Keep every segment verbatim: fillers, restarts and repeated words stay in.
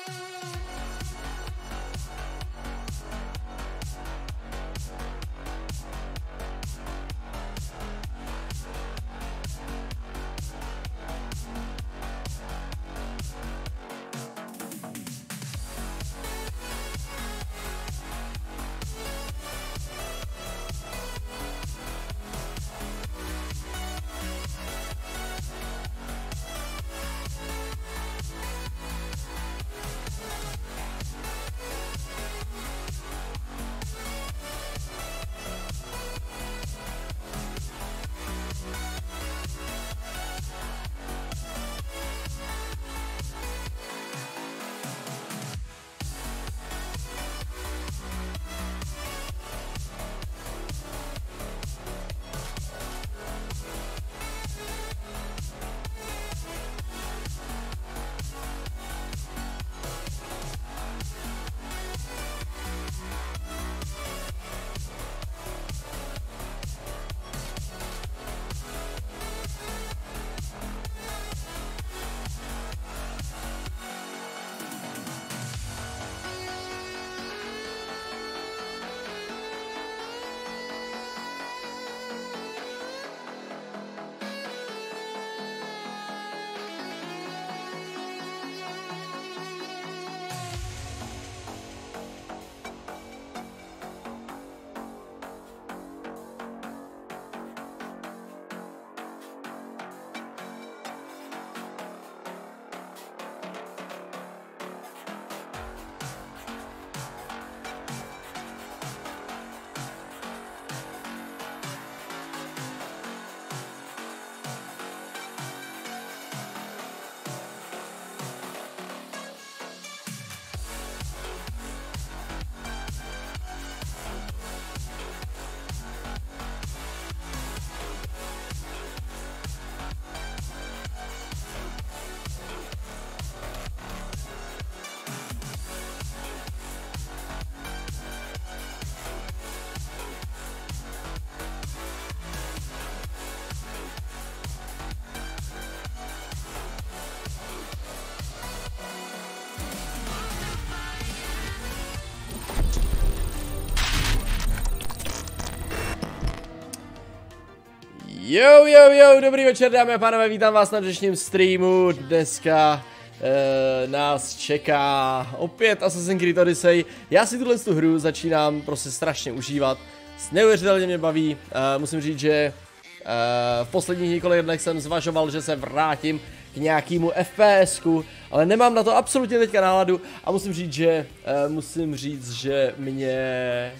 Jo, jo, jo, dobrý večer, dámy a pánové, vítám vás na dnešním streamu. Dneska e, nás čeká opět Assassin's Creed Odyssey. Já si tuhle tu hru začínám prostě strašně užívat. Neuvěřitelně mě baví, e, musím říct, že e, v posledních několik dnech jsem zvažoval, že se vrátím k nějakému F P S ku, ale nemám na to absolutně teďka náladu a musím říct, že e, musím říct, že mě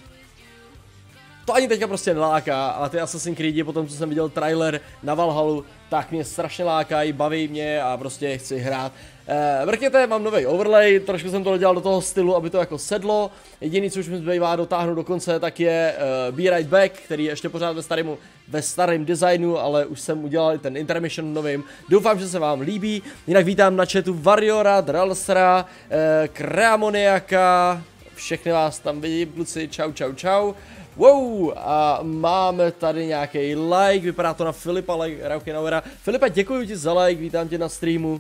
to ani teďka prostě neláká, ale ty Assassin's Creedy, potom co jsem viděl trailer na Valhallu, tak mě strašně lákají, baví mě a prostě chci hrát. E, mrkněte, mám nový overlay, trošku jsem to dodělal do toho stylu, aby to jako sedlo. Jediný, co už mi zbývá dotáhnout do konce, tak je uh, Be Right Back, který je ještě pořád ve starém ve starém designu, ale už jsem udělal ten intermission novým. Doufám, že se vám líbí. Jinak vítám na chatu Warriora, Dralsera, uh, Kreamoniaka, všechny vás tam vidím, kluci, čau, čau, čau. Wow, a máme tady nějaký like, vypadá to na Filipa like, Raukenauera. Filipe, děkuji ti za like, vítám tě na streamu. Uh,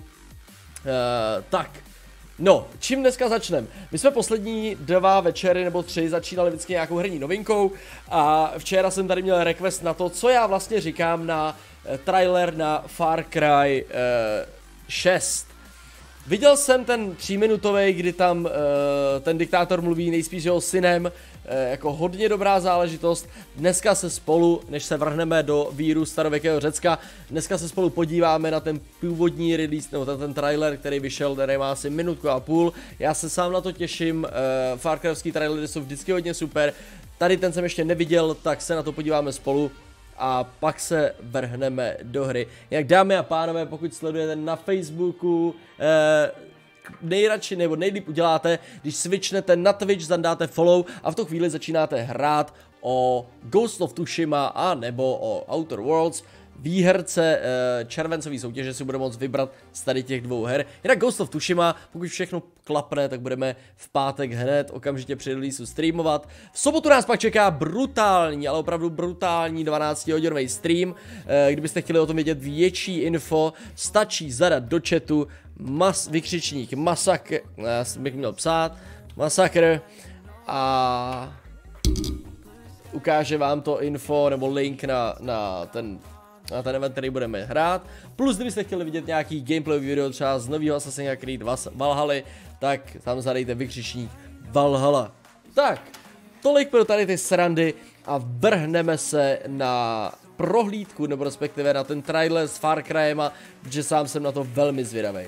tak, no, čím dneska začneme? My jsme poslední dva večery nebo tři začínali vždycky nějakou herní novinkou a včera jsem tady měl request na to, co já vlastně říkám na uh, trailer na Far Cry uh, šest. Viděl jsem ten tříminutový, kdy tam uh, ten diktátor mluví nejspíš jeho synem, uh, jako hodně dobrá záležitost. Dneska se spolu, než se vrhneme do víru starověkého Řecka, dneska se spolu podíváme na ten původní release, nebo ten, ten trailer, který vyšel, který má asi minutku a půl. Já se sám na to těším, uh, Far Cryovský trailery jsou vždycky hodně super. Tady ten jsem ještě neviděl, tak se na to podíváme spolu. A pak se vrhneme do hry. Jak dámy a pánové, pokud sledujete na Facebooku, eh, nejradši nebo nejlíp uděláte, když switchnete na Twitch, zadáte follow a v tu chvíli začínáte hrát o Ghost of Tsushima a nebo o Outer Worlds. výherce uh, červencové soutěže si bude moct vybrat z tady těch dvou her. Jinak Ghost of Tsushima, pokud všechno klapne, tak budeme v pátek hned okamžitě při releaseu streamovat. V sobotu nás pak čeká brutální, ale opravdu brutální dvanáctihodinový stream. Uh, kdybyste chtěli o tom vědět větší info, stačí zadat do chatu mas, vykřičník masakr, já bych měl psát, masakr a ukáže vám to info nebo link na, na ten na ten event, který budeme hrát. Plus, kdybyste chtěli vidět nějaký gameplayový video třeba z nového Assassin's Creed Valhalla, tak tam zadejte vykřičník Valhalla. Tak, tolik pro tady ty srandy a vrhneme se na prohlídku, nebo respektive na ten trailer s Far Cryem, protože sám jsem na to velmi zvědavý.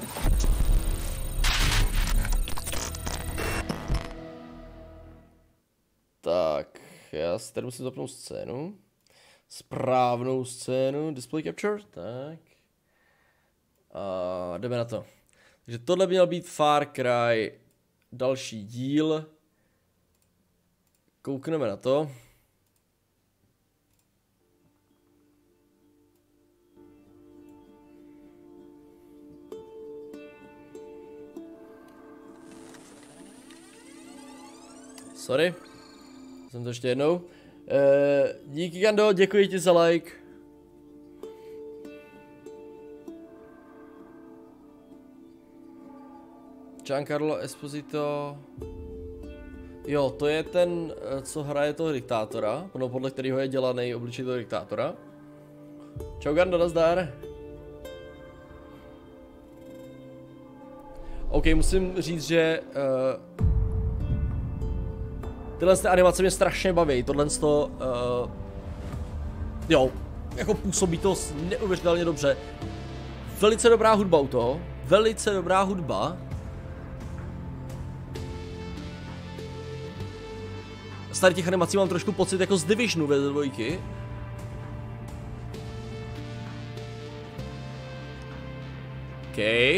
Tak, já si tady musím zapnout scénu. Správnou scénu, display capture, tak. A jdeme na to. Takže tohle by měl být Far Cry další díl. Koukneme na to. Sorry. Jsem to ještě jednou. Uh, díky Gando, děkuji ti za like. Giancarlo Esposito. Jo, to je ten, co hraje toho diktátora. No, podle kterého je dělaný obličej toho diktátora. Čau Gando, nazdar. OK, musím říct, že uh, tyhle animace mě strašně baví, tohle z toho, uh, jo, jako působí to neuvěřitelně dobře. Velice dobrá hudba u toho, velice dobrá hudba. Z tady těch animací mám trošku pocit jako z Divisionu ve dvojky. OK.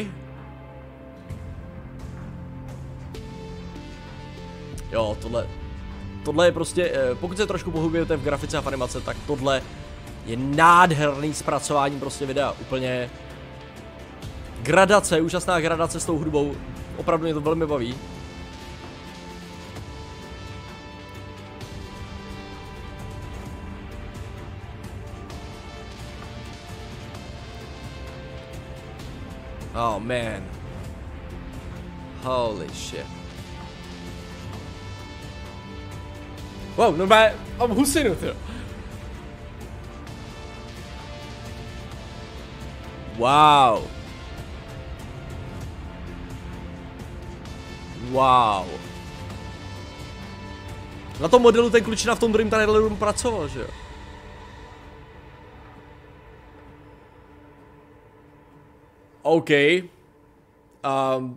Jo, tohle, tohle je prostě, pokud se trošku pohybujete v grafice a v animace, tak tohle je nádherný zpracování prostě videa, úplně gradace, úžasná gradace s tou hudbou, opravdu mě to velmi baví. Oh man, holy shit. Wow, no má, mám husinu, tyjo. Wow. Wow. Na tom modelu ten klučina v tom druhém traileru pracoval, že jo? OK. Um,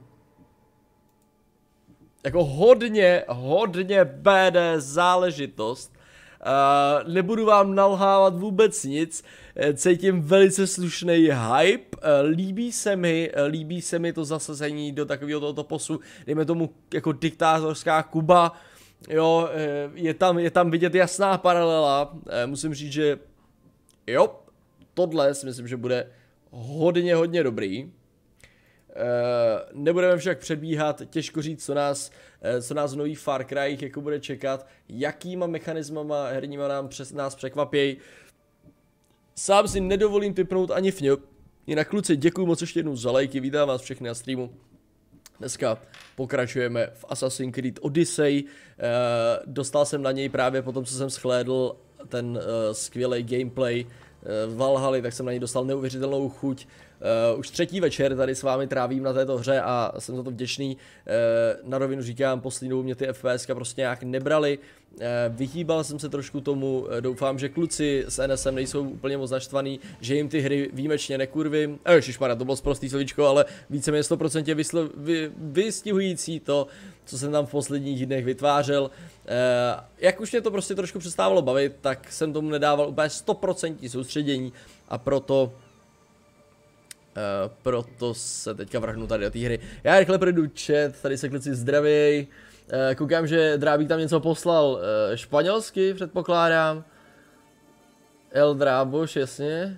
jako hodně, hodně bé dé záležitost. Uh, nebudu vám nalhávat vůbec nic. Cítím velice slušný hype. Uh, líbí se mi, uh, líbí se mi to zasazení do takového tohoto posu. Dejme tomu jako diktátorská Kuba. Jo, uh, je tam, je tam vidět jasná paralela. Uh, musím říct, že jo, tohle si myslím, že bude hodně, hodně dobrý. Uh, nebudeme však předbíhat, těžko říct, co nás, uh, co nás v nový Far Cry jako bude čekat, jakýma mechanismama herníma nám přes nás překvapějí. Sám si nedovolím typnout ani fňup. Jinak kluci, děkuji moc ještě jednou za lajky, vítám vás všechny na streamu. Dneska pokračujeme v Assassin's Creed Odyssey. Uh, dostal jsem na něj právě po tom, co jsem shlédl ten uh, skvělý gameplay v Valhalle, tak jsem na něj dostal neuvěřitelnou chuť. Uh, už třetí večer tady s vámi trávím na této hře a jsem za to vděčný. Uh, na rovinu říkám, poslední dobou mě ty FPSka prostě nějak nebrali. Uh, vyhýbal jsem se trošku tomu, uh, doufám, že kluci s N S M nejsou úplně moc naštvaný, že jim ty hry výjimečně nekurvím. Eh, ježišmarja, to bylo sprostý slovíčko, ale víceméně sto procent vyslo, vy, vystihující to, co jsem tam v posledních dnech vytvářel. Uh, jak už mě to prostě trošku přestávalo bavit, tak jsem tomu nedával úplně sto procent soustředění a proto Uh, proto se teďka vrhnu tady do té hry. Já rychle projdu chat, tady se kluci zdravěj. Uh, koukám, že Drábík tam něco poslal uh, španělsky, předpokládám. El Dráboš, jasně.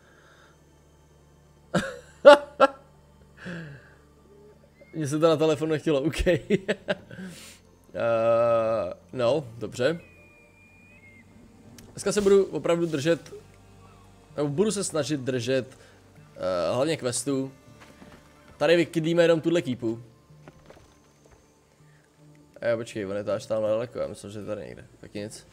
Mně se to na telefonu nechtělo, OK. uh, no, dobře. Dneska se budu opravdu držet, nebo budu se snažit držet uh, hlavně questů. Tady vykydíme jenom tuhle kýpu. A jo, počkej, on je to až tamhle daleko, já myslím, že je tady někde, tak nic.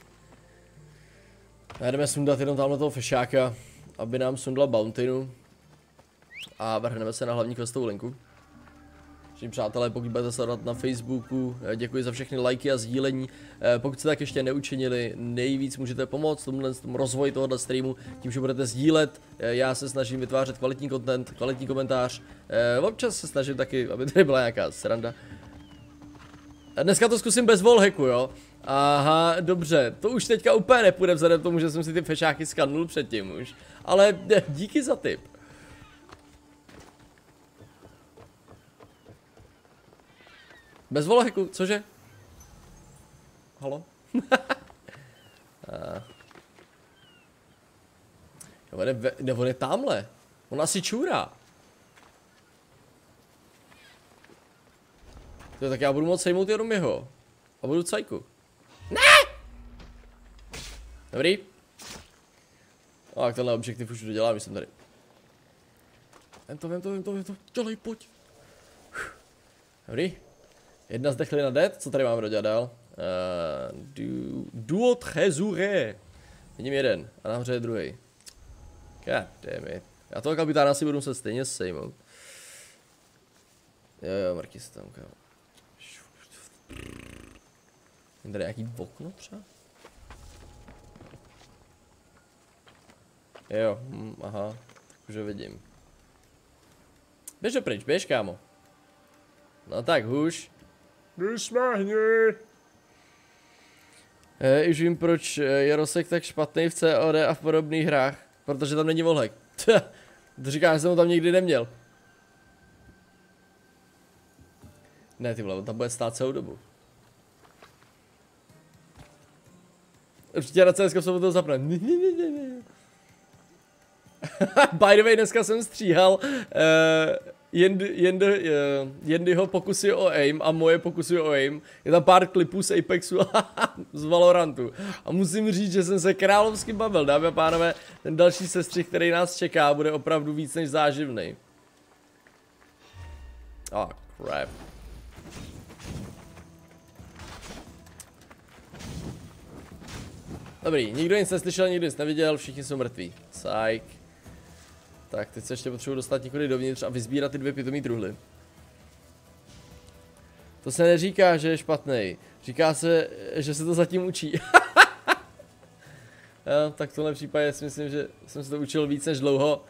A jdeme sundat jenom tamhle toho fešáka, aby nám sundala Bountynu. A vrhneme se na hlavní questovou linku. Všichni přátelé, pokud budete sledovat na Facebooku, děkuji za všechny lajky a sdílení. Pokud jste tak ještě neučinili, nejvíc můžete pomoct tomuhle tomu rozvoji tohoto streamu tím, že budete sdílet. Já se snažím vytvářet kvalitní content, kvalitní komentář. Občas se snažím taky, aby tady byla nějaká sranda. Dneska to zkusím bez wallhacku, jo? Aha, dobře, to už teďka úplně nepůjde vzhledem k tomu, že jsem si ty fešáky skannul předtím už. Ale díky za tip. Bez wallhacku, cože? Halo? On je, ve, on je tamhle. On asi čůrá. To, tak já budu moct sejmout jenom jeho. A budu cajku. Ne! Dobrý. A tak tenhle objektiv už dodělám, když jsem tady. Vem to, vem to, vem to, vem to. Dělej, pojď. Dobrý. Jedna zdechlina dead, co tady máme dodělat dál? Uh, du, duo trezure. Vidím jeden a nahoře je druhý. God damn it. Já toho kapitána si budu muset stejně sejmout. Jo jo, mrky se tam, kámo. Je tady nějaký okno třeba? Jo, hm, aha, tak už ho vidím. Běž do pryč, běž, kámo. No tak, hůž. Nesmáhni. E, už vím, proč je Rosek tak špatný v C O D a v podobných hrách. Protože tam není wallhack. To říká, že jsem ho tam nikdy neměl. Ne, ty vole, on tam bude stát celou dobu. Určitě na C S K v sobotu zapne. By the way, dneska jsem stříhal uh, Jendy, Jendy, uh, Jendyho pokusy o aim a moje pokusy o aim. Je tam pár klipů z Apexu a z Valorantu. A musím říct, že jsem se královsky bavil. Dámy a pánové, ten další sestřih, který nás čeká, bude opravdu víc než záživný. Oh, crap. Dobrý, nikdo nic neslyšel, nikdo nic neviděl, všichni jsou mrtví. Psych. Tak, teď se ještě potřebuji dostat někudy dovnitř a vyzbírat ty dvě pitomý truhly. To se neříká, že je špatný. Říká se, že se to zatím učí. Jo, tak v tomhle případě si myslím, že jsem se to učil víc než dlouho.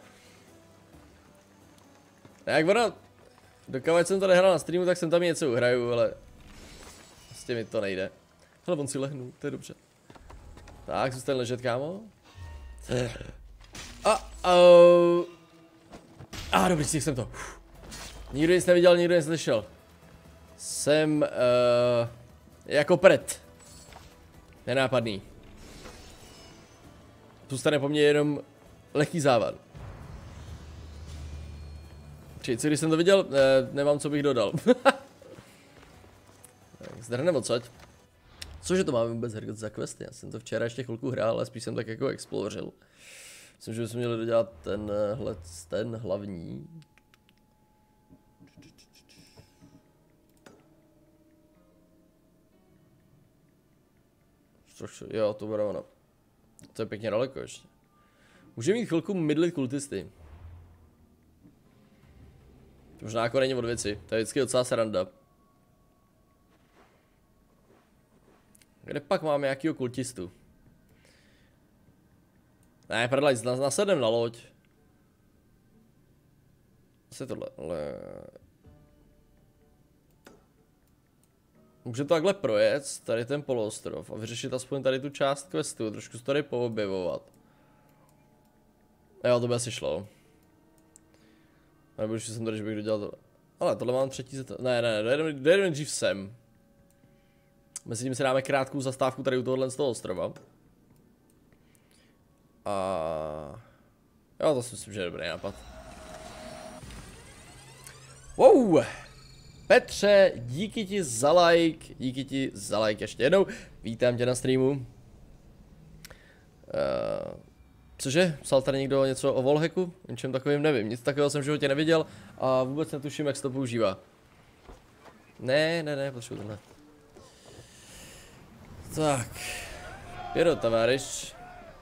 Jak ono, dokud jsem to nehrál na streamu, tak jsem tam něco uhraju, ale prostě mi to nejde. Hele, on si lehnu, to je dobře. Tak, zůstaň ležet, kámo. A oh. A dobrý, stihl jsem to. Uf. Nikdo nic neviděl, nikdo nic neslyšel. Jsem uh, jako pret. Nenápadný. Zůstane po mně jenom lehký závad. Přijď, co když jsem to viděl, ne, nemám co bych dodal. Tak, zdrhneme odsaď. Cože to máme vůbec hrát za questy? Já jsem to včera ještě chvilku hrál, ale spíš jsem tak jako explořil. Myslím, že bychom měli dodělat tenhle, ten hlavní. Jo, to bude ono. To je pěkně daleko ještě. Můžeme mít chvilku mydlit kultisty. To možná jako není od věci, to je vždycky docela sranda. Kde pak máme nějakýho kultistu? Ne, prdlej, nasedem na loď. Co je tohle? Ale... Můžeme to takhle projet, tady ten poloostrov a vyřešit aspoň tady tu část questu, trošku se tady poobjevovat. Jo, to by asi šlo. Nebo už jsem tady, že bych dodělal tohle. Ale tohle mám třetí zeta. Ne, ne, ne, dojedeme dřív sem. Mezi tím si dáme krátkou zastávku tady u tohohle z toho ostrova. A... Jo, to si myslím, že je dobrý nápad. Wow! Petře, díky ti za like, díky ti za like ještě jednou. Vítám tě na streamu. Uh, cože? Psal tady někdo něco o wallhacku? Ničem takovým nevím, nic takového jsem v životě neviděl a vůbec netuším, jak se to používá. Ne, ne, ne, potřebuji tenhle. Tak. Jedu, továriš.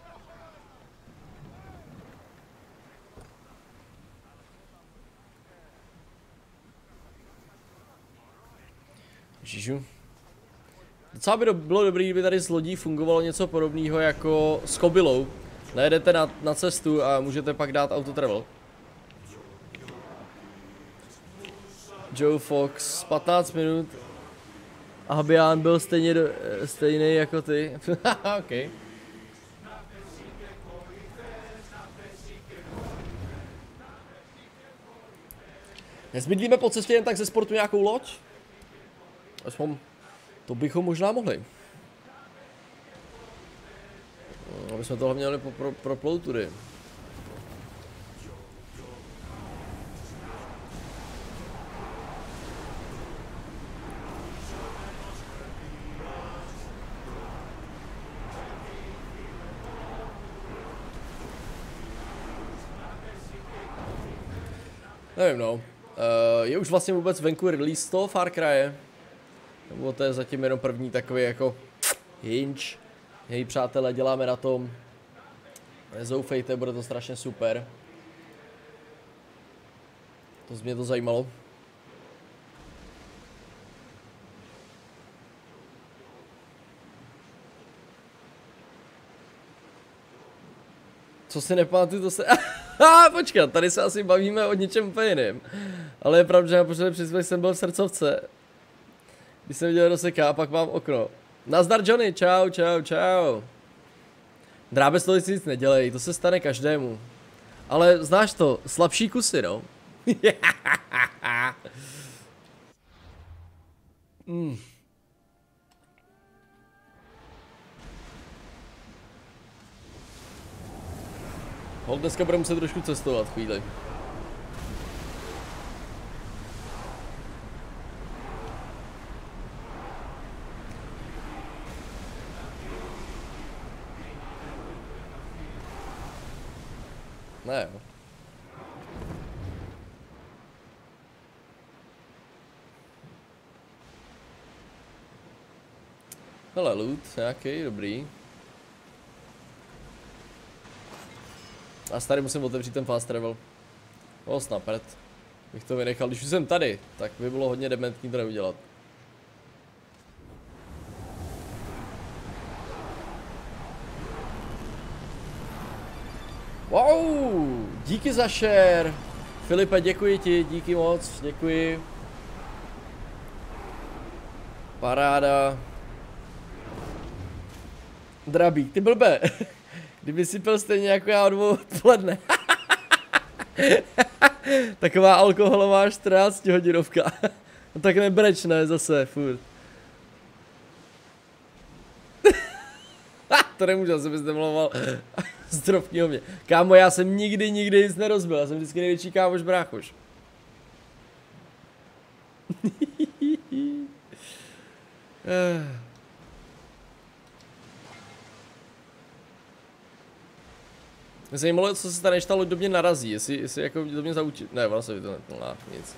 Žížu. Docela by do, bylo dobré, kdyby tady z lodí fungovalo něco podobného jako s kobylou. Najedete na, na cestu a můžete pak dát autotravel. Joe Fox, patnáct minut. A Habián byl stejně do, stejný jako ty. OK. Nezmydlíme po cestě jen tak ze sportu nějakou loď? Aspoň to bychom možná mohli. Aby jsme to hlavně měli pro, pro, pro ploutury. Nevím no. Uh, je už vlastně vůbec venku release toho Far Cry? Nebo to je zatím jenom první takový jako hinge. Hej přátelé, děláme na tom. Nezoufejte, bude to strašně super. To mě to zajímalo. Co si nepamatuju, to se... Haha, počkat, tady se asi bavíme o něčem úplně jiném. Ale je pravda, že naposledy příspěvek jsem byl v srdcovce. Když jsem viděl Roseka a pak mám okno. Nazdar Johnny, čau, čau, čau. Drábe toho si nic nedělej, to se stane každému. Ale znáš to, slabší kusy, no. mm. Hol, dneska budeme muset trošku cestovat chvíli. Ne jo. Hele, loot, nějaký, dobrý. A tady musím otevřít ten fast travel. O, snapred. Bych to vynechal, když už jsem tady, tak by bylo hodně dementní to neudělat. Wow, díky za share. Filipe, děkuji ti, díky moc, děkuji. Paráda. Drabík, ty blbe. Kdyby si pil stejně jako já o dvou odpoledne. Taková alkoholová čtrnáct hodinovka. No tak nebreč, ne, zase, furt. To nemůžu, jsem bys nemluval z drobního mě. Kámo, já jsem nikdy, nikdy nic nerozbil, já jsem vždycky největší kámoš bráchoš. Mě zajímalo, co se stane, než ta loď do mě narazí, jestli, jestli jako do mě zaučí. Ne, ona se to neplná, nic.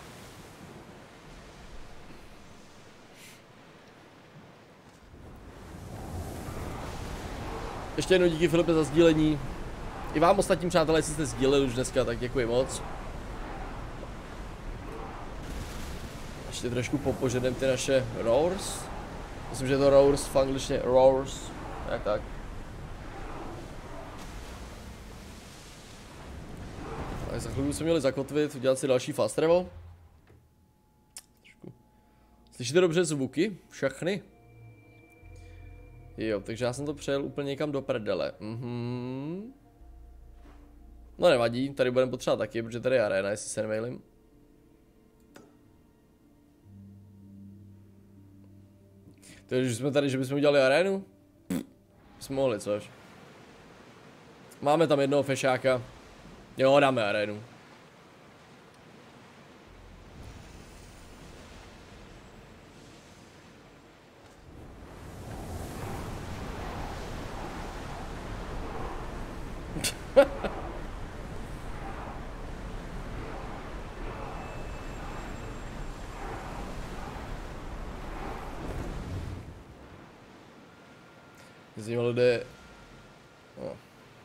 Ještě jednou díky Filipe za sdílení. I vám ostatním přátelé, jestli jste sdíleli už dneska, tak děkuji moc. Ještě trošku popožedem ty naše roars. Myslím, že je to roars v angličtině roars. Jak tak. Tak za chvíli jsme měli zakotvit, udělat si další fast travel. Slyšíte dobře zvuky? Všechny? Jo, takže já jsem to přejel úplně někam do prdele. Mhm. No nevadí, tady budeme potřebovat taky, protože tady je arena, jestli se nemýlím. Takže jsme tady, že bychom udělali arénu? Jsme mohli, což? Máme tam jednoho fešáka. Jo, dáme arénu. Z něho lidé... No.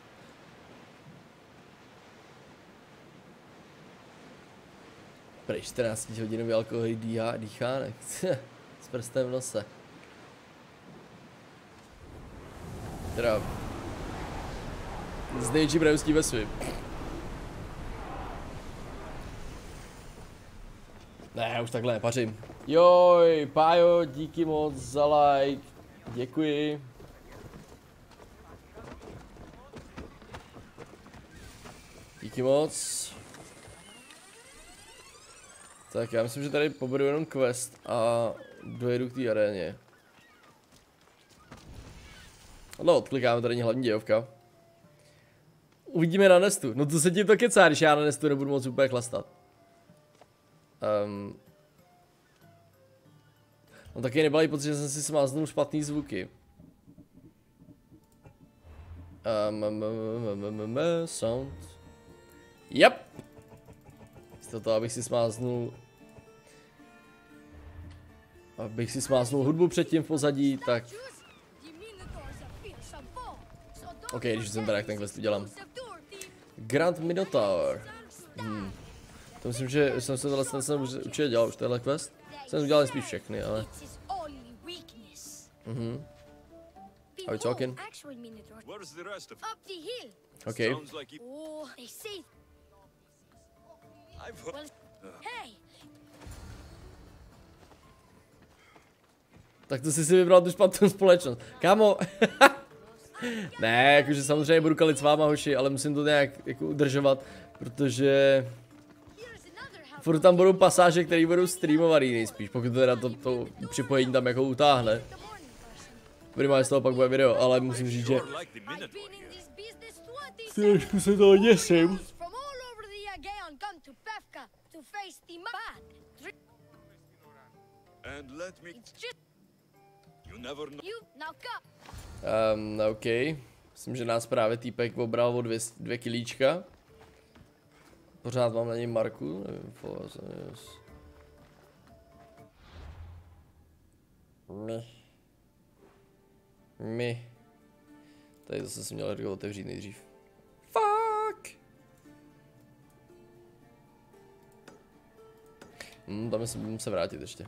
Prej čtrnáctihodinový alkohol dýchá, dýchánek. S prstem v nose. Teda... Z nejčí brajovský ve svým. Ne, já už takhle nepařím. Joj, Pájo, díky moc za like. Děkuji. Díky moc. Tak já myslím, že tady poberu jenom quest a dojedu k té aréně. No, odklikáme tady hlavní dějovka. Uvidíme na nestu. No to se ti to kecá, když já na nestu nebudu moc úplně chlastat. Um. No taky nebyla i pocit, že jsem si smáznul špatný zvuky. Um, um, um, um, um, sound. Yep. Místo toho, abych si smáznul... Abych si smáznul hudbu předtím v pozadí, tak... OK, když jsem tady, jak ten quest udělám. Grand Minotaur. Hmm. To myslím, že jsem se tohle jsem určitě dělal už tenhle quest. Jsem udělal spíš všechny, ale... Mhm. Are we talking? OK. Tak to jsi si vybral tu špatnou společnost. Kámo. Ne, jakože samozřejmě budu kalit s váma, hoši, ale musím to nějak jako udržovat, protože... Furt tam budou pasáže, které budou streamovaný nejspíš, pokud teda to, to připojení tam jako utáhne. Primárně z toho pak bude video, ale musím říct, že... Trošku se toho děsím. Um, OK. Myslím, že nás právě týpek obral o dvě, dvě kilíčka. Pořád mám na něj marku, nevím, yes. My. My. Tady zase jsem měl otevřít nejdřív. Fuck! Hmm, tam se budu se vrátit ještě.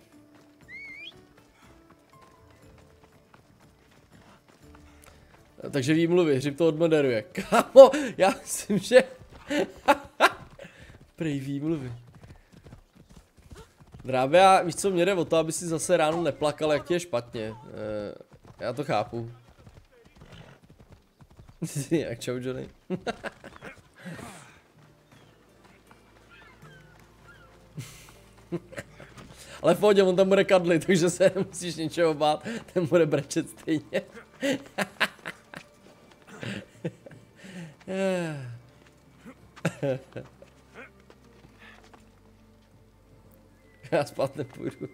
Takže výmluvy, hřib to odmoderuje. Kámo, já myslím, že... Prej výmluvy. Drábia, víš co, mě jde o to, aby si zase ráno neplakal, jak ti je špatně. E, já to chápu. Jak čau, Johnny. Ale v pohodě, on tam bude kadlit, takže se nemusíš ničeho bát, ten bude brečet stejně. Já spát nepůjdu.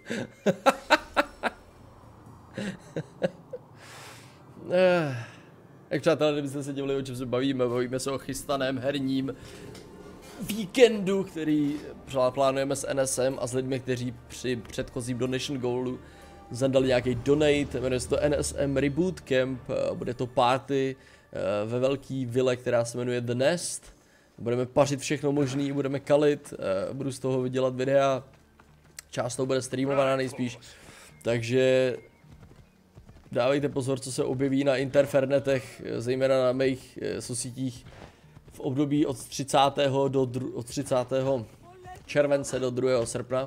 Jak přátelé, kdybyste se dívali, o čem se bavíme, bavíme se o chystaném herním víkendu, který plánujeme s N S M a s lidmi, kteří při předchozím donation goalu zadali nějaký donate, jmenuje se to N S M Reboot Camp, bude to party ve velký vile, která se jmenuje The Nest. Budeme pařit všechno možný, budeme kalit, budu z toho vydělat videa, část toho bude streamovaná nejspíš, takže dávejte pozor, co se objeví na interfernetech, zejména na mých sosítích v období od třicátého do dru od třicátého července do druhého srpna.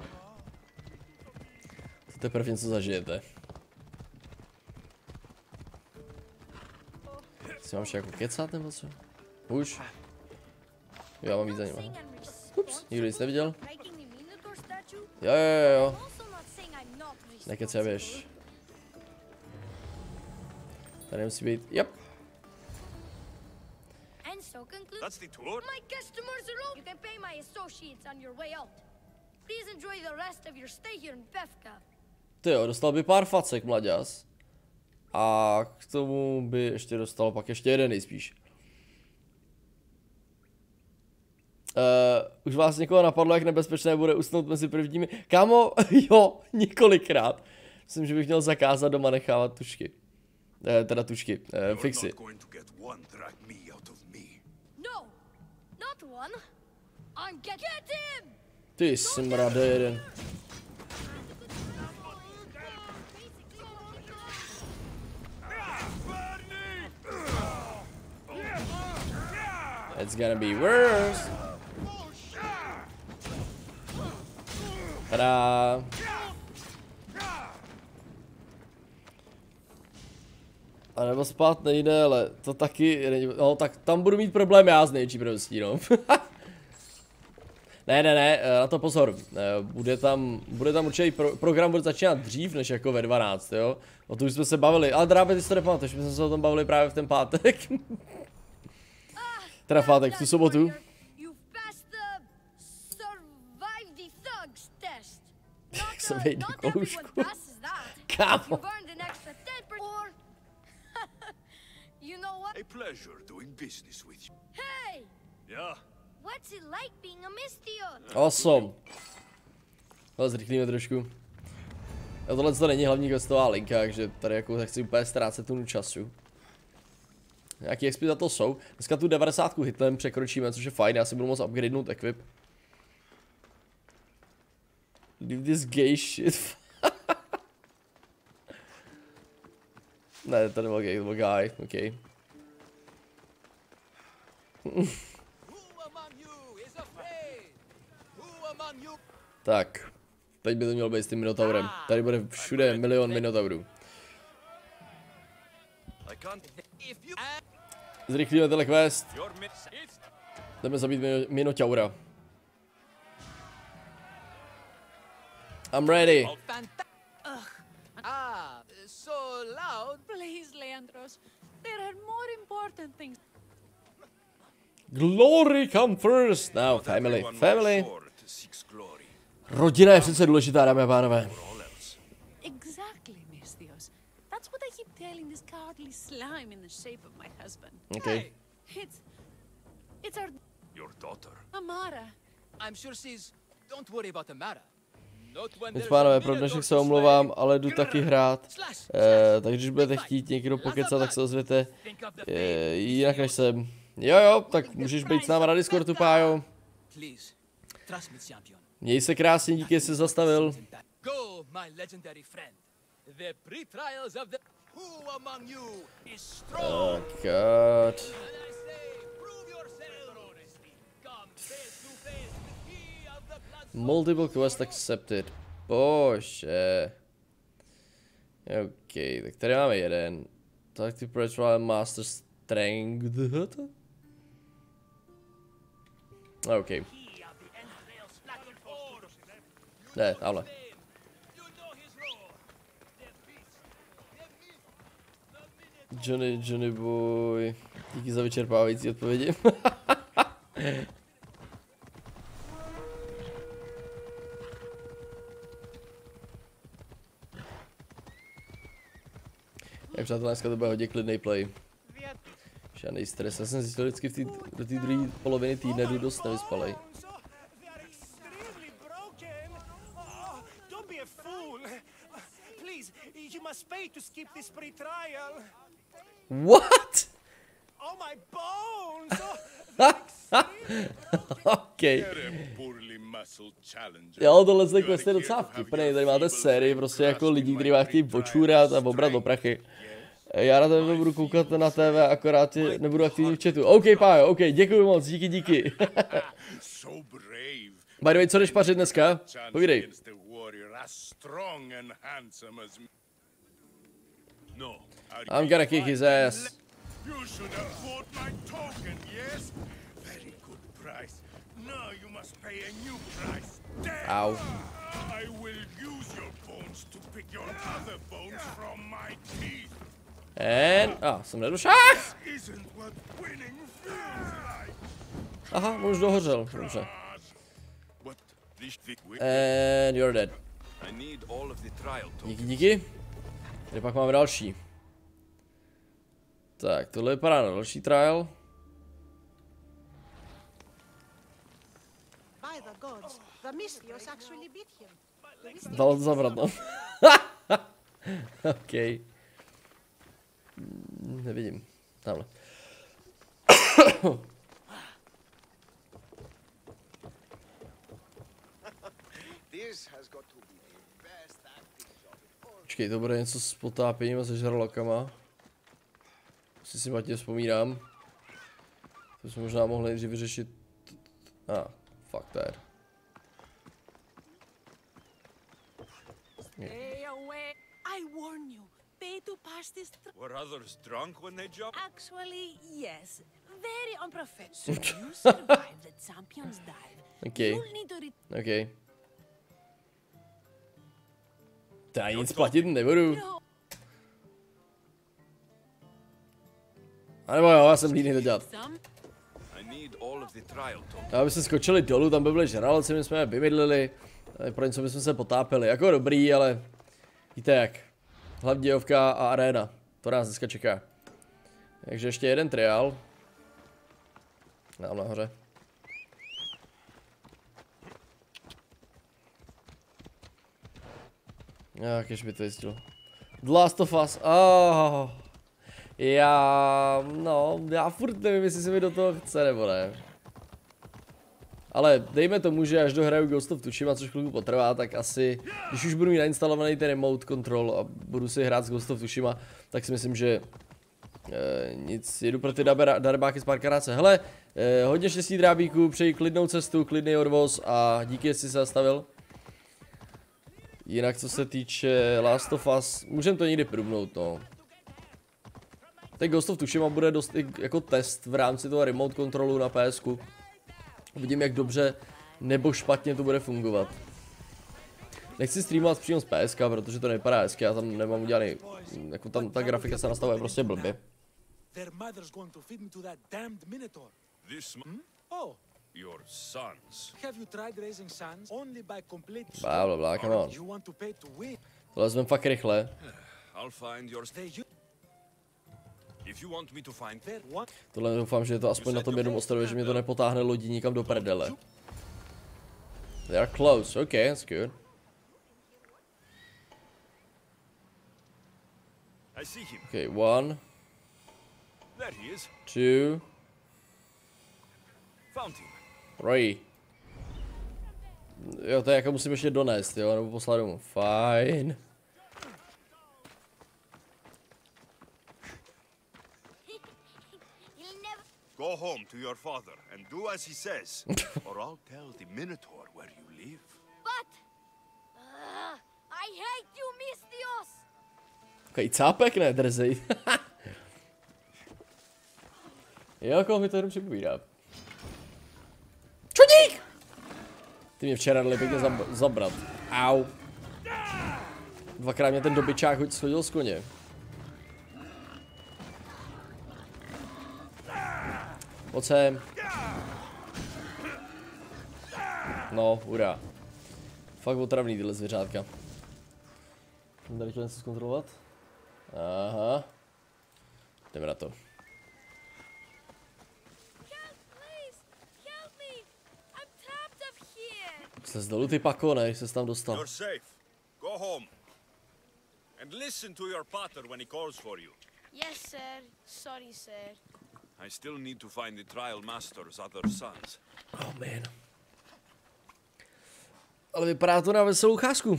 To teprve něco zažijete. Si mám ještě jako kecat nebo co? Už? Jo, já mám víc za ním. Ups, nikdo nic neviděl? Jo, jo, jo, jo. Nekecaj, běž. Tady musí být, yep. so conclude. That's the tour. My customers are old. You can pay my associates on your way out. Please enjoy the rest of your stay here in Befka. Tyjo, dostal by pár facek, mlaďas. A k tomu by ještě dostal pak ještě jeden nejspíš. Uh, už vás někoho napadlo, jak nebezpečné bude usnout mezi prvními? Kámo, jo, několikrát. Myslím, že bych měl zakázat doma nechávat tušky. Uh, teda tušky, uh, fixy. No, not one. I'm get, get him! Ty smrade jeden. It's gonna be worse. Tada. A nebo spát nejde, ale to taky není, no tak tam budu mít problém já s nejčí prostě, no. Ne, ne, ne, na to pozor, bude tam, bude tam určitě pro, program bude začínat dřív než jako ve dvanáct, jo. O tom už jsme se bavili, ale Drábe, ty si to nepamatuješ, my jsme se o tom bavili právě v ten pátek. Teda v pátek, v tu sobotu. Tak se vejde koušku. Kámo. A pleasure doing business with you. Hey! Yeah. What's it like being a Misthion? Awesome. Ale zrychlíme trošku. A tohle to není hlavní questová linka, takže tady jako nechci úplně ztrácet tunu času. Nějaký X P za to jsou. Dneska tu devadesátku hitem překročíme, což je fajn, já si budu moct upgradenout equip. Leave this gay shit. Ne, to nebyl gay, to byl guy, ok. Tak, teď by to mělo být s tím Minotaurem. Tady bude všude milion Minotaurů. Zrychlíme tenhle quest. Jdeme zabít Minotaura. I'm ready. Ah, so loud. Please, Leandros. There are more important things. Glory come first. Now, family, family. Rodina je přece důležitá, dámy a pánové. Exactly, Misthios. That's what I keep telling this cowardly slime in the shape of my husband. Okay. Hey, it's, it's our Your daughter. Amara. I'm sure she's. Don't worry about Amara. Nic pánové, pro dnešek se omlouvám, ale jdu taky hrát, eh, takže když budete chtít někdo pokecat, tak se ozvěte eh, jinak než jsem. Jo jo, tak můžeš být s náma na Discordu, pájo. Měj se krásně, díky, že jsi zastavil. Oh god. Multiple quest accepted. Bože. OK, tak tady máme jeden. Tak ty Perpetual Master Strength. OK. Ne, tamhle. Johnny, Johnny boy. Díky za vyčerpávající odpovědi. Jak přátelé, dneska to bude hodně klidnej play. Žádnej stres, já jsem zjistil vždycky v tý, do té druhé poloviny týdne jdu dost nevyspalej. What? OK. Jo, tohle je quest je docela vtipný, tady máte sérii prostě jako lidí, kteří vás chtějí očůrat a obrat do prachy. Já na tebe budu koukat na T V, akorát tě nebudu aktivní v chatu. OK, pájo, OK, děkuji moc, díky, díky. By the way, co jdeš pařit dneska? Povídej. I'm gonna kick his ass. You should have bought my token, yes? Very good price. Now you must pay a new price. Damn. Ow. I will use your bones to pick your other bones from my teeth. And... A, ah, jsem nedošel. Aha, už dohořel, dobře. And you're dead. Díky, díky. Tady pak máme další. Tak, tohle vypadá na další trial. Dalo to zabrat, no. OK. Nevidím. Tamhle. Počkej, to bude něco s potápěním a se žralokama. Si si matně vzpomínám. To jsme možná mohli nejdřív vyřešit. A, ah, fuck that. Stay away. I warn you. Pay to pass this. Were others drunk when they jumped? Actually, yes. Very unprofessional. You survive the champion's dive. Okay. You'll need to re- Okay. Já nic platit nebudu. No. A nebo jo, já jsem líný to dělat. Some Já by se skočili dolů, tam by byli žraloci, my jsme je vymydlili. Pro něco bychom se potápili, jako dobrý, ale víte jak. Hlavní dějovka a arena, to nás dneska čeká. Takže ještě jeden triál. Tam nahoře. Jak jež by to jistil. The Last of Us, oh. Já, no, já furt nevím, jestli se mi do toho chce nebo ne. Ale dejme tomu, že až dohraju Ghost of Tsushima, což chvilku potrvá, tak asi, když už budu mít nainstalovaný ten remote control a budu si hrát s Ghost of Tsushima, tak si myslím, že e, nic, jedu pro ty darebáky z Parkaráce. Hele, e, hodně štěstí drábíku, přeji klidnou cestu, klidný odvoz a díky, jestli se zastavil. Jinak co se týče Last of Us, můžeme to někdy průbnout, no. Ten Ghost of Tsushima bude dost i jako test v rámci toho remote kontrolu na PSku. Uvidím, jak dobře nebo špatně to bude fungovat. Nechci streamovat přímo z PSK, protože to nevypadá hezky, já tam nemám udělaný, jako tam ta grafika se nastavuje prostě blbě. Your sons. Have you tried raising sons only by complete Bla bla bla, come on. You want to pay to win. To vezmeme fakt rychle. I'll find your If you want me to find there one. Tohle doufám, že je to aspoň na tom jednom ostrově, že mě to nepotáhne lodí nikam do prdele. They are close, okay, that's good. I see him. Okay, one. There he is. Two. Found him. Three. Jo, to je jako musím ještě donést, jo, nebo poslat domů. Fine. Go home to your father and do as he says, or I'll tell the Minotaur where you live. But uh, I hate you, Misthios. Takový cápek, ne, drzej. Jo, koho mi to jenom připomíná. Čudík! Ty mě včera dali pěkně zab zabrat. Au. Dvakrát mě ten dobyčák hoď schodil z koně. Pojď sem. No, hurá. Fakt otravný tyhle zvěřátka. Můžeme tady něco zkontrolovat? Aha. Jdeme na to. Slez dolů ty pako, ne, když ses tam dostal. You're safe. Go home. And listen to your pater when he calls for you. Yes, sir. Sorry, sir. I still need to find the trial master's other sons. Oh man. Ale vypadá to na veselou cházku.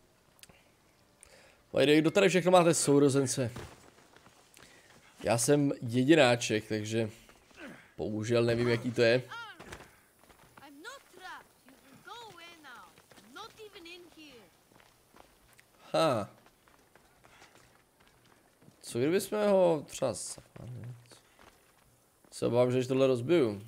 Pojde, kdo tady všechno máte sourozence? Já jsem jedináček, takže bohužel nevím, jaký to je. Ha. Co kdybychom ho třeba zapálili? Se obávám, že tohle rozbiju.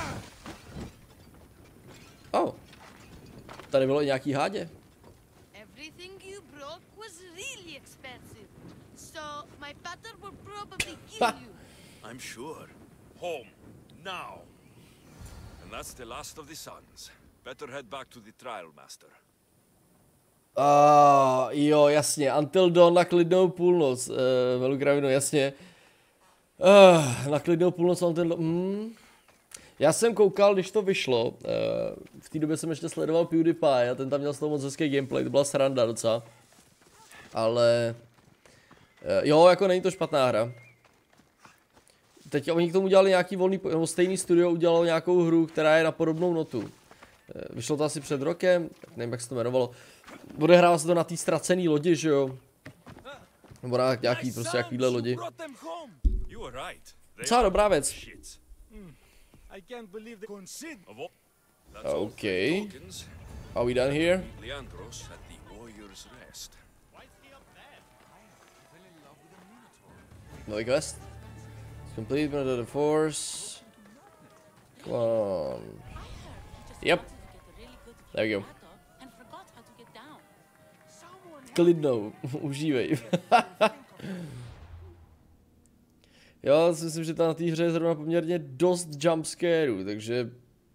Oh. Tady bylo i nějaký hádě. Everything you brought was really expensive. So my pater will probably kill you. I'm sure. Home. Now. And that's the last of the sons. Better head back to the trial, master. A uh, jo, jasně, Until Dawn na klidnou půlnoc, uh, Velugravino, jasně. Uh, na klidnou půlnoc Until Dawn, mm. Já jsem koukal, když to vyšlo, uh, v té době jsem ještě sledoval PewDiePie a ten tam měl z toho moc hezký gameplay, to byla sranda docela. Ale, uh, jo, jako není to špatná hra. Teď oni k tomu udělali nějaký volný, nebo stejný studio udělalo nějakou hru, která je na podobnou notu. Uh, vyšlo to asi před rokem, nevím, jak se to jmenovalo. Odehrává se to na té ztracený lodi, že jo? Nebo na nějaký, prostě jakýhle lodi. Docela dobrá věc. OK. Are we done here? No quest. Complete another force. Come on. Yep. There we go. Klidnou, užívej. Já si myslím, že tam na té hře je zrovna poměrně dost jumpscareů, takže...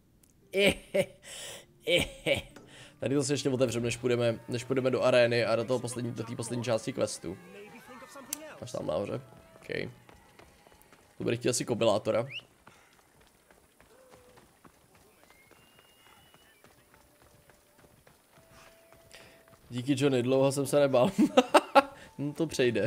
Tady to si ještě otevřeme, než půjdeme, než půjdeme do arény a do toho poslední, do té poslední části questu. Až tam nahoře. OK. To bude chtít asi kopilátora. Díky Johnny, dlouho jsem se nebál. No to přejde.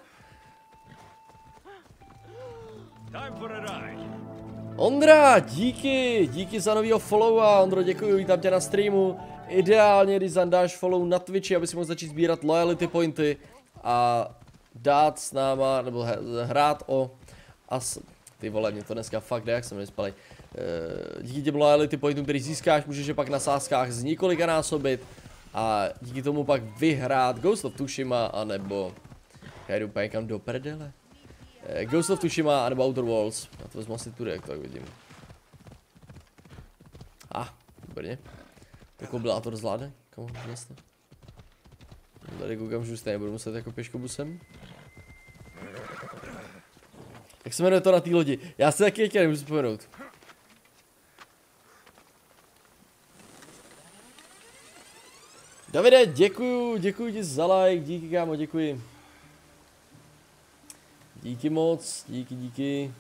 Ondra, díky, díky za novýho followa, Ondro, děkuji, vítám tě na streamu. Ideálně, když zandáš follow na Twitchi, aby si mohl začít sbírat loyalty pointy a dát s náma, nebo hrát o as... Ty vole, mě to dneska fakt jde, jak jsem nespalej. E, díky těm loyalty pointům, který získáš, můžeš je pak na sázkách z několika násobit. A díky tomu pak vyhrát Ghost of Tsushima, anebo... Já jdu úplně někam do prdele. Eh, Ghost of Tsushima, anebo Outer Worlds. Já to vezmu asi tudy, jak to tak vidím. Ah, dobrně. To kopilátor zvládne? Komu vlastně? Tady koukám, že už stejně budu muset jako pěškobusem. Jak se jmenuje to na té lodi? Já se taky ještě nemůžu vzpomenout. Davide, děkuju, děkuju ti za like, díky kámo, děkuji. Díky moc, díky, díky.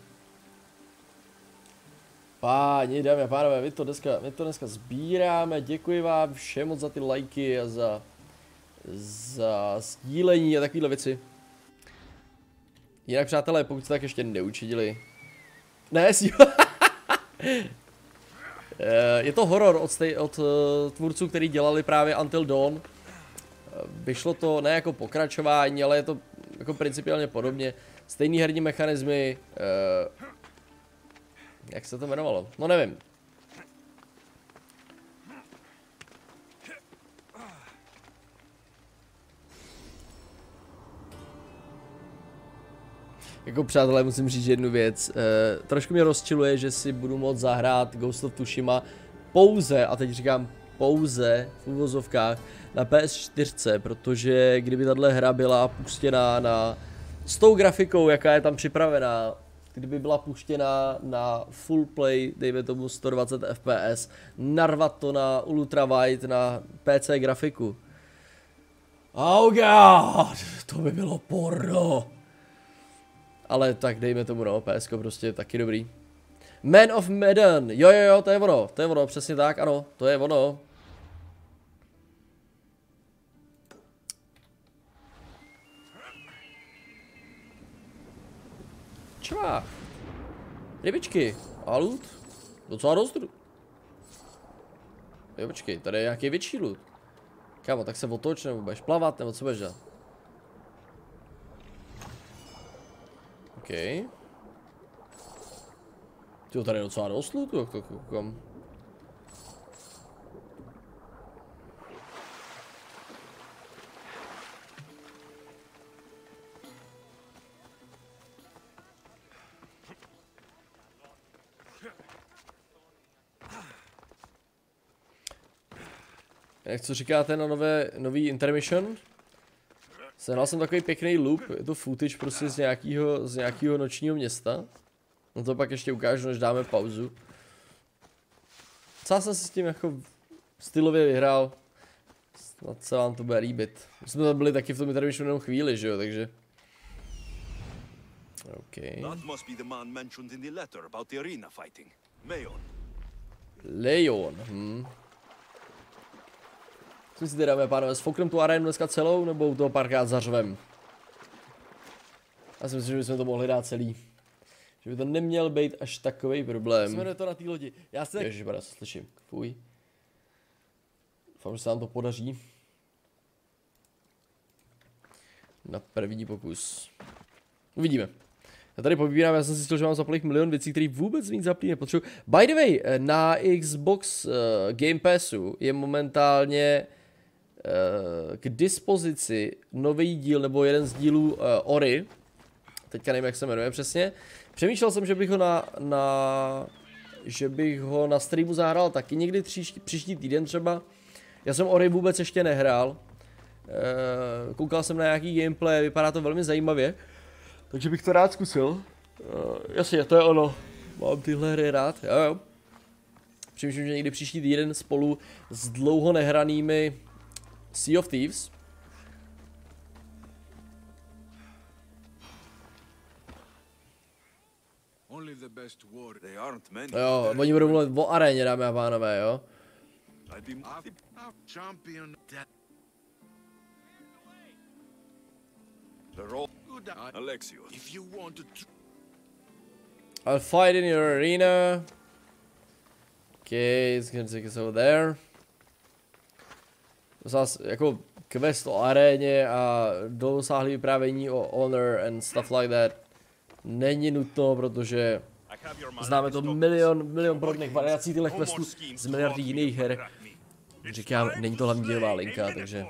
Páni, dámy a pánové, my to dneska, my to dneska sbíráme, děkuji vám všem moc za ty lajky a za, za sdílení a takovéhle věci. Jinak přátelé, pokud jste tak ještě neučinili. Ne, si... Je to horor od, stej, od uh, tvůrců, který dělali právě Until Dawn. Vyšlo to ne jako pokračování, ale je to jako principiálně podobně. Stejný herní mechanismy. Uh, jak se to jmenovalo? No nevím. Jako přátelé, musím říct jednu věc, e, trošku mě rozčiluje, že si budu moct zahrát Ghost of Tsushima pouze, a teď říkám pouze v uvozovkách, na P S čtyři, protože kdyby tahle hra byla puštěná na, s tou grafikou, jaká je tam připravená, kdyby byla puštěná na full play, dejme tomu sto dvacet F P S, narvat to na ultrawide, na P C grafiku. Oh god, to by bylo porno. Ale tak dejme tomu, no, P S ko prostě taky dobrý. Man of Medan, jo jo jo, to je ono, to je ono, přesně tak, ano, to je ono. Čvá. Rybičky, a loot, docela dost. Jo, počkej, tady je nějaký větší loot. Kámo, tak se otoč, nebo budeš plavat, nebo co budeš dělat? OK. Tyjo, tady je docela dost lootu, jak to koukám. Jak co říkáte na nové, nový intermission? Sehnal jsem takový pěkný loop, je to footage prostě z nějakého, z nějakého nočního města. No to pak ještě ukážu, než dáme pauzu. Sám jsem si s tím jako stylově vyhrál. Snad se vám to bude líbit. My jsme tam byli taky v tom intervišu jenom chvíli, že jo, takže... OK. That must be the man mentioned in the letter about the arena fighting. Mayon. Leon, hm. Co si teda, dáme pánové, sfoukneme tu arénu dneska celou, nebo u toho párkrát zařvem? Já si myslím, že bychom to mohli dát celý. Že by to neměl být až takový problém. Jsme to na té lodi. Já se... Ježišmarja, se slyším. Fuj. Doufám, že se nám to podaří. Na první pokus. Uvidíme. Já tady pobírám, já jsem si chtěl, že mám zaplých milion věcí, které vůbec mít zaplý nepotřebuji. By the way, na Xbox uh, Game Passu je momentálně uh, k dispozici nový díl, nebo jeden z dílů uh, Ori. Teďka nevím, jak se jmenuje přesně. Přemýšlel jsem, že bych ho na, na že bych ho na streamu zahrál taky někdy příští, příští týden třeba. Já jsem Ori vůbec ještě nehrál. Uh, koukal jsem na nějaký gameplay, vypadá to velmi zajímavě. Takže bych to rád zkusil. Uh, jasně, to je ono. Mám tyhle hry rád, jo jo. Přemýšlím, že někdy příští týden spolu s dlouho nehranými Sea of Thieves. Only the best war. They aren't many. Jo, oni budou mluvit o aréně, dámy a pánové, jo. I'd be champion. The role. Alexios. If you want to. I'll fight in your arena. Okay, it's gonna take us over there. Zas jako quest o aréně a dosáhlý vyprávění o honor and stuff like that není nutno, protože známe to milion, milion podobných variací těchto questů z miliardy jiných her. Říkám, není to hlavní dělová linka, takže...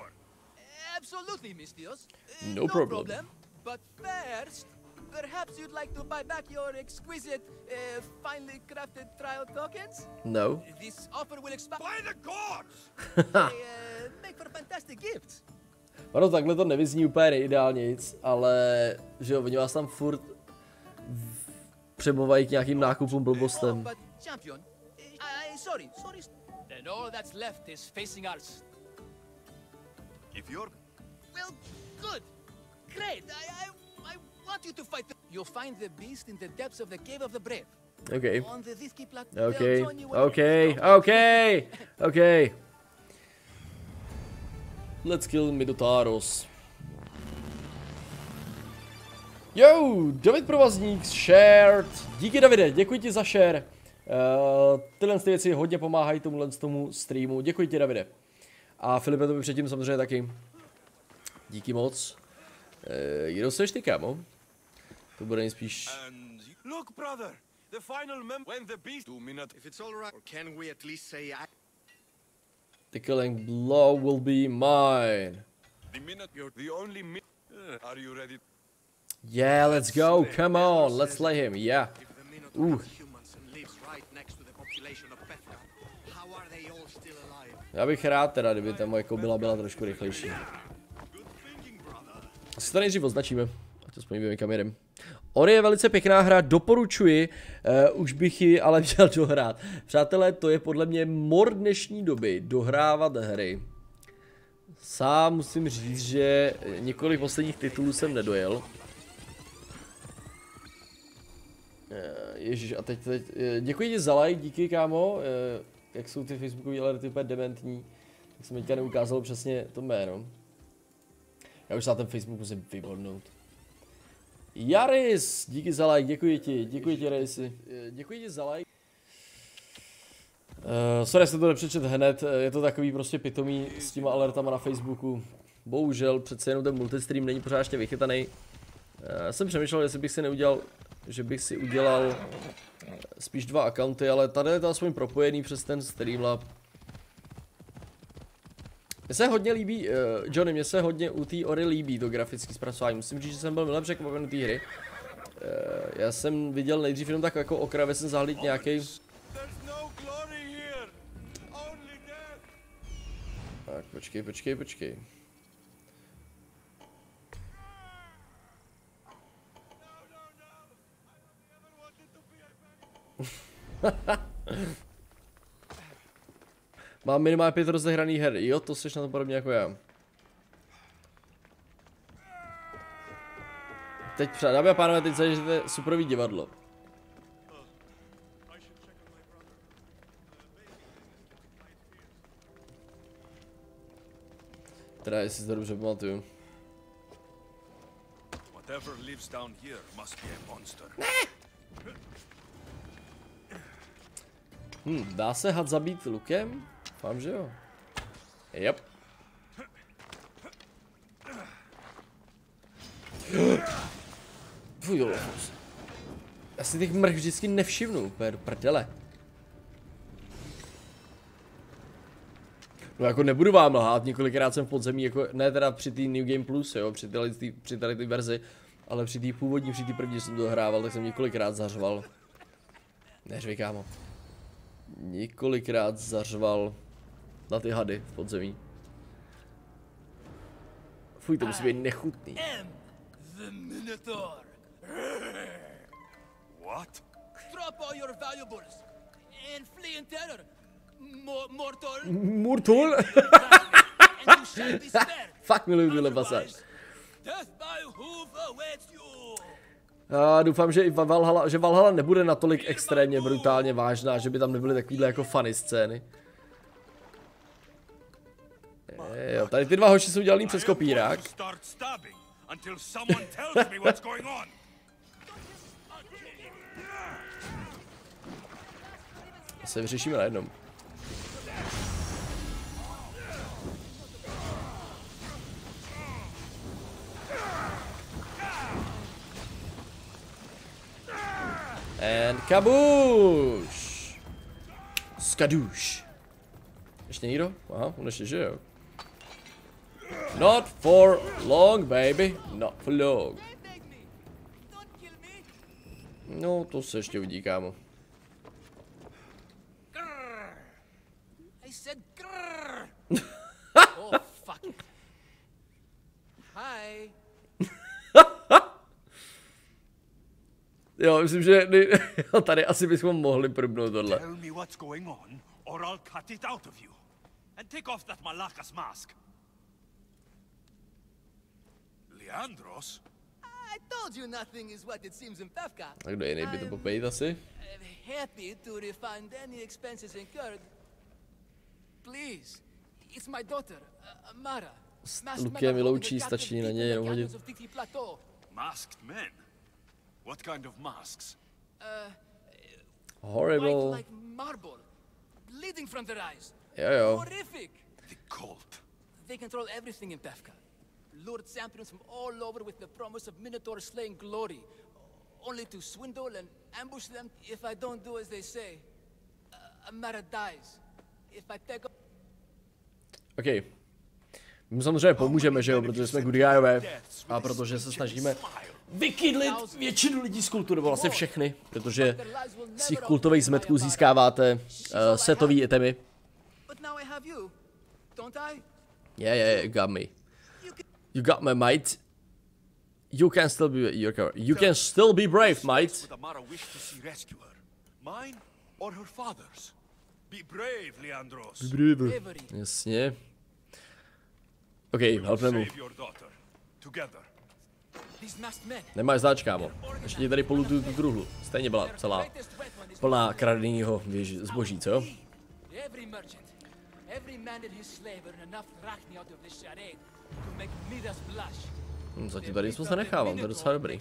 No problem. But first, perhaps you'd like to buy back your exquisite, uh, finely crafted trial tokens? No. This offer will expire. By the gods! They uh, make for fantastic gifts. Ano, takhle to nevyzní úplně nejideálnějc, ale že jo, oni vás tam furt přemluvají k nějakým nákupům blbostem. Oh, but champion, I, I, sorry, sorry. Then all that's left is facing us. If you're. Well, good. Great. I, I, I want you to fight. The... You'll find the beast in the depths of the Cave of the Brave. Okay. On the Disky plat- Okay. Okay. Okay. Okay. Let's kill Minotaurus. Yo, David Provazník, shared. Díky Davide, děkuji ti za share. Uh, tyhle ty věci hodně pomáhají tomuhle tomu streamu. Děkuji ti, Davide. A Filipe, to by předtím samozřejmě taky. Díky moc. Uh, Jido, seš ty, kámo? To bude nejspíš... Look, brother, the final mem when the beast two minutes. If it's all right, or can we at least say I... The killing blow will be mine. The minute you're the only mi uh, Are you ready? Yeah, let's go. Come on, let's slay him. Yeah. If the Minotaur Ooh. is humans and lives right next to the population of Bethka, how are they all still alive? Já bych rád teda, kdyby ta moje kobila byla trošku rychlejší. Asi to nejdřív označíme. Ať to spojíme kam jedem. Ori je velice pěkná hra, doporučuji, uh, už bych ji ale měl dohrát. Přátelé, to je podle mě mor dnešní doby, dohrávat hry. Sám musím říct, že několik posledních titulů jsem nedojel. Uh, Ježíš, a teď, teď uh, děkuji ti za like, díky kámo, uh, jak jsou ty Facebookové alerty úplně dementní, tak jsem teďka neukázal přesně to jméno. Já už se na ten Facebook musím vybodnout. Jaris, díky za like, děkuji ti, děkuji ti Rejsi, děkuji ti za like. Uh, sorry, jsem to nepřečet hned, je to takový prostě pitomý s těma alertama na Facebooku. Bohužel, přece jenom ten multistream není pořád ještě vychytaný. Uh, jsem přemýšlel, jestli bych si neudělal, že bych si udělal spíš dva accounty, ale tady je to aspoň propojený přes ten Streamlab. Mně se hodně líbí, uh, Johnny, mně se hodně u té Ori líbí to grafické zpracování. Musím říct, že jsem byl milé překvapen u té hry. Uh, já jsem viděl nejdřív jenom tak jako okrajově jsem zahlídl nějaký. Tak, počkej, počkej, počkej. Mám minimálně pět rozehraných her. Jo, to seš na to podobně jako já. Teď přát, dámy a pánové, teď zažijete superový divadlo. Teda, jestli si to dobře pamatuju. Whatever lives down here must be a monster. Hm, dá se had zabít lukem? Fám, že jo. Yep. Fuj, jo. Já si těch mrch vždycky nevšimnu, úplně do prdele. No jako nebudu vám lhát, několikrát jsem v podzemí, jako, ne teda při té New Game Plus, jo, při tady ty, při tady ty verzi, ale při té původní, při té první jsem to hrával, tak jsem několikrát zařval. Neřvi, kámo. Několikrát zařval na ty hady v podzemí. Fuj, to musí být nechutný. The Minotaur. What? Drop all your valuables and flee in terror. Mo mortal. Murtul? And you shall be spared. Fakt miluji tuhle pasáž. Death by hoof awaits you. Já doufám, že i Valhalla, že Valhalla nebude natolik extrémně brutálně vážná, že by tam nebyly takovýhle jako funny scény. Jo, tady ty dva hoši jsou dělaný přes kopírák. Se vyřešíme na jednom. And kabuš! Skaduš. Ještě někdo? Aha, on ještě žije, jo. Not for long, baby. Not for long. No, to se ještě uvidí, kámo. I said grrr. Oh, fuck it. Hi. Jo, myslím, že tady asi bychom mohli probnout tohle. Tell me what's going on, or I'll cut it out of you. And take off that Malakas mask. Leandros? I told you nothing is what it seems in Pefka. A kdo jiný by to popejit asi? I'm happy to refund any expenses incurred. Please, it's my daughter, uh, Mara. S lukem vyloučí, stačí na něj jenom hodit. Masked men? What kind of masks? Uh, Horrible. white like marble, bleeding from their eyes. Jo, jo. Horrific. The cult. They control everything in Pefka. Lured champions from all over with the promise of Minotaur slaying glory, only to swindle and ambush them if I don't do as they say. Uh, Amara dies. If I take up... OK. My samozřejmě pomůžeme, že jo, protože jsme good guyové a protože se snažíme vykydlit většinu lidí z kultu, nebo vlastně všechny, protože z těch kultových zmetků získáváte uh, setový itemy. But now I have you, don't I? Yeah, yeah, you got me. You got me, mate. You can still be your cover. You can still be brave, mate. Would Amara wish to see rescuer? Mine or her father's? Be brave, Leandros. Bravery. Jasně. OK, helpne mu. Save your daughter. Together. These masked men. Nemáš záč, kámo. Ještě tady polutuju tu truhlu. Stejně byla celá plná kradenýho zboží, co? Every merchant, every man and his slave earn enough drachmi out of this charade to make Midas blush. Hm, zatím tady nic moc nenechávám, to je docela dobrý.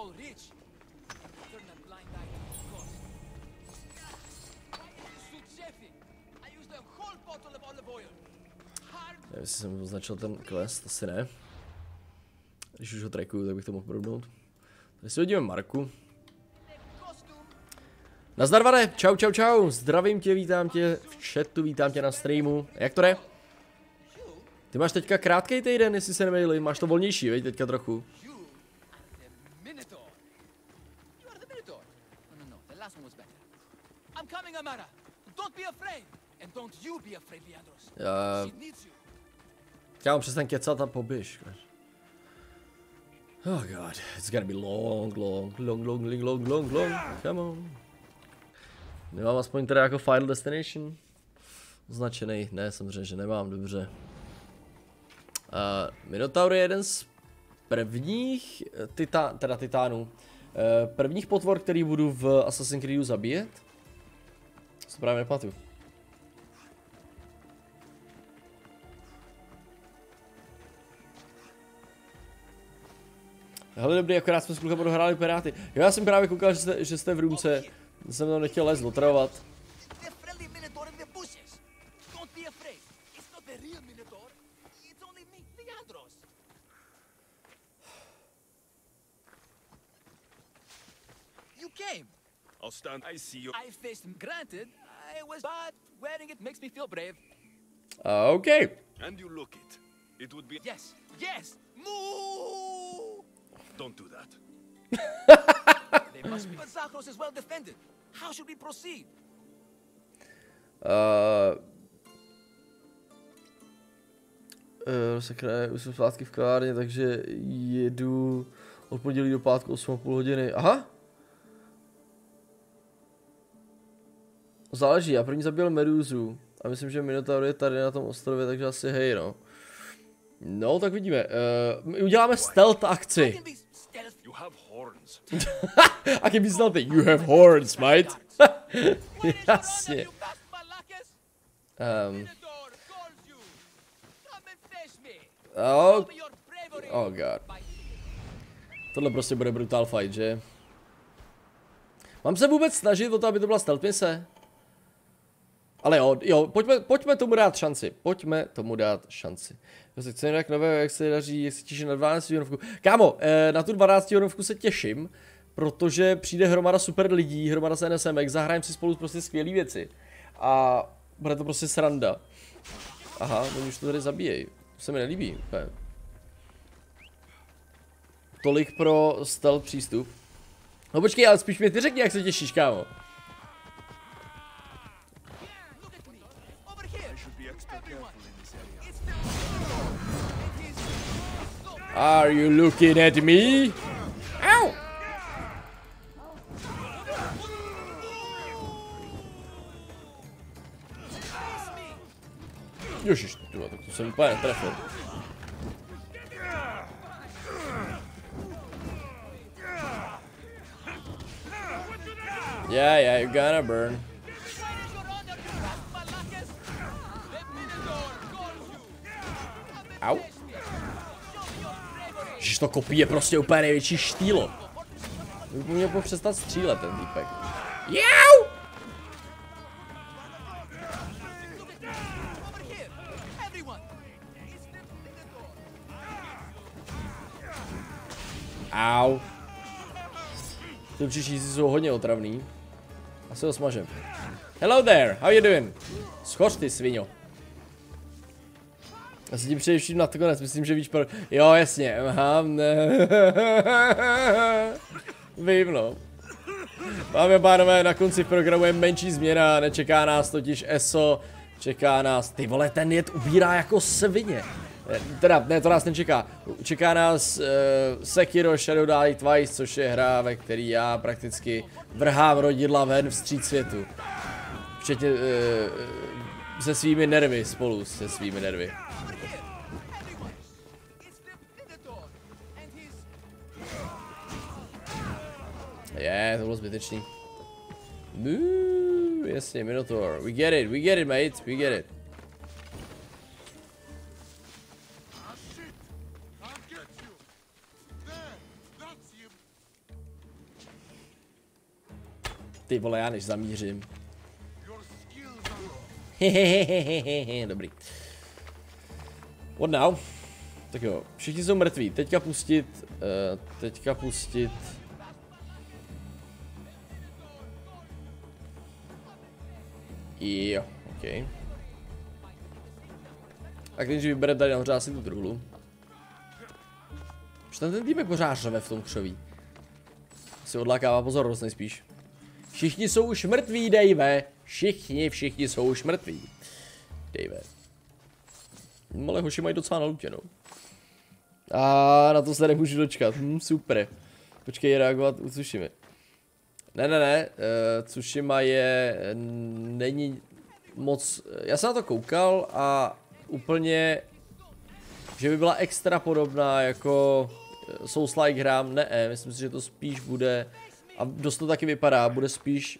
Nevím, jestli jsem označil ten quest, asi ne. Když už ho trackuju, tak bych to mohl probnout. Tady si hodíme Marku. Nazdar, Vane, čau, čau, čau, zdravím tě, vítám tě v chatu, vítám tě na streamu. Jak to jde? Ty máš teďka krátkej týden, jestli se nemýlím, máš to volnější, veď teďka trochu. Já... Kámo, přestaň kecat a poběž. Oh god, it's gonna be long, long, long, long, long, long, long, long, come on. Nemám aspoň teda jako Final Destination označený? Ne, samozřejmě, že nemám, dobře. Uh, Minotaur je jeden z prvních tita, teda titánů. Uh, prvních potvor, který budu v Assassin's Creedu zabíjet. Co právě nepamatuju. Hele dobrý, akorát jsme s klukama dohráli Piráty. Jo, já jsem právě koukal, že jste, že jste v roomce. Jsem tam nechtěl les otravovat. I'll stand. I see you. I faced him. Granted, I was, but wearing it makes me feel brave. Uh, okay. And you look it. It would be. Yes, yes. Moo! Don't do that. They must be. But Zakros is well defended. How should we proceed? Uh, uh, sakra, už jsem zpátky v kavárně, takže jedu od pondělí do pátku osm a půl hodiny. Aha. Záleží, já první zabil Meduzu a myslím, že Minotaur je tady na tom ostrově, takže asi hej, no. No, tak vidíme. Uh, my uděláme stealth akci. You have horns. I can be stealthy. You have horns, mate. Jasně. Um. Oh. Oh god. Tohle prostě bude brutal fight, že? Mám se vůbec snažit o to, aby to byla stealth mise? Ale jo, jo, pojďme, pojďme tomu dát šanci. Pojďme tomu dát šanci. Chci nějak nového, jak se daří, jak se těším na dvanáctou honovku. Kámo, na tu dvanáctou honovku se těším, protože přijde hromada super lidí, hromada z N S M X, zahrajeme si spolu prostě skvělé věci. A bude to prostě sranda. Aha, oni už to tady zabíjejí. To se mi nelíbí. Okay. Tolik pro stealth přístup. No počkej, ale spíš mi ty řekni, jak se těšíš, kámo. Are you looking at me? Ow! Ježiš, tyhle, tak to jsem úplně netrefil. Yeah, yeah, you're gonna burn. Au. Ježiš, to kopí je prostě úplně největší štýlo. Bych měl přestat střílet ten týpek. Jau! Au. Ty příštíci jsou hodně otravný. Asi ho smažem. Hello there, how you doing? Schoř ty sviňo. Já si tím především na to konec, myslím, že víš pro... Jo, jasně, aha, vím, no. Máme pánové, na konci programu je menší změna, nečeká nás totiž E S O, čeká nás, ty vole, ten jed ubírá jako svině. Teda, ne, to nás nečeká. Čeká nás uh, Sekiro Shadow Die Twice, což je hra, ve který já prakticky vrhám rodidla ven vstříc světu. Včetně uh, se svými nervy, spolu se svými nervy. Je, to bylo zbytečný. Boo, jasně, Minotaur. We get it, we get it, mate, we get it. Ty vole, já než zamířím. Hehehehehe, dobrý. What now? Tak jo, všichni jsou mrtví. Teďka pustit, uh, teďka pustit. Jo, ok. A když vybere tady nahoře asi tu truhlu. Už tam ten týpek pořád řve v tom křoví. Si odlákává pozornost nejspíš. Všichni jsou už mrtví, Dave. Všichni, všichni jsou už mrtví. Dave. Ale hoši mají docela na lutě, no. A na to se nemůžu dočkat. Hm, super. Počkej, reagovat u Tsushimy. Ne, ne, ne, uh, Tsushima je, není moc, já jsem na to koukal a úplně, že by byla extra podobná jako Souls-like hrám, ne, myslím si, že to spíš bude, a dost to taky vypadá, bude spíš,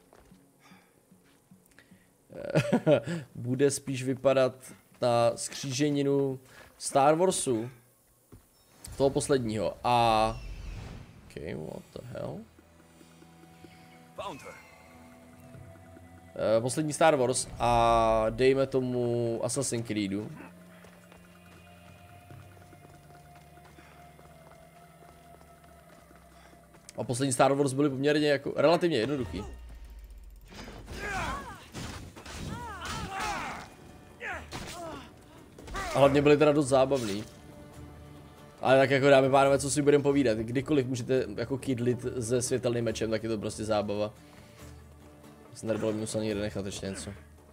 bude spíš vypadat na skříženinu Star Warsu, toho posledního, a, okay, what the hell? Found her. Uh, poslední Star Wars a dejme tomu Assassin's Creedu. A poslední Star Wars byly poměrně jako relativně jednoduchý. A hlavně byly teda dost zábavný. Ale tak jako dáme pánové, co si budeme povídat. Kdykoliv můžete jako kydlit se světelným mečem, tak je to prostě zábava. Jsem tady bylo musel někde nechat ještě něco.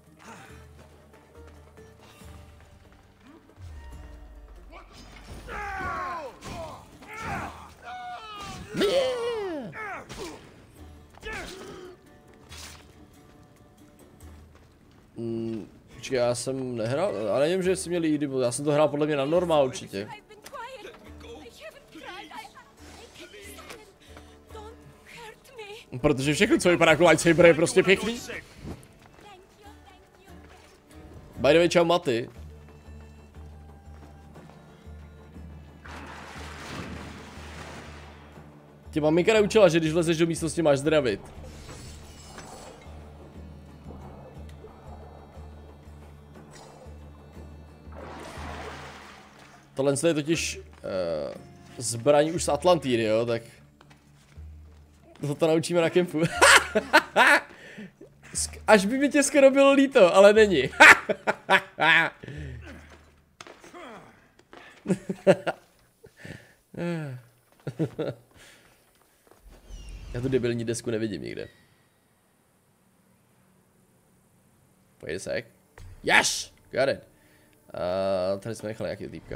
Mm, počkej, já jsem nehrál, ale nevím, že jsi měl jídy, já jsem to hrál podle mě na normál určitě. Protože všechno, co vypadá jako lightsaber, je prostě pěkný. By the way, čau Maty. Tě maminka neučila, že když vlezeš do místnosti, máš zdravit. Tohle je totiž uh, zbraň už z Atlantidy, jo, tak... To to naučíme na kempu. Až by mi tě skoro bylo líto, ale není. Já tu debilní desku nevidím nikde. Pojď sek. Yes! Got it. Uh, tady jsme nechali nějaký týpka.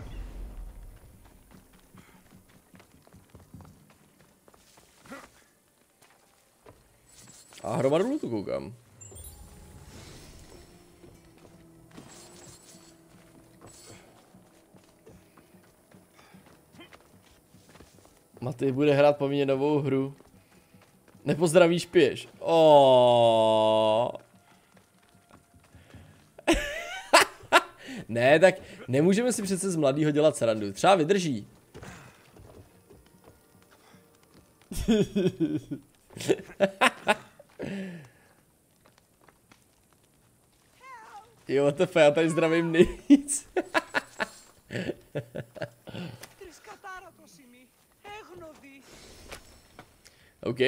A hromadu lootu koukám. Maty bude hrát povinně novou hru. Nepozdravíš, piješ. Oh. Ne, tak nemůžeme si přece z mladýho dělat srandu. Třeba vydrží. Jo, what the fuck, já tady zdravím nejvíc. OK.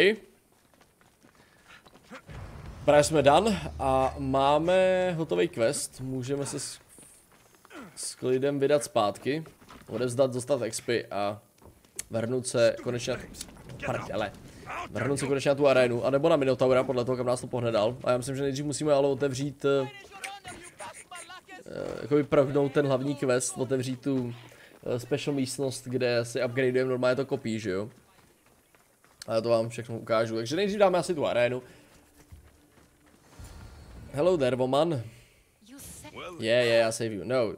Právě jsme done a máme hotový quest. Můžeme se s, s klidem vydat zpátky. Odevzdat, dostat X P a vrhnout se konečně na tu... Pardele. Vrhnout se konečně na tu arénu, anebo na Minotaura, podle toho, kam nás to pohne dál. A já myslím, že nejdřív musíme ale otevřít... Uh, jakoby prvnout ten hlavní quest, otevřít tu uh, special místnost, kde si upgradeujeme normálně to kopí, že jo? A já to vám všechno ukážu, takže nejdřív dáme asi tu arénu. Hello there, woman. Yeah, yeah, I save you. No.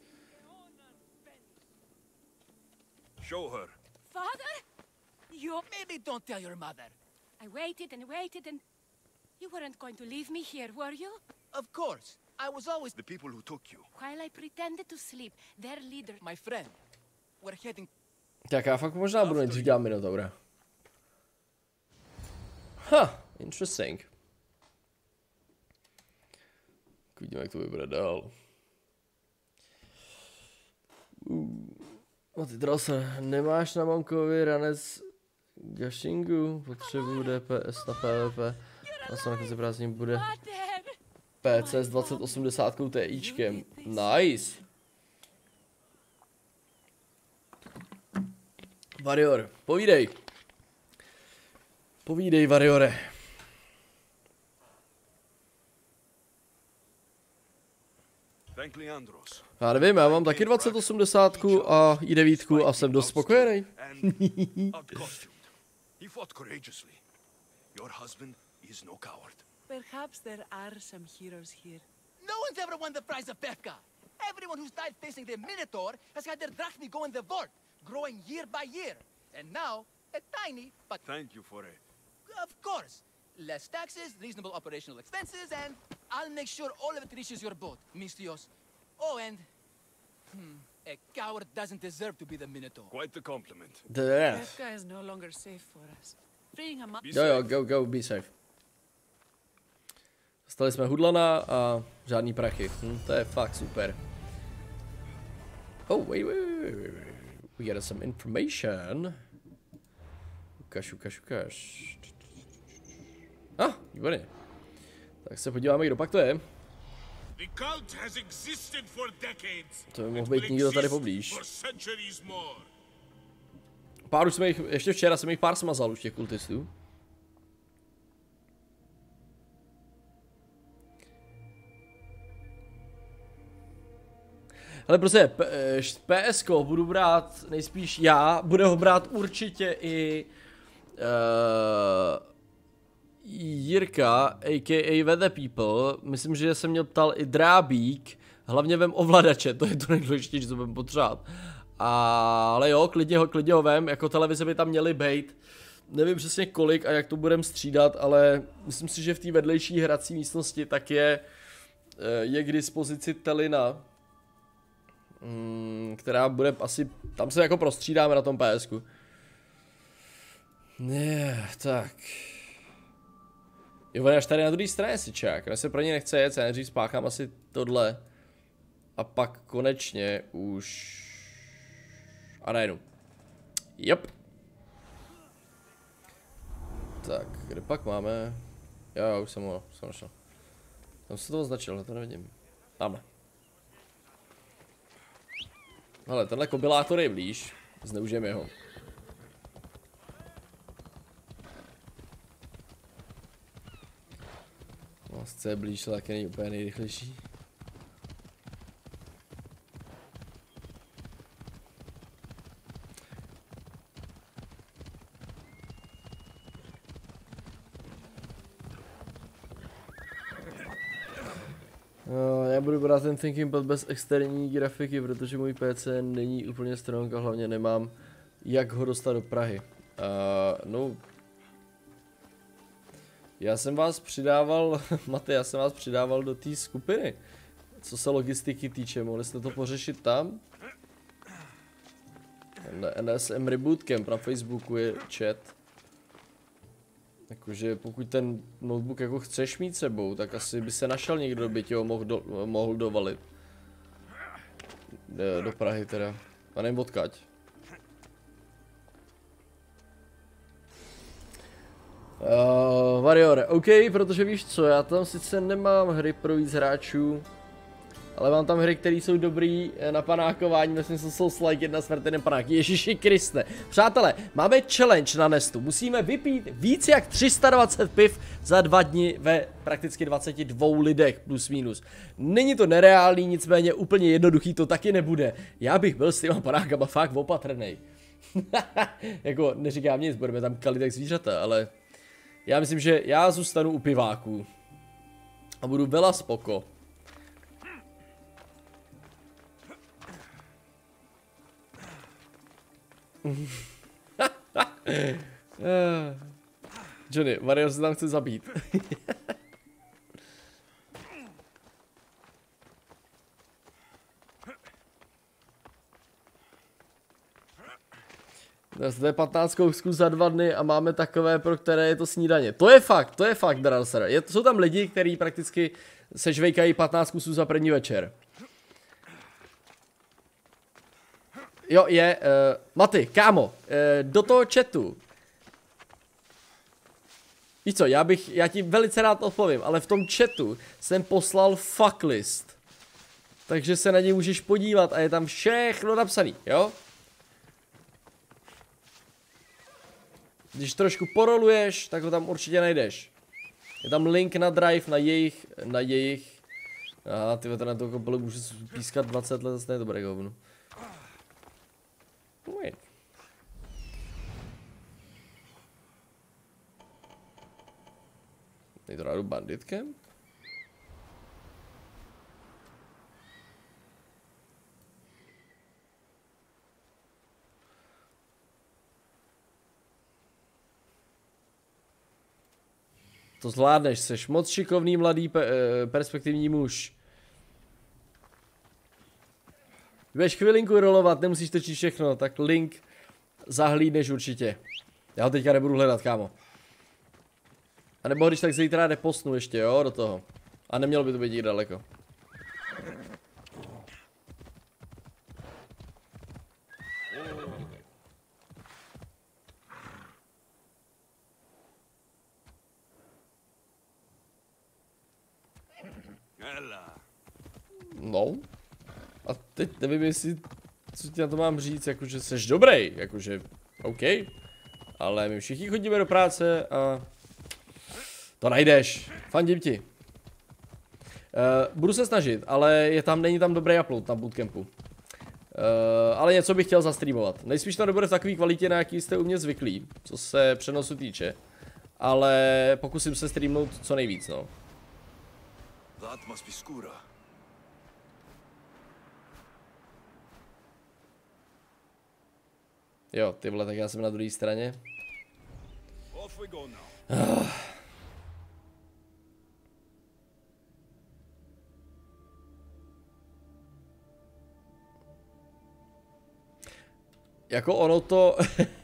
Show her. Father? You... Maybe don't tell your mother. I waited and waited and... You weren't going to leave me here, were you? Of course. I was always The people who took you. While I pretended to sleep, their leader... my friend. We're heading... Tak já fakt možná budu nejdřív dělat Minotaura. Ha, huh, interesting. Uvidíme, jak to vypadá dál. Uh. A ty Drose, nemáš na mamkovi ranec Gashingu? Potřebuju D P S na P V P. A se na konci prázdnin bude P C s dvacet osmdesát Tičkem. Nice. Warrior, povídej. Povídej, Warriore. Já nevím, já mám taky dvacet osmdesát a i devět a jsem dost spokojený. Your husband is no coward. Perhaps there are some heroes here. No one's ever won the prize of Befka. Everyone who's died facing the Minotaur has had their drachmi go in the vault, growing year by year. And now, a tiny, but... Thank you for it. Of course. Less taxes, reasonable operational expenses, and I'll make sure all of it reaches your boat, Mistios. Oh, and... Hmm, a coward doesn't deserve to be the Minotaur. Quite the compliment. Yeah. Befka is no longer safe for us. Freeing him up... Jo, jo, go, go, be safe. Dostali jsme hudlana a žádný prachy. Hm, to je fakt super. Oh, wait, wait, wait, wait, wait. We got some information. Ukaž, ukaž, ukaž. Ah, výborně. Tak se podíváme, kdo pak to je. The cult has existed for decades. To by mohl být někdo tady poblíž. For centuries more. Pár už jsme jich, ještě včera jsem jich pár smazal už těch kultistů. Ale prostě P S ko budu brát nejspíš já, bude ho brát určitě i uh, Jirka, a k a. Weather People, myslím, že jsem měl ptal i Drábík, hlavně vem ovladače, to je to nejdůležitější, co budeme potřebovat. A, ale jo, klidně ho, klidně ho vem, jako televize by tam měly být. Nevím přesně kolik a jak to budeme střídat, ale myslím si, že v té vedlejší hrací místnosti tak je, je k dispozici telina, která bude asi, tam se jako prostřídáme na tom PSku. Ne, tak. Jo, až tady na druhé straně si čák, já se pro ně nechce jet, já nejdřív spáchám asi tohle. A pak konečně už arénu. Jop. Tak, kde pak máme? Jo, jo, už jsem ho, jsem našel. Tam se to označil, ale to nevidím. Tamhle. Hele, tenhle kobylátor je blíž, zneužijeme ho. Vlastně je blíž, ale taky není úplně nejrychlejší. No, já budu brát ten Thinking Pad bez externí grafiky, protože můj P C není úplně strong a hlavně nemám jak ho dostat do Prahy. Uh, no, já jsem vás přidával, Mate, já jsem vás přidával do té skupiny, co se logistiky týče, mohli jste to pořešit tam? N S M Reboot Camp na Facebooku je chat. Jakože pokud ten notebook jako chceš mít sebou, tak asi by se našel někdo, by ti ho mohl, do, mohl dovalit. Do, do Prahy teda. A nevím odkaď. Uh, Variore, OK, protože víš co, já tam sice nemám hry pro víc hráčů, ale mám tam hry, které jsou dobrý na panákování, myslím, že jsou Like jedna smrtelný panák. Ježiši Kriste. Přátelé, máme challenge na Nestu. Musíme vypít víc jak tři sta dvacet piv za dva dny ve prakticky dvaceti dvou lidech, plus minus. Není to nereálný, nicméně úplně jednoduchý to taky nebude. Já bych byl s těma panákama fakt opatrnej. Jako neříkám nic, budeme tam kalit jak zvířata, ale já myslím, že já zůstanu u piváků. A budu vela spoko. Johnny, Mario se tam chce zabít. To je patnáct kousků za dva dny a máme takové, pro které je to snídaně. To je fakt, to je fakt, Daralser. Je, jsou tam lidi, kteří prakticky sežvejkají patnáct kusů za první večer. Jo, je, uh, Maty, kámo, uh, do toho chatu. Víš co, já bych, já ti velice rád odpovím, ale v tom chatu jsem poslal fuck list. Takže se na něj můžeš podívat a je tam všechno napsaný, jo? Když trošku poroluješ, tak ho tam určitě najdeš. Je tam link na drive, na jejich, na jejich. Aha, ty na toho kopelu můžu pískat dvacet let, zase je dobré hovno. Wait. Není to rádu Bandit Camp? To zvládneš, seš moc šikovný, mladý, pe perspektivní muž. Budeš chvilinku rolovat, nemusíš točit všechno, tak link zahlídneš určitě. Já ho teďka nebudu hledat, kámo. A nebo když tak zítra nepostnu ještě, jo, do toho. A nemělo by to být daleko. No. A teď nevím, jestli, co ti na to mám říct, jakože jsi dobrý, jakože, OK. Ale my všichni chodíme do práce a to najdeš. Fandím ti. Uh, budu se snažit, ale je tam, není tam dobrý upload na bootcampu. Uh, ale něco bych chtěl zastreamovat. Nejspíš to nebude v takové kvalitě, na jaký jste u mě zvyklí, co se přenosu týče. Ale pokusím se streamnout co nejvíc, no. That must be Skura. Jo, ty vole, tak já jsem na druhé straně. Off we go now. Uh. Jako ono to...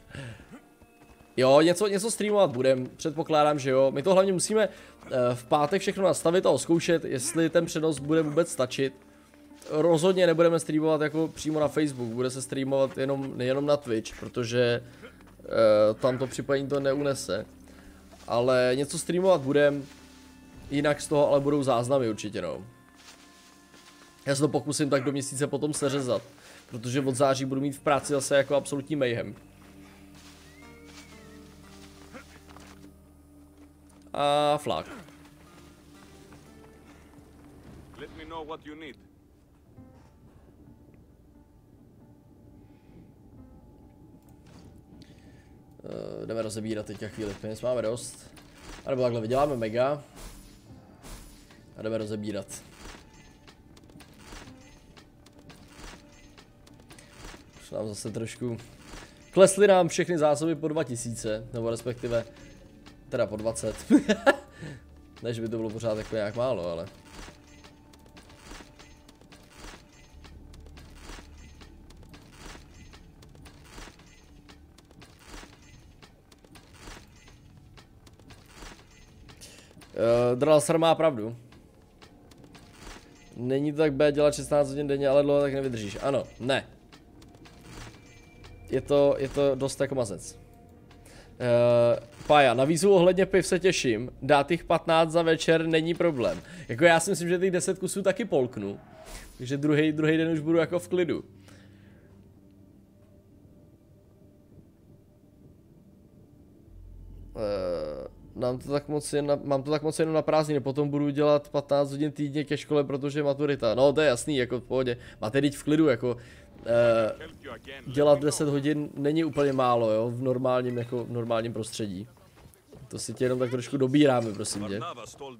Jo, něco, něco streamovat budem, předpokládám, že jo. My to hlavně musíme uh, v pátek všechno nastavit a oskoušet, jestli ten přenos bude vůbec stačit. Rozhodně nebudeme streamovat jako přímo na Facebook, bude se streamovat jenom, nejenom na Twitch, protože uh, tam to připojení to neunese. Ale něco streamovat budem, jinak z toho ale budou záznamy určitě, no. Já se to pokusím tak do měsíce potom seřezat, protože od září budu mít v práci zase jako absolutní mayhem. A flak. Let me know what you need. Uh, jdeme rozebírat teďka chvíli, peněz máme dost. A nebo takhle vyděláme mega. A jdeme rozebírat. Už nám zase trošku... Klesly nám všechny zásoby po dva tisíce, nebo respektive... Teda po dvacet. Ne, že by to bylo pořád jako nějak málo, ale... Uh, Dralsar má pravdu. Není to tak B dělat šestnáct hodin denně, ale dlouho tak nevydržíš. Ano, ne. Je to, je to dost jako mazec. Uh, Pája, na výzvu ohledně piv se těším. Dát jich patnáct za večer není problém. Jako já si myslím, že těch deset kusů taky polknu. Takže druhý, druhý den už budu jako v klidu. Uh, Mám to tak moc jen na, mám to tak moc jenom na prázdniny, potom budu dělat patnáct hodin týdně ke škole, protože je maturita. No to je jasný, jako v pohodě. Máte teď v klidu, jako eh, dělat deset hodin není úplně málo, jo, v normálním, jako v normálním prostředí. To si tě jenom tak trošku dobíráme, prosím tě.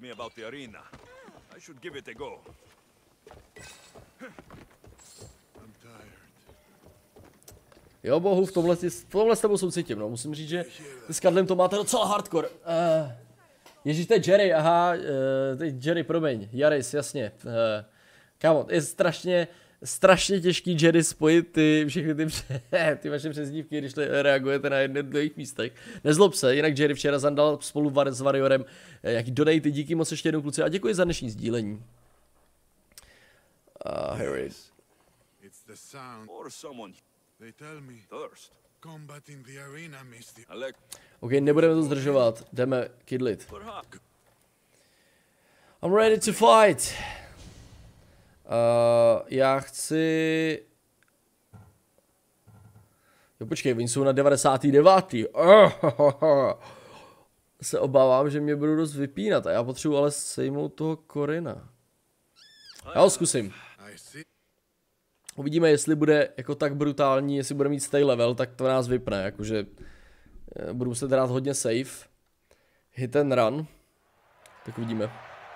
Jo bohu, v tomhle, v tomhle s tebou soucítím, no, musím říct, že s Karlem to máte docela hardcore. Uh, Ježíš, to je Jerry, aha, uh, to je Jerry, promiň, Jaris, jasně. Uh, kámo, je strašně, strašně těžký Jerry spojit ty, všechny ty, ty vaše přezdívky, když reagujete na jednotlivých místech. Nezlob se, jinak Jerry včera zandal spolu s Variorem, jaký donate, díky moc ještě jednou kluci a děkuji za dnešní sdílení. Uh, here it is. It's the sound. Or someone. They tell me. Thirst. Combat in the arena, Misty. Ok, nebudeme to zdržovat, jdeme kidlit. I'm ready to fight. Uh, já chci... Jo, počkej, oni jsou na devadesátý devátý Uh, se obávám, že mě budou dost vypínat a já potřebuji ale sejmout toho Corina. Já ho zkusím. Uvidíme, jestli bude jako tak brutální, jestli bude mít stay level, tak to nás vypne, jakože budu se dát hodně safe. Hit and run. Tak uvidíme.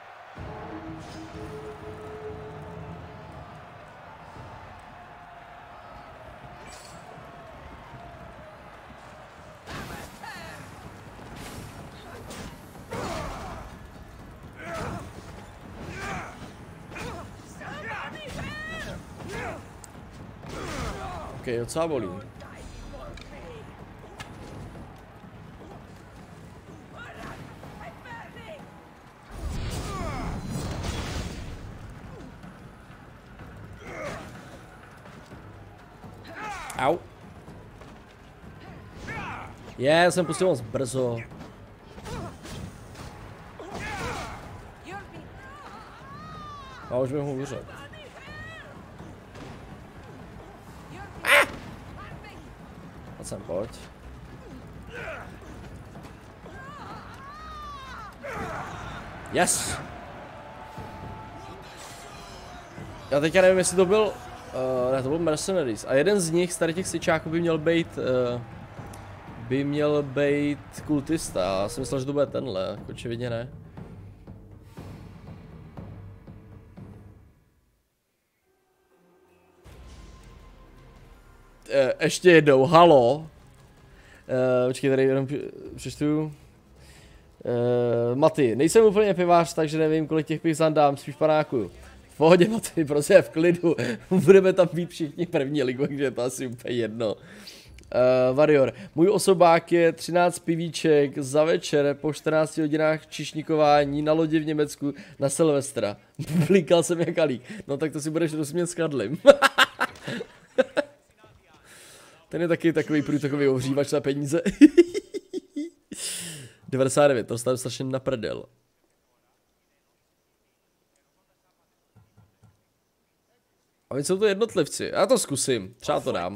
Ok, docela bolí. Au. Je, yeah, jsem pustil moc brzo. A už bych ho vyřel. Ah! Pojď sem, pojď. Yes! Já teďka nevím, jestli to byl, uh, ne, to byl Mercenaries. A jeden z nich, z tady těch syčáků by měl být, uh, by měl být kultista. Já jsem myslel, že to bude tenhle, jako očividně ne. Uh, ještě jednou, halo. Uh, počkej, tady jenom přečtu. Uh, Maty, nejsem úplně pivář, takže nevím, kolik těch piv dám, spíš panákuju. V pohodě, Maty, prostě v klidu. Budeme tam být všichni první ligu, takže je to asi úplně jedno. Uh, Varior, můj osobák je třináct pivíček za večer po čtrnácti hodinách čišníkování na lodi v Německu na Silvestra. Blinkal jsem jak alík. No tak to si budeš rozumět s Kadlim. Ten je taky takový průtokový ohřívač na peníze. devadesát devět, to stavím strašně na prdel. A oni jsou to jednotlivci, já to zkusím, třeba to dám.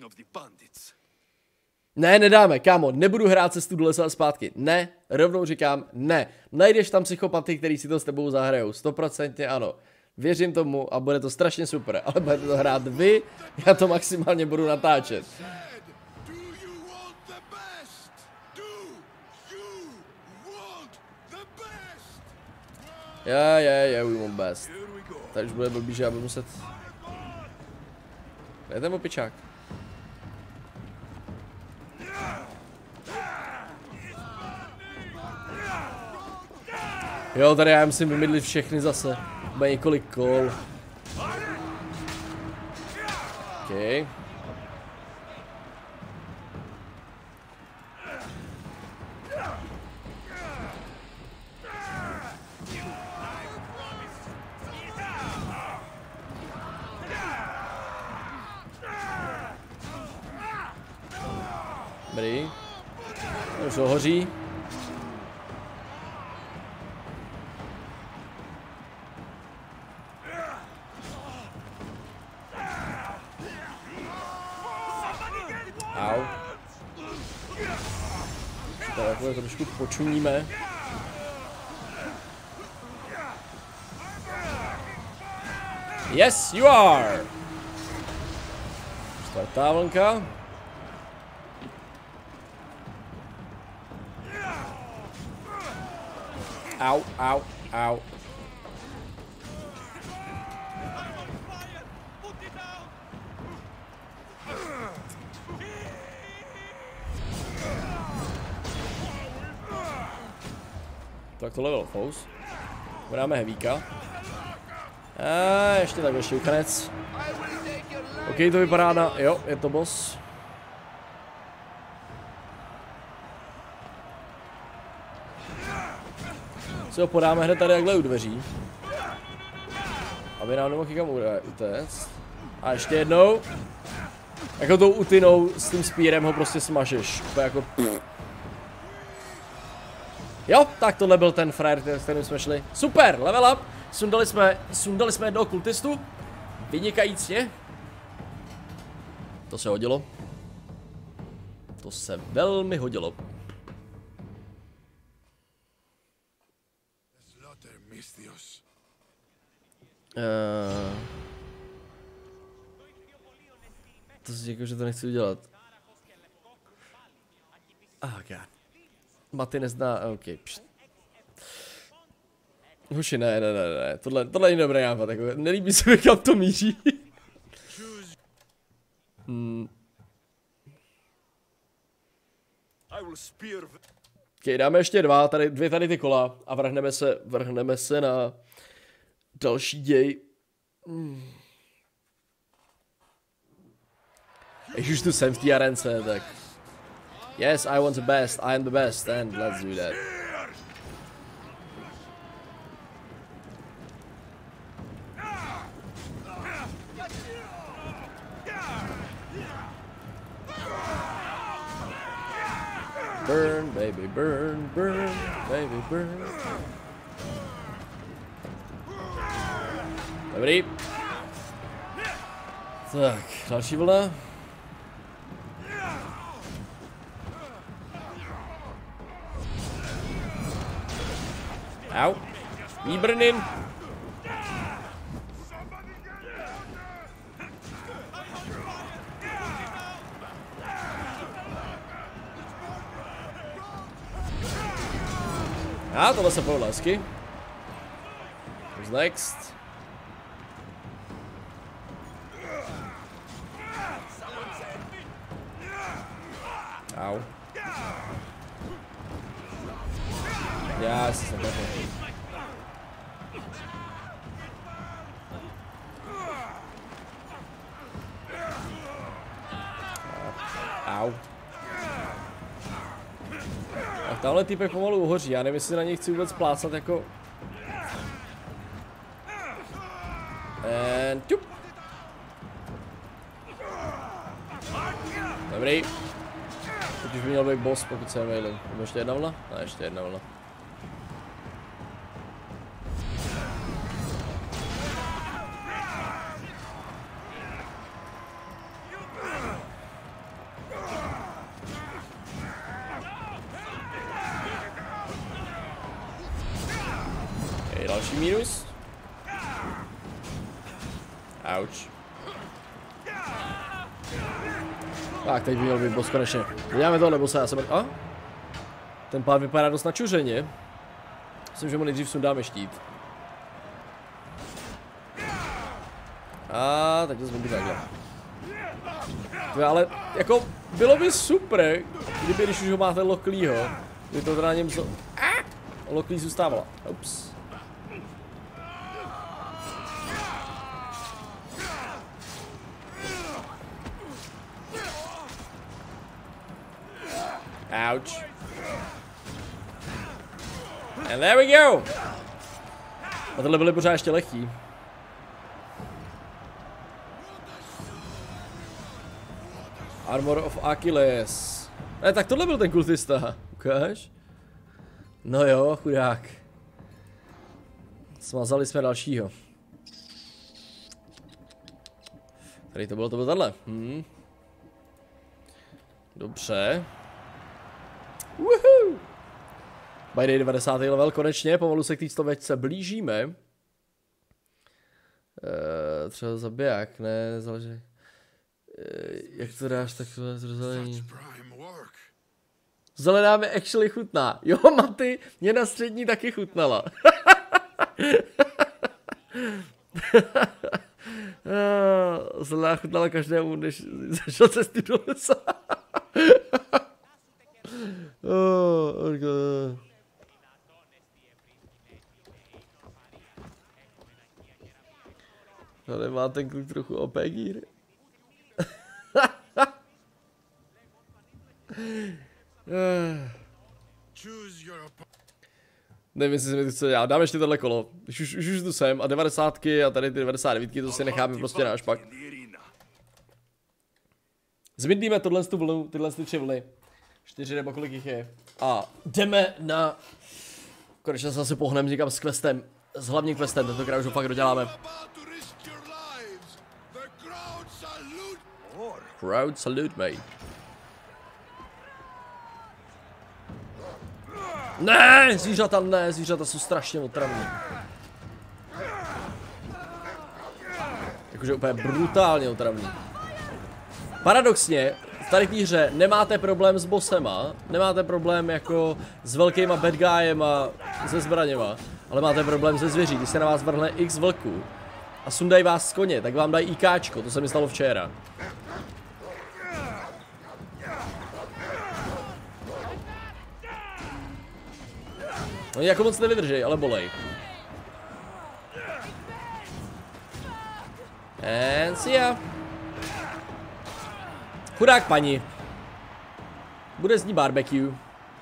Ne, nedáme, kámo, nebudu hrát cestu do lesa a zpátky, ne, rovnou říkám, ne. Najdeš tam psychopaty, který si to s tebou zahrajou, stoprocentně ano. Věřím tomu a bude to strašně super, ale budete to hrát vy, já to maximálně budu natáčet. Yeah, yeah, yeah, we want best. Tady už bude blbý, že já budu muset... Kde je ten opičák? Jo, tady já musím vymydlit všechny zase. Bude několik kol. OK. Dobrý. Už to hoří. Au. Tady takhle trošku počuníme. Yes, you are! Čtvrtá vlnka. Au, au, au. Tak to level fouse. Dáme hevíka. A ještě takhle šťoukanec. OK, to vypadá na... Jo, je to boss. Si ho podáme hned tady takhle u dveří. Aby nám nemohl někam utéct. A ještě jednou. Jako tou utinou s tím spírem ho prostě smažeš. To jako... Jo, tak tohle byl ten frajer, s kterým jsme šli. Super, level up. Sundali jsme, sundali jsme jednoho kultistu. Vynikajícně. To se hodilo. To se velmi hodilo. Uh, to si jako, že to nechci udělat. Oh god. Maty nezná, ok. Pšt. Hoši, ne, ne, ne, ne, tohle, tohle není dobré nápad, jako, nelíbí se mi, kam to míří. hmm. Okay, dáme ještě dva, tady, dvě tady ty kola a vrhneme se, vrhneme se na další děj. Hmm. Když už tu jsem v té arence, tak... Yes, I want the best, I am the best, and let's do that. Burn, baby, burn, burn, baby, burn. Dobrý. Tak, další vlna. Au. Výbrnin. A tohle se povedlo hezky. Who's next? Au. Já jsem takhle. Au. A tamhle týpek pomalu uhoří, já nevím, jestli na něj chci vůbec plácat jako... And tup. Dobrý. Teď už by měl být boss, pokud se nemýlím. Nebo ještě jedna vlna? Ne, ještě jedna vlna. Okay, další mínus. Ouch. Tak, teď by měl být boss konečně. Děláme tohle bossa, já jsem... A? Ten pád vypadá dost načuřeně. Myslím, že mu nejdřív sundáme štít. A tak to zbytí takhle. To je ale, jako, bylo by super, kdyby, když už ho máte Lockleyho, by to teda na něm... So... Lockley zůstávala. Ups. Ouch. And there we go. A tohle byly pořád ještě lehký. Armor of Achilles. Ne, tak tohle byl ten kultista. Ukáž? No jo, chudák. Smazali jsme dalšího. Tady to bylo, to bylo tohle. Hm. Dobře. Woohoo! By day devadesátý level konečně, pomalu se k té stovečce blížíme. Uh, třeba zabiják, ne, záleží. Uh, jak to dáš takhle zrozelení? Zelená mi actually chutná. Jo, Maty, mě na střední taky chutnala. uh, zelená chutnala každému, než zašel cesty do lesa. Oh, okay. Tady má ten kluk trochu O P gear. Nevím, jestli se mi to chce dělat. Dáme ještě tohle kolo. Už, už, už tu jsem a devadesátky a tady ty devadesát devítky, to si necháme prostě na až pak. Zmydlíme tohle tu vlnu, tyhle ty tři vlny. Čtyři nebo kolik jich je. A jdeme na... Konečně se asi pohneme někam s questem. S hlavním questem, tentokrát už ho fakt doděláme. Crowd salute, mate. Ne, zvířata ne, zvířata jsou strašně otravní. Jakože úplně brutálně otravní. Paradoxně, v tady té hře nemáte problém s bossema, nemáte problém jako s velkýma bad guyema, se zbraněma, Ale máte problém se zvěří, když se na vás vrhne x vlků a sundají vás z koně, tak vám dají IKčko, to se mi stalo včera. Oni jako moc nevydrží, ale bolej. And see ya. Chudák paní. Bude z ní barbecue.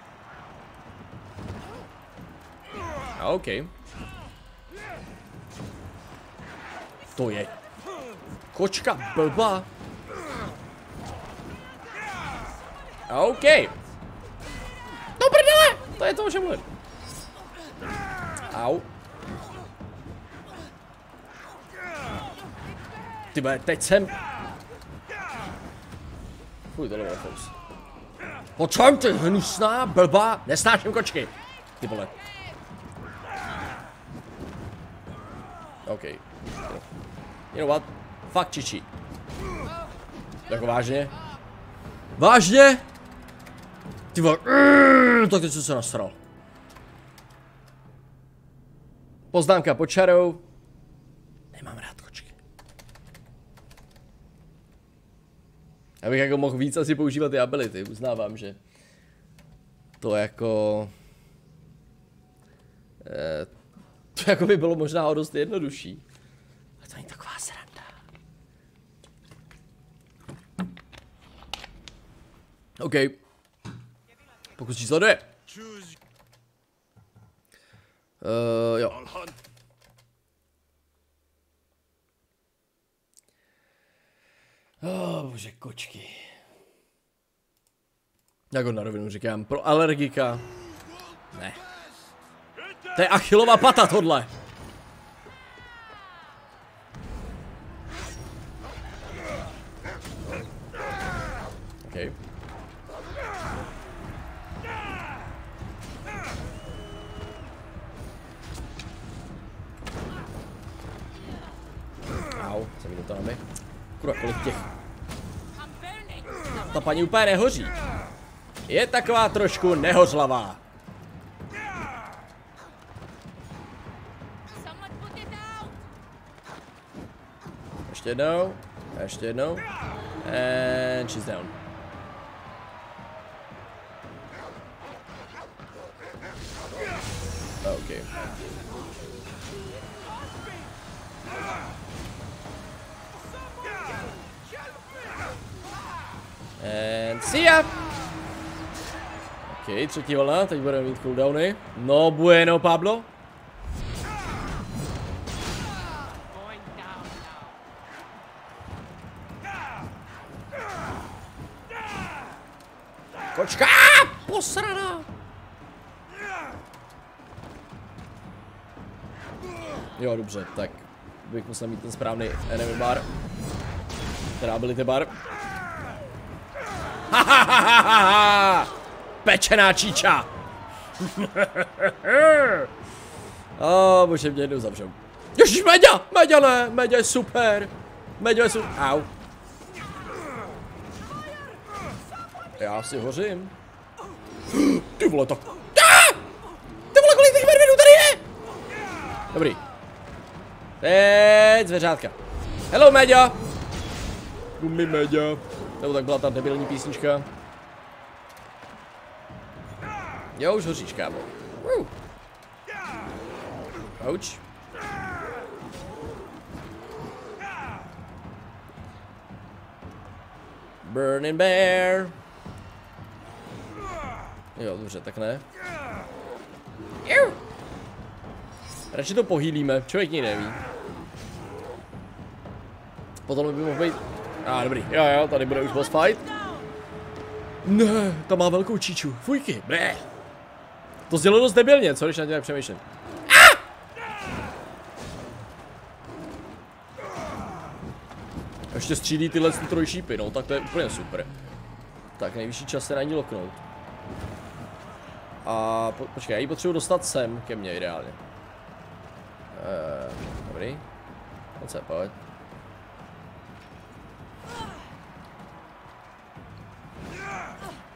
OK. To je kočka blbá. OK. No prdele, to je to, o čem mluvím. Au. Tybe, teď jsem... Fuj, tohle je fous. Počem ty hnusná, blbá, nesnáším kočky. Ty vole. OK. You know what? Fuck čičí. Jako vážně? Vážně? Ty vole, mm, tak teď jsem se nasral. Poznámka pod čarou. Nemám rád kočky. Abych jako mohl víc asi používat ty ability, uznávám, že to jako... Eh, to jako by bylo možná o dost jednodušší. Ale to není taková sranda. OK. Pokus číslo dvě. Uh, jo. Oh, bože, kočky. Jako na rovinu říkám, pro alergika. Ne. To je Achillova pata tohle. OK. Au, jsem jdu to na mě. Kurva, kolik těch. Ta paní úplně nehoří. Je taková trošku nehořlavá. Ještě jednou. Ještě jednou. And she's down. Okay. And see ya! Ok, třetí vlna, teď budeme mít cooldowny. No bueno, Pablo. Kočka! Posraná! Jo, dobře, tak bych musel mít ten správný enemy bar. Teda ability bar. Pečená číča! O, oh, bože, mě jednou zavřou. Ježiš, Meďa! Meďa ne! Meďa je super! Meďa je super! Au! Já si hořím. Ty vole, tak... Ty vole, kolik těch medvědů tady je? Dobrý. Teď zvěřátka. Hello, Meďa! Gumi Meďa. Nebo tak byla ta debilní písnička. Jo, už hoříš, kámo. Uh. Ouch. Burning bear. Jo, dobře, tak ne. Radši to pohýlíme, člověk nikdy neví. Potom by mohl být... A ah, dobrý, jo jo, tady bude už boss fight. Ne, ta má velkou číču, fujky, blé. To sdělilo dost debilně, co když na tě tak přemýšlím. Ah! Ještě střílí tyhle trojšípy, no, tak to je úplně super. Tak nejvyšší čas se na ní loknout. A po, počkej, já ji potřebuji dostat sem ke mně ideálně. Eee, dobrý. Pojď se, pojď.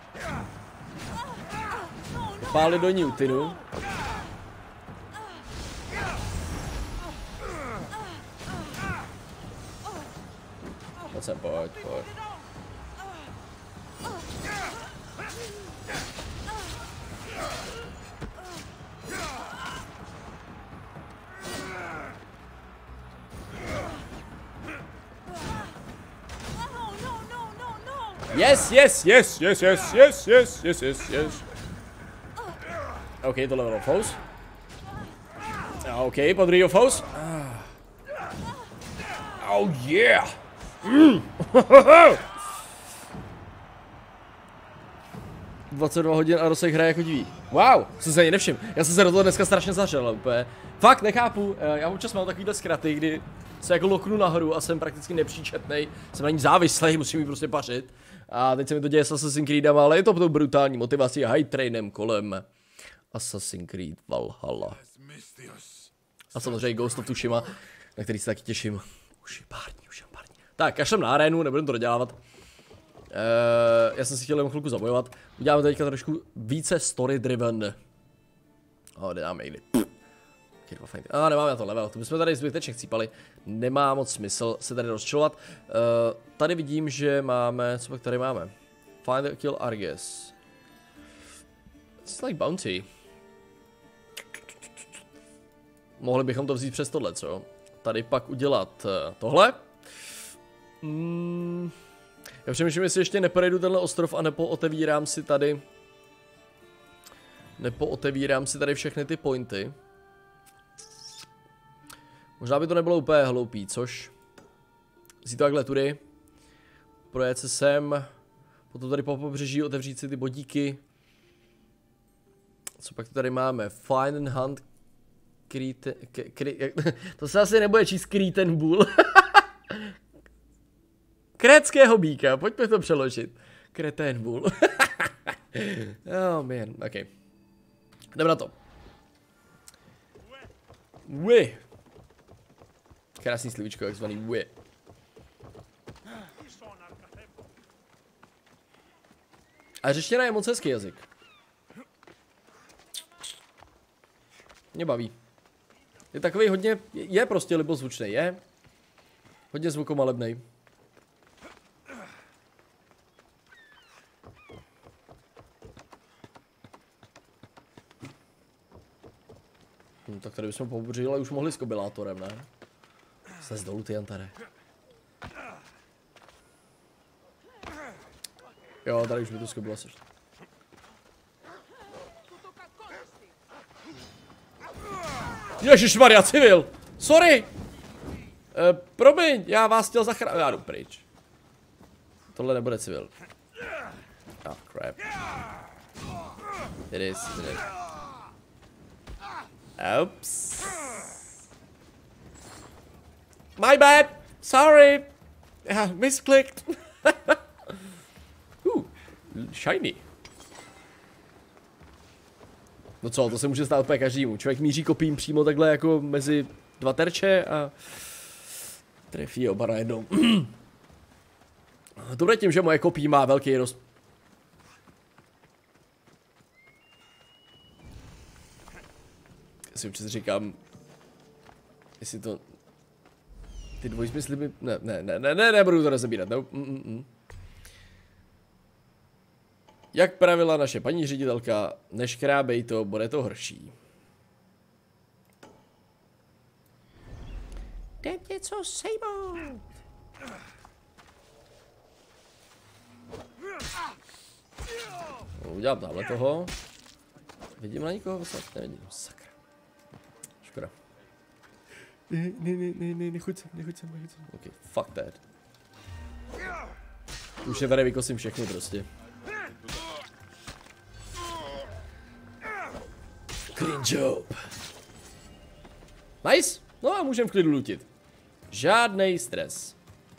Páli do Newtonu. Pojď sem, pojď, pojď. Yes, yes, yes, yes, yes, yes, yes, yes, yes, yes. OK, tohle bylo fous. OK, po druhýho fous. Oh yeah. Mm. dvacet dva hodin a Rosek hraje jako diví. Wow, jsem se ani nevšiml. Já jsem se do toho dneska strašně zařel, úplně. Fakt nechápu, já občas mám takovýhle zkraty, kdy se jako loknu nahoru a jsem prakticky nepříčetnej. Jsem na ní závislý, musím ji prostě pařit. A teď se mi to děje s Assassin's Creedem, ale je to tou brutální motivací a high trainem kolem Assassin's Creed Valhalla. A samozřejmě Ghost of Tsushima, na který se taky těším. Už je pár dní, už je pár dní. Tak, kašlem na arénu, nebudem to dodělávat. Uh, já jsem si chtěl jen chvilku zabojovat. Uděláme teďka trošku více story driven. Oh, nedáme někdy. A ah, nemáme na to level, to bychom tady zbytečně chcípali. Nemá moc smysl se tady rozčilovat. Uh, tady vidím, že máme, co pak tady máme? Find a kill Argus. It's like bounty. Mohli bychom to vzít přes tohle, co? Tady pak udělat uh, tohle. Mm. Já přemýšlím, jestli ještě neprojdu tenhle ostrov a nepootevírám si tady. Nepootevírám si tady všechny ty pointy. Možná by to nebylo úplně hloupý, což? Vzít to takhle tudy. Projet se sem. Potom tady po pobřeží otevřít si ty bodíky. Co pak tady máme? Find and hunt. Krýten... Kry, to se asi nebude číst Krítenbull. Kréckého býka, pojďme to přeložit. Kretenbull. Oh man, ok. Jdeme na to. Ui. Krásný slivičko, takzvaný ui. A řečtina je moc hezký jazyk. Mě baví. Je takový hodně, je prostě libozvučný, je. Hodně zvukomalebnej. Hm, tak tady bychom pobřili, ale už mohli s kobylátorem, ne? Se z dolů ty Antare. Jo, tady už by to skobila sešlo. Ježišmarja, civil! Sorry! E, promiň, já vás chtěl zachránit. Já jdu pryč. Tohle nebude civil. Oh, crap. It is, it is. Oops. My bad! Sorry! Yeah, misclicked. uh, shiny. No co, to se může stát úplně každému. Člověk míří kopím přímo takhle jako mezi dva terče a trefí oba najednou. To bude tím, že moje kopí má velký roz... Já si občas říkám, jestli to... Ty dvojzmysly by... Ne, ne, ne, ne, ne, nebudu to rozebírat. Ne, mm, mm, mm. Jak pravila naše paní ředitelka, neškrábej to, bude to horší. Jde něco sejmout. Udělám tamhle toho. Vidím na někoho? Nevidím, sakra. Škoda. Ne, ne, ne, ne, ne, nechoď sem, nechoď sem, nechoď sem. Ok, fuck that. Už je tady vykosím všechny prostě. Clean job. Nice. No a můžeme v klidu lutit. Žádnej stres.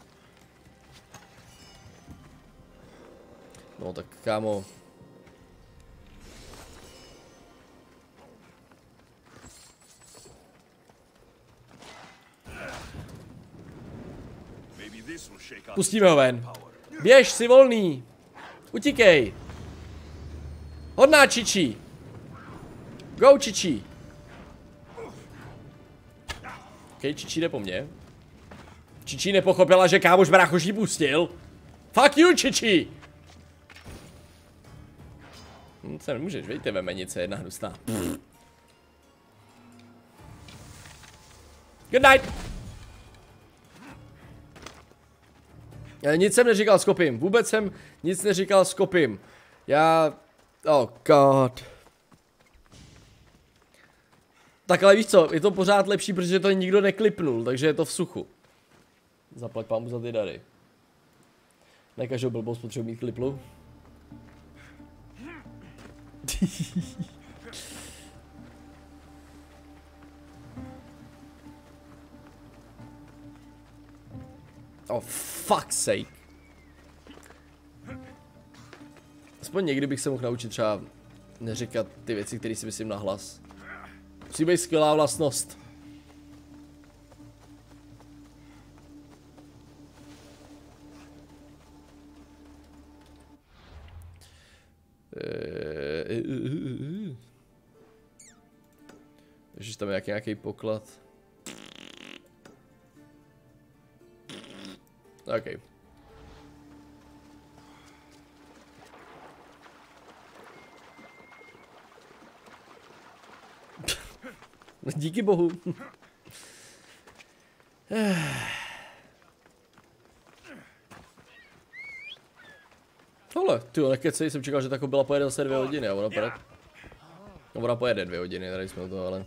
No tak kámo. Pustíme ho ven. Běž, jsi volný. Utíkej. Hodná čičí. Go, čičí. Ok, čičí jde po mně. Čičí nepochopila, že kámoš bráchoš jí pustil. Fuck you, Čičí! Hm, co nemůžeš, vejte ve menice, jedna hnusná. Good night! Nic jsem neříkal s Kopím, vůbec jsem nic neříkal s Kopím. Já... Oh god. Tak ale víš co, je to pořád lepší, protože to nikdo neklipnul, takže je to v suchu. Zaplať pámu za ty dary. Ne každou blbost potřebuji mít kliplu. Oh fuck's sake. Aspoň někdy bych se mohl naučit třeba neříkat ty věci, které si myslím nahlas. Musí být skvělá vlastnost. Ježiš, tam je nějaký, nějaký poklad. OK. Díky bohu. Tohle, tyjo, nekecej, jsem čekal, že ta byla pojede zase dvě hodiny a ona pojede. No, ona pojede dvě hodiny, tady jsme u toho, ale...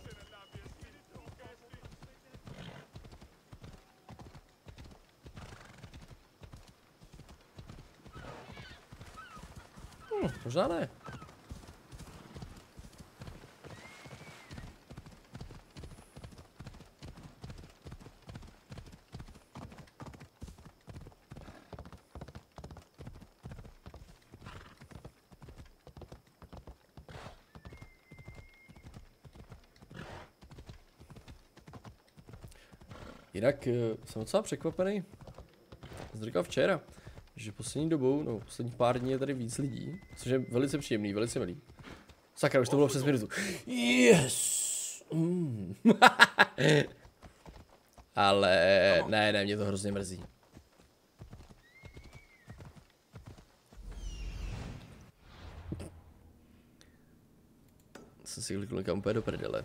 Hm, možná ne. Jinak jsem docela překvapený. Jsem říkal včera, že poslední dobou, no posledních pár dní je tady víc lidí, což je velice příjemný, velice milý. Sakra, už to bylo přes minutu. Yes! Mm. Ale ne, ne, mě to hrozně mrzí. Jsem si kliknul někam úplně do prdele.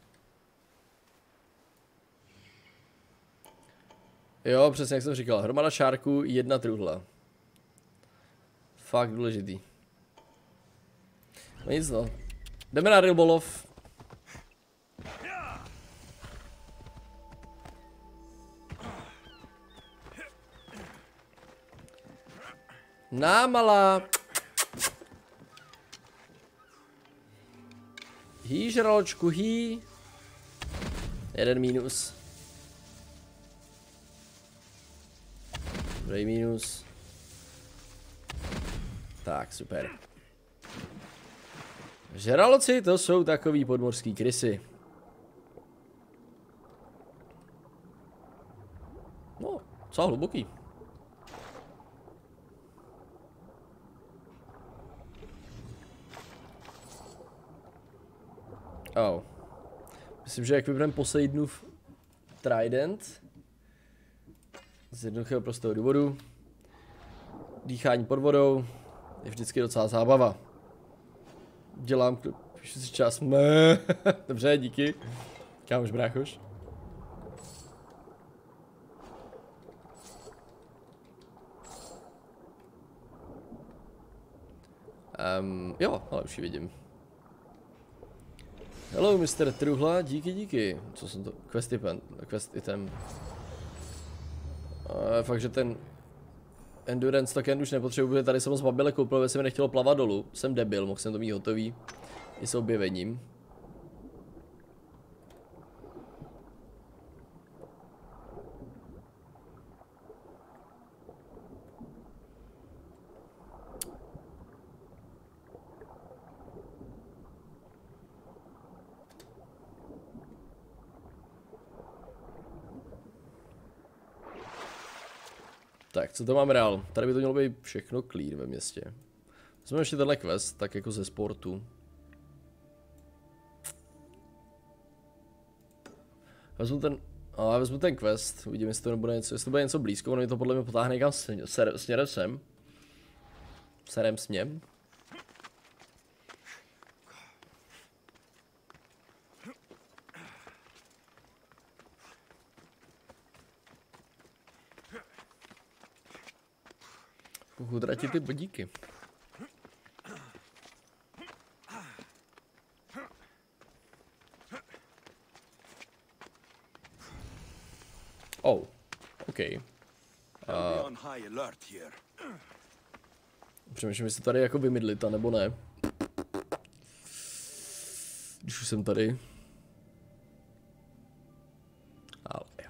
Jo, přesně jak jsem říkal, hromada šárků, jedna truhla. Fakt důležitý. No nic no. Jdeme na rybolov. Na malá. Hý, žraločku, hý. Jeden mínus. Dobrý mínus. Tak, super. Žraloci, to jsou takový podmořský krysy. No, co hluboký. Oh. Myslím, že jak vybereme Poseidonův Trident. Z jednoduchého prostého důvodu. Dýchání pod vodou je vždycky docela zábava. Dělám, když si čas. Dobře, díky. Kámoš bráchoš. Um, jo, ale už ji vidím. Hello, mister Truhla, díky, díky. Co jsem to? Quest item. Quest item. Uh, fakt, že ten Endurance token už nepotřebuji, protože tady jsem moc babile koupil, protože se mi nechtělo plavat dolů. Jsem debil, mohl jsem to mít hotový. I s objevením. Tak, co to mám reál? Tady by to mělo být všechno clear ve městě. Vezmeme ještě tenhle quest, tak jako ze sportu. Vezmu ten... Ale já vezmu ten quest, uvidím, jestli to nebude něco, jestli to bude něco blízko, ono mi to podle mě potáhne někam směrem sem. Serem směm. Pokud tratit ty bodíky. Oh, OK. Uh, přemýšlím, jestli tady jako vymydlit, a nebo ne. Když už jsem tady. Ale jo.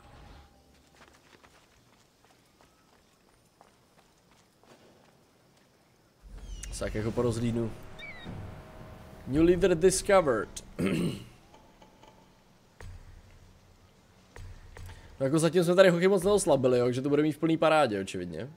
Tak jako porozhlídnu. New leader discovered. No jako zatím jsme tady hochy moc neoslabili, jo, takže to bude mít v plný parádě, očividně.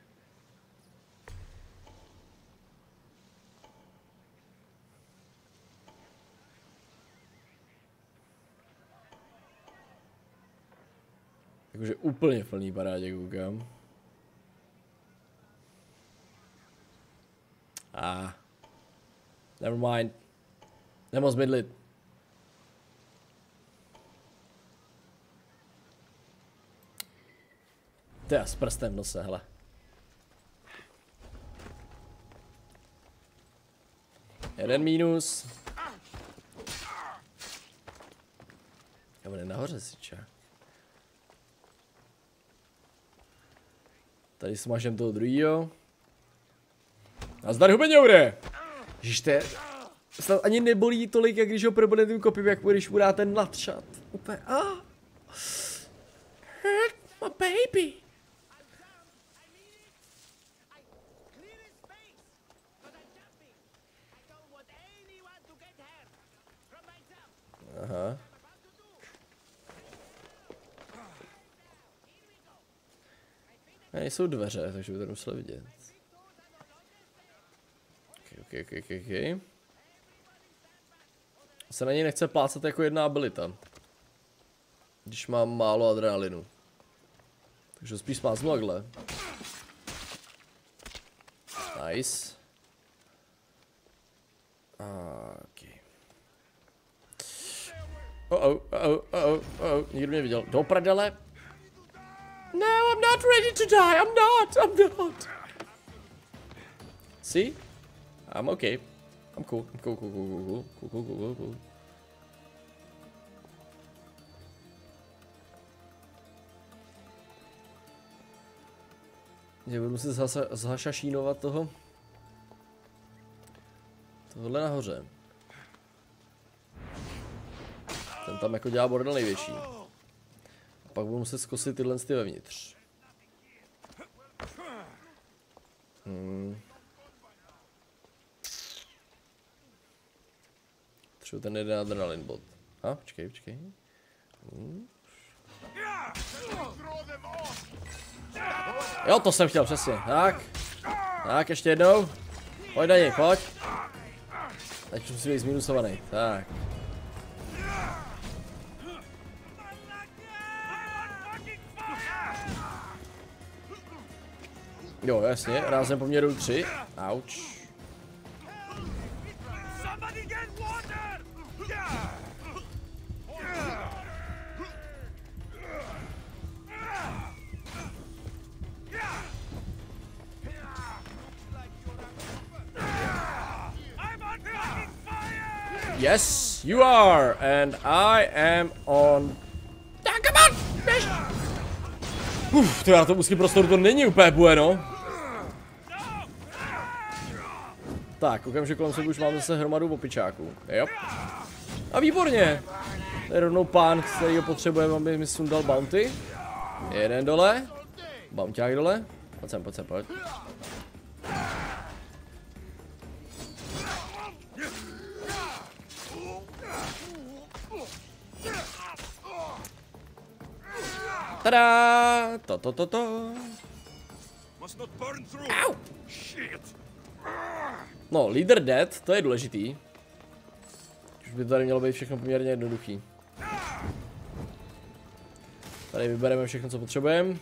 Jakože úplně v plný parádě, koukám. Ah. Never mind. Nemoc mydlit. To je s prstem v nose, hele. Jeden mínus. Já bude nahoře siče. Tady smažem toho druhýho. Nazdar hubeňoure! Ježiš, to je... Snad ani nebolí tolik, jak když ho probodne tím kopím, jak když mu dá ten nadšat. Úplně... Ah. Hurt my baby. Aha. A nejsou dveře, takže by to museli vidět. Ok, ok, ok, ok. Se na něj nechce plácat jako jedna abilita. Když mám málo adrenalinu. Takže spíš smáznu takhle. Nice. Ok. Oh oh, oh oh, oh oh, nikdo mě viděl. Do prdele. No, I'm not ready to die. I'm not. I'm not. See? I'm okay. I'm cool. I'm cool, cool, cool, cool, cool, cool, cool, cool, cool. Že budu muset zhašašínovat toho. Tohle nahoře. Ten tam jako dělá bordel největší. A pak budu muset zkusit tyhle ty vevnitř. Hmm. Třeba ten jeden adrenalin bod. A, počkej, počkej. Hmm. Jo, to jsem chtěl, přesně. Tak. Tak, ještě jednou. Pojď na něj, pojď. Teď musím být zminusovaný. Tak. Jo, jasně, rázem poměru tři. Auč. Yes, you are, and I am on. Ah, come on! Uf, to já to úzký prostoru to není úplně bueno. Tak, okamžik kolem sebe už mám zase hromadu opičáků. Jo. A výborně. To je rovnou pán, kterýho potřebujeme, aby mi sundal bounty. Jeden dole. Bountyák dole. Pojď sem, pojď sem, pojď. Tada! To, to, to, to. Au! No, leader dead, to je důležitý. Už by tady mělo být všechno poměrně jednoduchý. Tady vybereme všechno, co potřebujeme.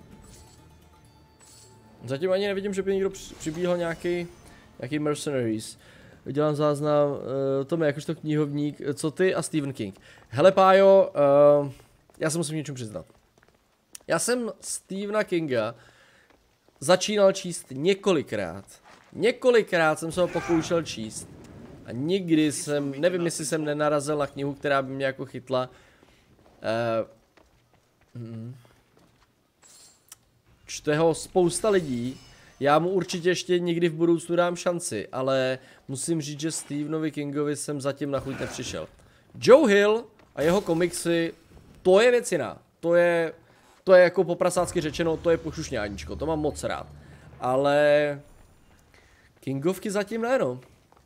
Zatím ani nevidím, že by někdo přibíhal nějaký, nějaký mercenaries. Udělám záznam, uh, Tome, jakožto knihovník, co ty a Stephen King. Hele Pájo, uh, já se musím něčemu přiznat. Já jsem Stephena Kinga začínal číst několikrát. Několikrát jsem se ho pokoušel číst. A nikdy jsem, nevím, jestli jsem nenarazil na knihu, která by mě jako chytla. Uh, hmm. Čte ho spousta lidí. Já mu určitě ještě někdy v budoucnu dám šanci, ale musím říct, že Stephenovi Kingovi jsem zatím na chuť nepřišel. Joe Hill a jeho komiksy, to je věc jiná. To je, to je jako poprasácky řečeno, to je pošušňáníčko, to mám moc rád. Ale Kingovky zatím ne, no.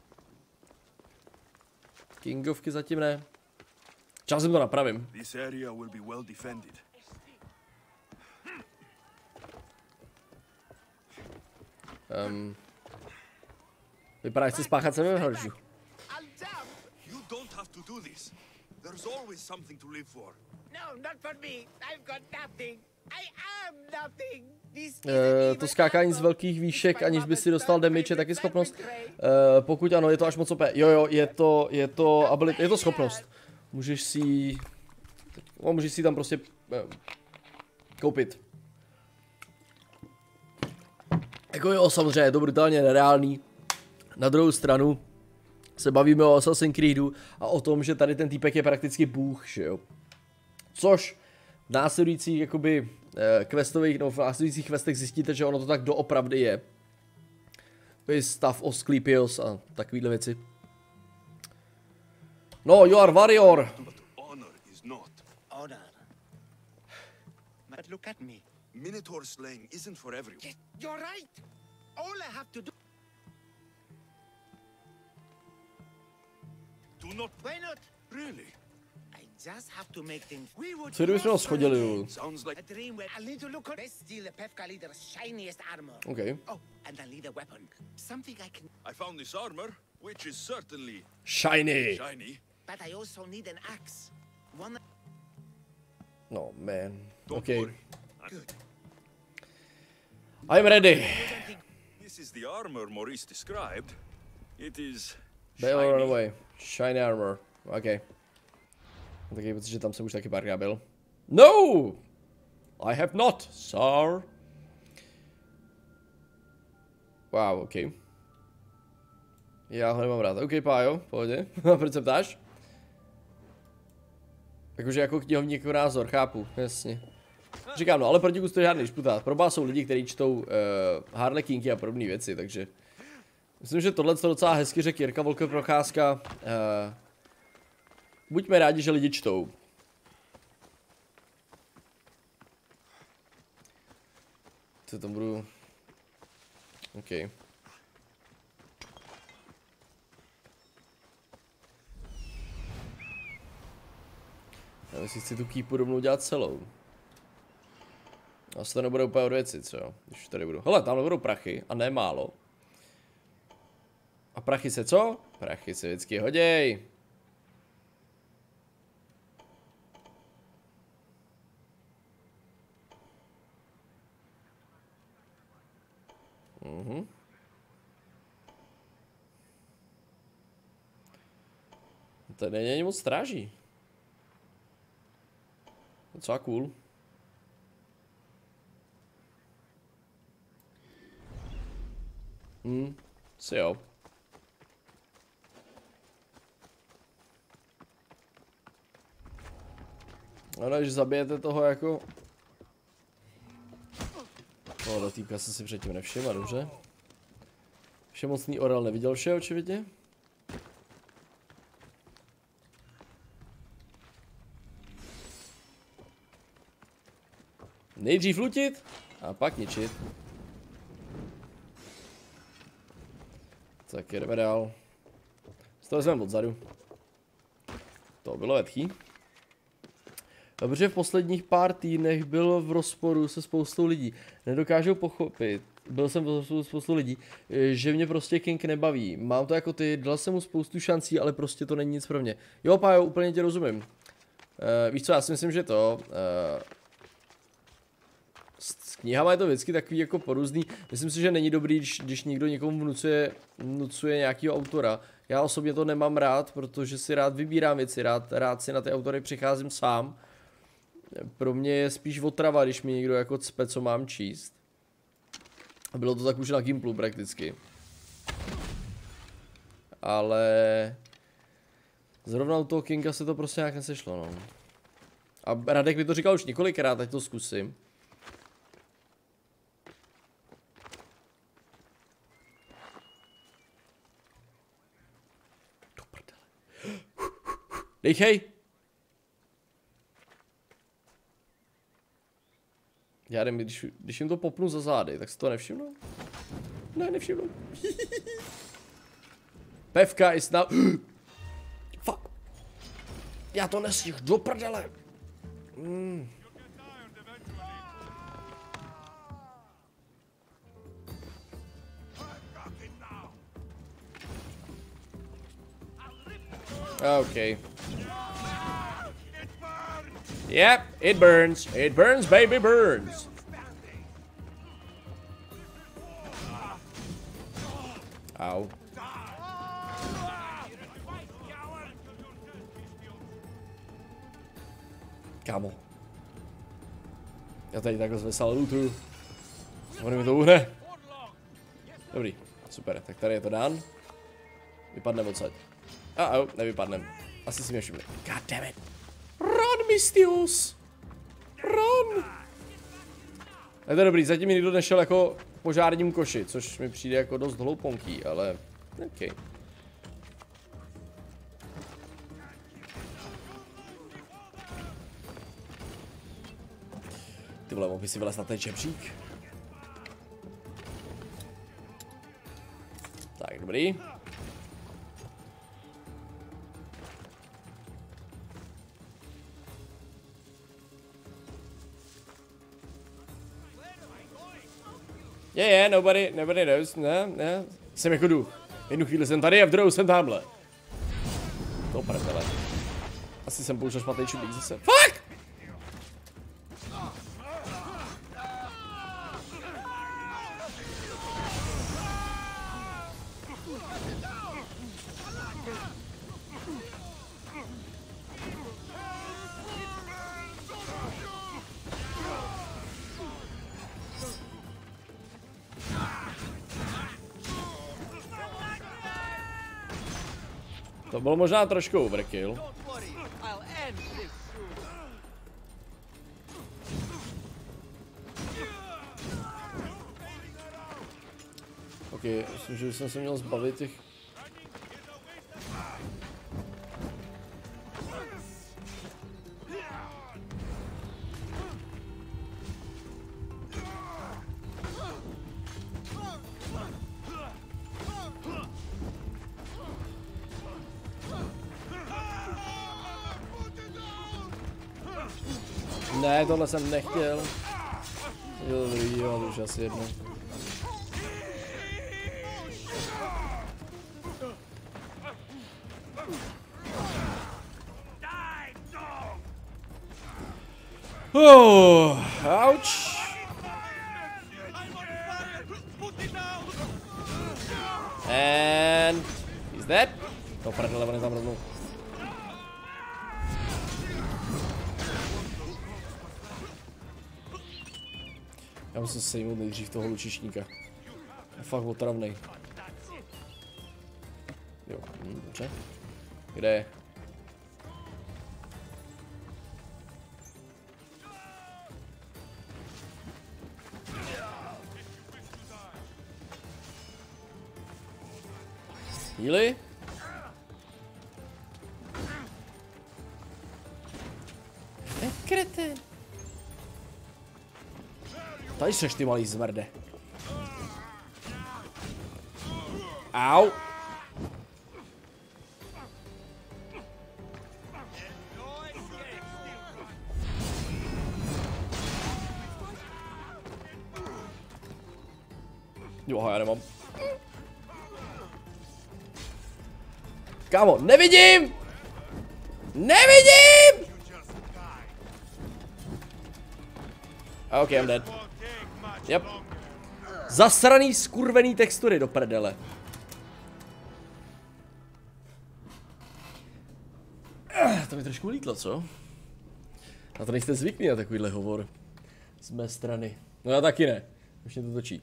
Kingovky zatím ne. Časem to napravím. Um, vypadá, že chci spáchat sebevraždu. You don't have to do this. There's always something to live for. No, not for me. I've got nothing. I am nothing. This uh, to skákání z velkých výšek, aniž by si dostal damage, je taky schopnost. Uh, pokud ano, je to až moc O P. Jo, jo, je to, je to, ability, je to schopnost. Můžeš si, no, můžeš si tam prostě uh, koupit. Jako jo, samozřejmě, je to brutálně nereálný. Na druhou stranu se bavíme o Assassin's Creedu a o tom, že tady ten týpek je prakticky bůh, že jo. Což v následujících jakoby eh, questových, no v následujících questech zjistíte, že ono to tak doopravdy je. To je stav Asclepius a takovýhle věci. No, you are warrior. Honor is not. Honor. But look at me. Minotaur slaying isn't for everyone. Yes, you're right. All I have to do. Do not. Why not? Really? I just have to make things. We would. Co kdybychom ho schodili? Sounds like A dream where I'll need to look on. Best steal the Pefka leader's shiniest armor. Okay. Oh, and I'll need a weapon. Something I can. I found this armor, which is certainly Shiny. shiny. But I also need an axe. One. No man. Don't Okay. worry. Good. I'm ready. This is the armor Maurice described. It is They all run shiny. away. Shiny armor. Okay. Taky pocit, že tam jsem už taky párkrát byl. No! I have not, sir. Wow, ok. Já ho nemám rád. Ok, Pájo, pohodě. Proč se ptáš? Jakože jako knihovník jako názor, chápu, jasně. Říkám, no, ale proti gustu žádný šputát. Pro vás jsou lidi, kteří čtou uh, Harlequinky a podobné věci, takže... Myslím, že tohle to docela hezky řekl Jirka Volker Procházka. Uh, buďme rádi, že lidi čtou. Co tam budu... OK. Já myslím, si tu kýpu rovnou dělat celou. Asi to nebude úplně od věci, co jo, když tady budu. Hele, tam budou prachy, a ne málo. A prachy se co? Prachy se vždycky hoděj. Mhm. Tady není ani moc stráží. Docela cool. Hm, si jo. Ano, když zabijete toho jako... No, do týpka jsem si předtím nevšiml, dobře. Všemocný orel neviděl vše, očividně. Nejdřív lutit a pak ničit. Tak jdeme dál. Z toho vezmeme odzadu. To bylo vetchý. Protože v posledních pár týdnech byl v rozporu se spoustou lidí. Nedokážou pochopit, byl jsem v rozporu se spoustou lidí, že mě prostě King nebaví. Mám to jako ty, dal jsem mu spoustu šancí, ale prostě to není nic pro mě. Jo, Pájo, úplně tě rozumím. Uh, víš co, já si myslím, že to... Uh, S knihama je to vždycky takový jako porůzný. Myslím si, že není dobrý, když, když někdo někomu vnucuje, vnucuje nějakýho autora. Já osobně to nemám rád, protože si rád vybírám věci, rád, rád si na ty autory přicházím sám. Pro mě je spíš otrava, když mi někdo jako cpe, co mám číst. A bylo to tak už na Gimplu prakticky. Ale zrovna u toho Kinga se to prostě nějak nesešlo, no. A Radek mi to říkal už několikrát, ať to zkusím. Do prdele. Dejchej! Já nevím, když, když jim to popnu za zády, tak si to nevšimnu? Ne, nevšimnu. Pevka is now... Fuck. Já to nesích, do prdele. Mm. Okay. Yep, it burns. It burns, baby, burns. Ow. Kámo. Já tady takhle zvesal lootu. Ono mi to uhne. Dobrý, super, tak tady je to dán. Vypadneme odsaď. A oh, nevypadnem. Asi si mě všimli. God damn it. Run, Mistius! Run! Je to dobrý, zatím mi nikdo nešel jako požárním koši, což mi přijde jako dost hlouponký, ale... OK. Ty vole, mohl by si vylez na ten čepřík? Tak, dobrý. Je, yeah, yeah, nobody, nobody knows, ne, ne. Jsem jako duch. Jednu chvíli jsem tady a v druhou jsem tamhle. To prdele. Asi jsem použil špatný čudlík zase. Fuck! To bylo možná trošku overkill. Ok, myslím, že jsem se měl zbavit těch... Ne, tohle jsem nechtěl. Jo, dobrý, jo, to už asi jedno. Oh, ouch. And he's dead. To prdele, on je tam rovnou. Já musím sejmout nejdřív toho lučišníka. Je fakt otravnej. Jo, hm, dobře. Kde je? Healy? Eh, kreten. Tady seš, ty malý zmrde. Au. Jo, já nemám. Kámo, nevidím! Nevidím! Ok, I'm dead. Yep. Zasraný skurvený textury do prdele. To mi trošku ulítlo, co? Na to nejste zvyklí na takovýhle hovor. Z mé strany. No já taky ne. Už mě to točí.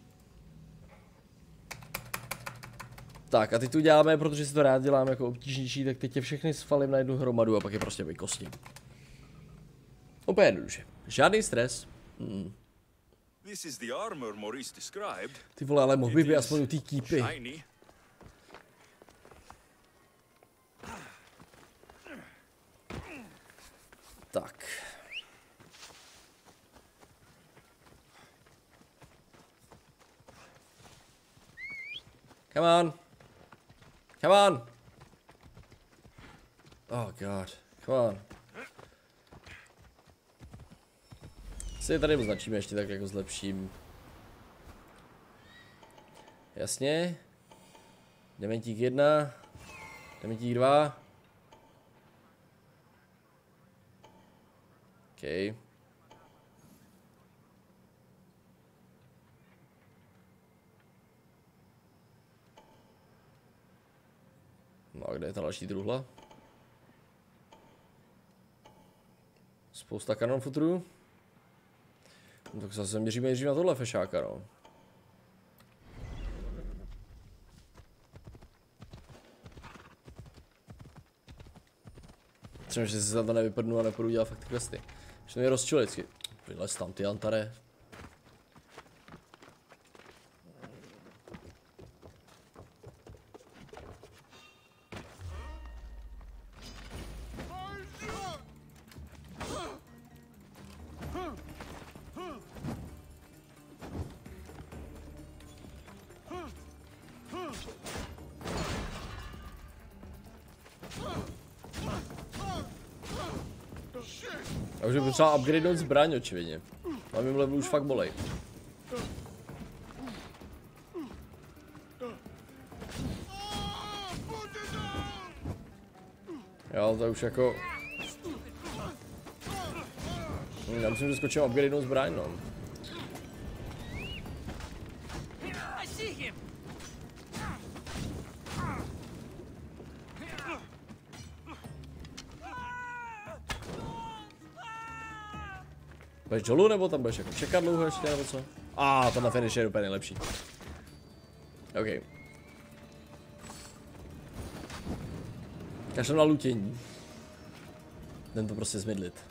Tak a teď tu děláme, protože si to rád dělám jako obtížnější, tak teď je všechny svalím na jednu hromadu a pak je prostě vykostím. Úplně jednoduše. Žádný stres. Hmm. This is the armor Maurice described. Ty vole, ale mohl by být aspoň u té kýpy. Shiny. Tak. Come on. Come on. Oh god. Come on. Si je tady označíme ještě tak jako zlepším. Jasně. Dementík jedna. Dementík dva. OK. No a kde je ta další truhla? Spousta kanon futrů. No tak zase měříme nejdřív na tohle fešáka, no. Třeba, že si za to nevypadnu a nepůjdu dělat fakt ty questy. Že to mě rozčili vždycky. Vylez tam ty Antare. A už je potřeba upgradeovat zbraň, očividně. Na mým levelu už fakt bolej. Jo, to už jako... Já myslím, že skočím upgradeovat zbraň, no. Budeš dolů, nebo tam budeš jako čekat dlouho ještě, nebo co? A ah, to na finish je úplně nejlepší. OK. Kašlem na lutění. Jdem to prostě zmydlit.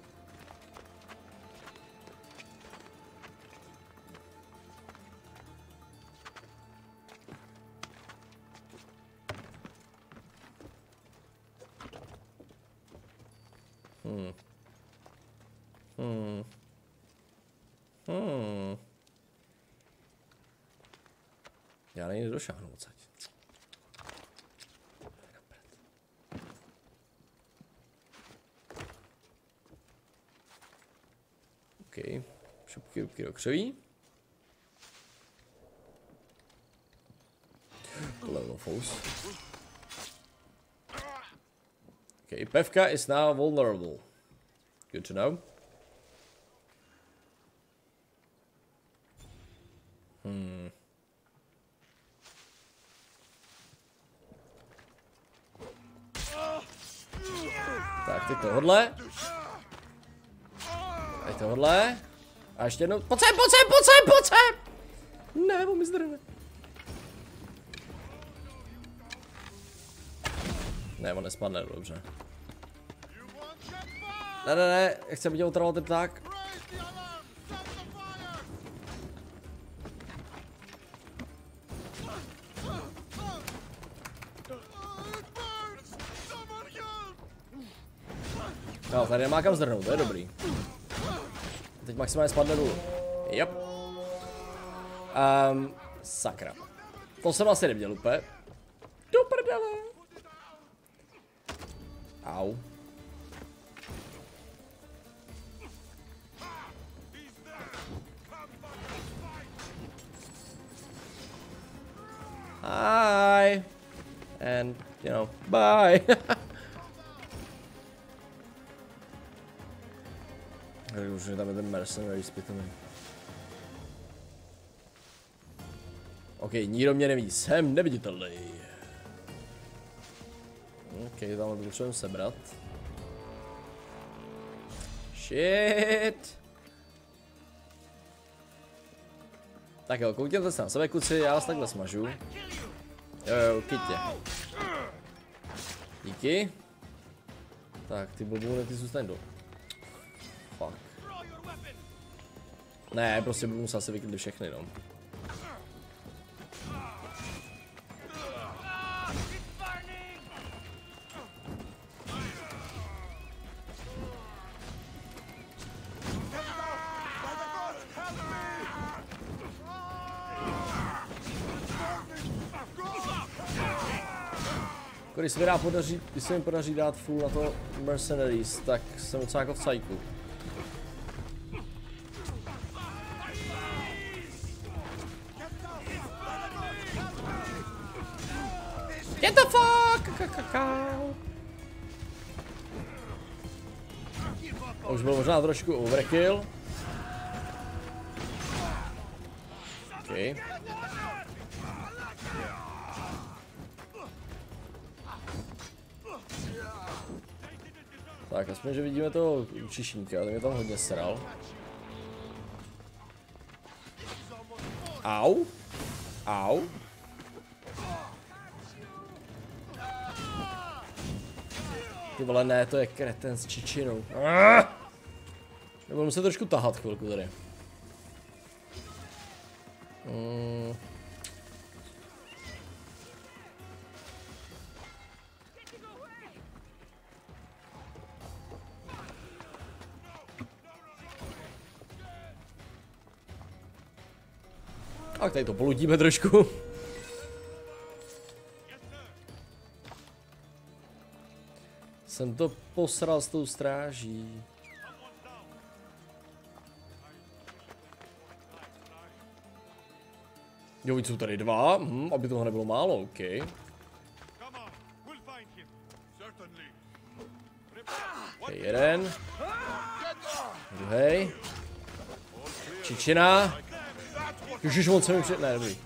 Hmm. Hmm. Hmm. Já nejde došáhnu odsaď. OK. Šupky, šupky do křoví. Level fous. OK, pevka is now vulnerable. Good to know. Hmm. Tak, teď tohle. Teď tohle. A ještě jednou. Pojď sem, pojď sem, pojď sem, pojď sem! Ne, on mi zdrhne. Ne, on nespadne, dobře. Ne, ne, ne, já chci vidět otravovat ten pták. No, tady nemá kam zdrhnout, to je dobrý. Teď maximálně spadne dolů. Yep. Um, sakra. To jsem asi neviděl úplně. Do prdele. Au. Hi. And, you know, bye. Už je tam je ten mercenary zpětný. OK, nikdo mě neví, jsem neviditelný. OK, tamhle to potřebujeme sebrat. Shit. Tak jo, koukněte se na sebe, kluci, já vás takhle smažu. Jo, jo, kytě. Díky. Tak, ty blbůny, ty zůstaň do... Fuck. Ne, prostě budu muset asi vyklidit všechny, no. Když se mi, dá podaří, když se mi podaří dát full na to Mercenaries, tak jsem docela jako v cajku. Get the fuck! Kakakau. Už byl možná trošku overkill. Okay. Tak, aspoň, že vidíme toho učišníka, ten mě tam hodně sral. Au. Au. Ty vole, ne, to je kreten s čičinou. Nebudu muset trošku tahat chvilku tady. Mm. Tak tady to poludíme trošku. Jsem to posral s tou stráží. Jo, víc jsou tady dva, hm, aby toho nebylo málo, OK. Okay, jeden. Druhý. Čičina. Ježiš, moc se mi před... Ne, dobrý.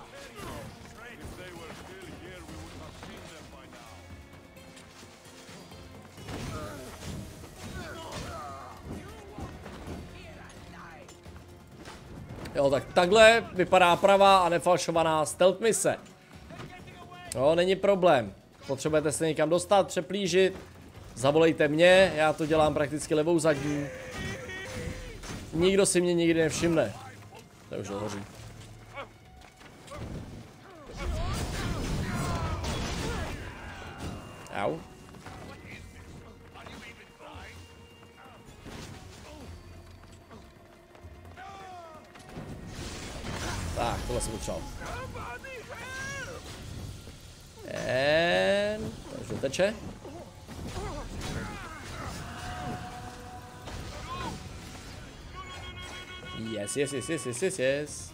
Jo, tak takhle vypadá pravá a nefalšovaná stealth mise. Jo, není problém. Potřebujete se někam dostat, přeplížit. Zavolejte mě, já to dělám prakticky levou zadní. Nikdo si mě nikdy nevšimne. To už dohoří. Au. Tak, tohle jsem potřeboval. And... To už doteče. Yes, yes, yes, yes, yes, yes, yes.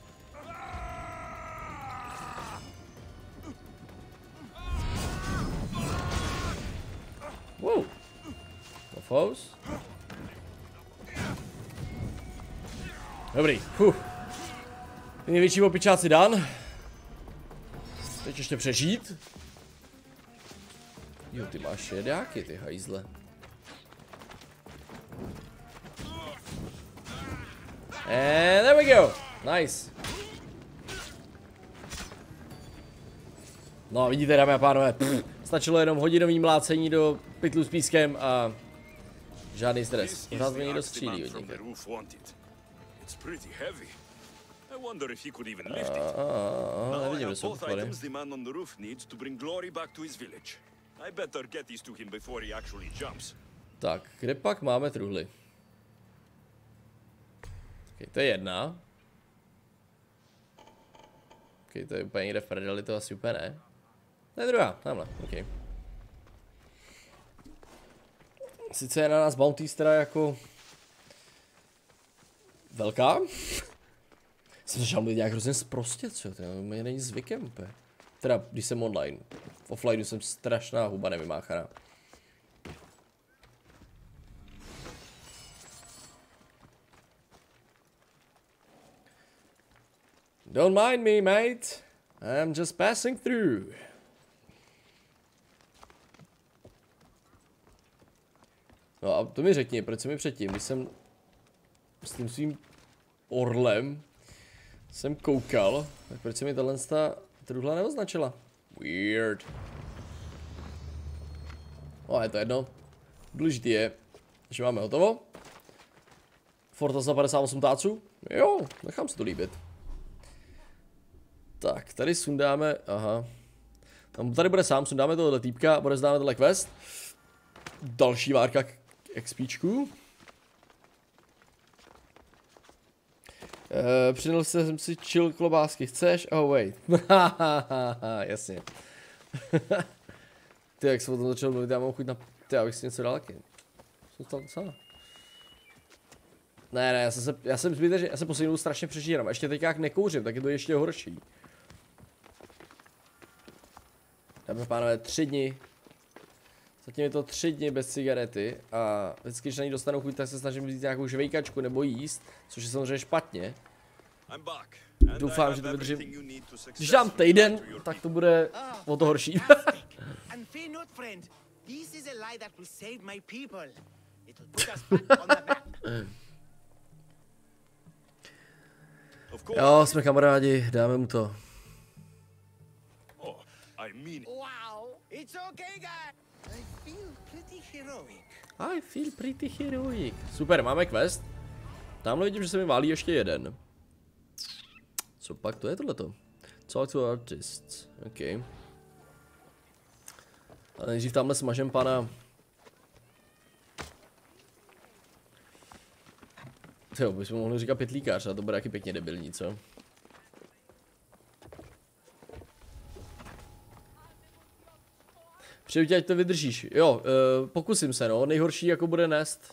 Wow. No foes. Dobrý, huh. Největší opičáci dan. Teď ještě přežít. Jo, ty máš jedáky, ty hajzle. And there we go. Nice. No vidíte, dámy a pánové, pff, stačilo jenom hodinový mlácení do pytlu s pískem a žádný stres. Pořád mě někdo střílí od někde. Nevidím, že jsou podpory. Tak, kde pak máme truhly? Okay, to je jedna. Ok, to je úplně někde v prdeli, to asi úplně ne. To je druhá, tamhle, ok. Sice je na nás bounty teda jako... velká. Jsem začal mluvit nějak hrozně sprostě, co to mě není zvykem úplně. Teda, když jsem online. V offlineu jsem strašná huba nevymáchaná. Don't mind me, mate. I'm just passing through. No a to mi řekni, proč jsem mi předtím, když jsem s tím svým orlem jsem koukal, tak proč se mi tahle truhla neoznačila? Weird. No je to jedno. Důležitý je, že máme hotovo. Forta za padesát osm táců. Jo, nechám si to líbit. Tak, tady sundáme, aha. Tam tady bude sám, sundáme tohle týpka a odezdáme tohle quest. Další várka k XPčku. Uh, Přinul jsem si chill klobásky, chceš? Oh wait. Jasně. Ty, jak jsem o tom začal mluvit, já mám chuť na... Ty, já bych si něco dal taky. Jsem to docela. Ne, ne, já jsem se, já jsem zbytečně, já se poslední strašně přežírám. A ještě teď jak nekouřím, tak je to ještě horší. Dáme pánové, tři dny. Zatím je to tři dny bez cigarety a vždycky, když na ní dostanu chuť, tak se snažím vzít nějakou žvejkačku nebo jíst, což je samozřejmě špatně. Doufám, že to vydržím. Když dám týden, tak to bude o to horší. Jo, jsme kamarádi, dáme mu to. Wow, it's okay, guys. I feel pretty heroic. I feel pretty heroic. Super, máme quest. Tamhle vidím, že se mi válí ještě jeden. Co pak to je tohleto? Talk to artists. OK. A nejdřív tamhle smažem pana. Jo, bychom mohli říkat pytlíkář, a to bude taky pěkně debilní, co? Přeju, ať to vydržíš. Jo, uh, pokusím se, no. Nejhorší jako bude nést.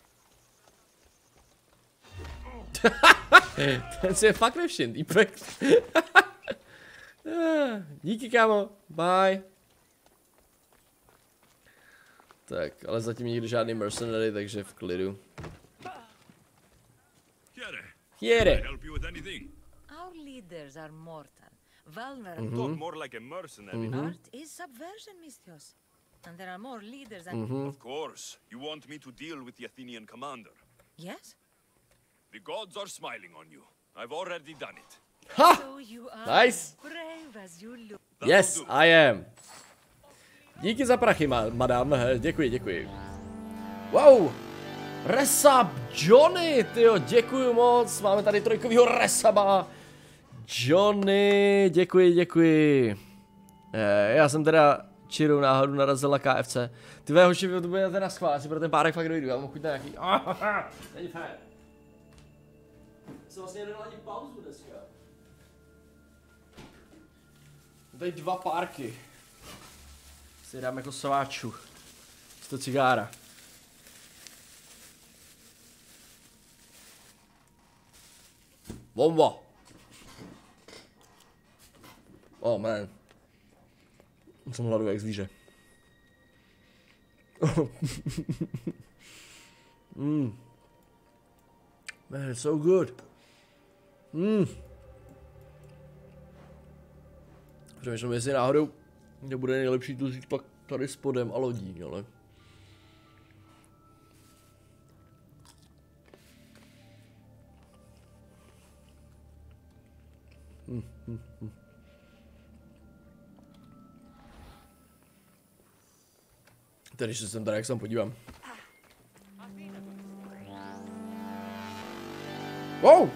Ten si je fakt nevšiml, týpek. Díky, kámo. Bye. Tak, ale zatím nikdy žádný mercenary, takže v klidu. Jere. Our leaders are mortal, vulnerable. Mm-hmm. Talk more like a mercenary. Mm-hmm. Art is subversion, Misthios. And there are more leaders than... Mm-hmm. Of course. You want me to deal with the Athenian commander. Yes? The gods are smiling on you. I've already done it. Ha! So you are Nice. brave as you look. Yes, I am. Díky za prachy, ma madam. Děkuji, děkuji. Wow. Resub Johnny, tyjo, děkuji moc. Máme tady trojkovýho resuba. Johnny, děkuji, děkuji. Eh, já jsem teda čirou náhodou narazil na K F C. Ty vole, hoši, to bude teda schvál, já si pro ten párek fakt dojdu, já mám chuť na nějaký... Není fér. Jsem vlastně nedal ani pauzu dneska. Tady dva párky. Si dám jako sováčů. sto cigára. Bomba. Oh man. Jsem hladový jak zvíře. mm. Man, it's so good. Mm. Přemýšlím, jestli náhodou nebude nejlepší to říct pak tady spodem a lodí, ale... Hmm, hmm, hmm. Tady se sem tady, jak se tam podívám. Wow!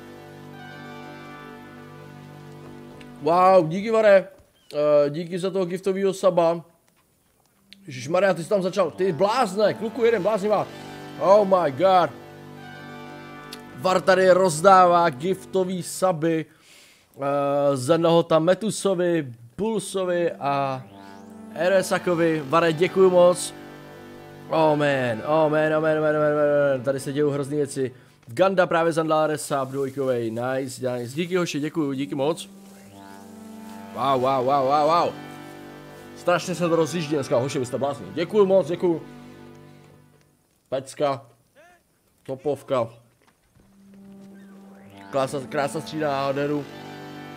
Wow, díky Vare. Uh, díky za toho giftovýho suba. Ježišmarja, ty jsi tam začal. Ty blázne, kluku, jeden bláznivá. Oh my god. Var tady rozdává giftový suby. Uh, z jednoho tam Metusovi, Pulsovi a Eresakovi. Vare, děkuju moc. Oh man, oh man, oh man, oh man, oh man, oh man. Tady se dějou hrozný věci. Ganda právě zandala resub dvojkovej, nice, nice. Díky hoši, děkuju, díky moc. Wow, wow, wow, wow, wow. Strašně se to rozjíždí dneska, hoši, vy jste blázni. Děkuju moc, děkuju. Pecka. Topovka. Krása, krása střídá náhoderu.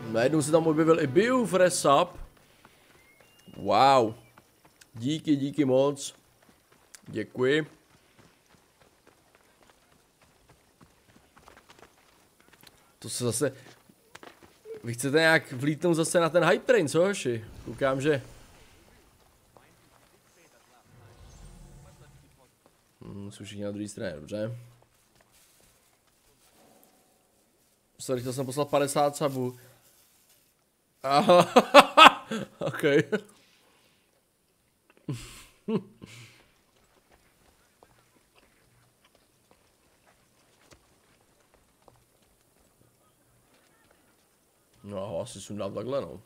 Najednou se tam objevil i Biuf resub. Wow. Díky, díky moc. Děkuji. To se zase... Vy chcete nějak vlítnout zase na ten hype train, co hoši? Koukám, že... Hmm, jsou všichni na druhé straně, dobře. Sorry, chtěl jsem poslat padesát sabů. Aha, ok. No, asi sundám takhle, no.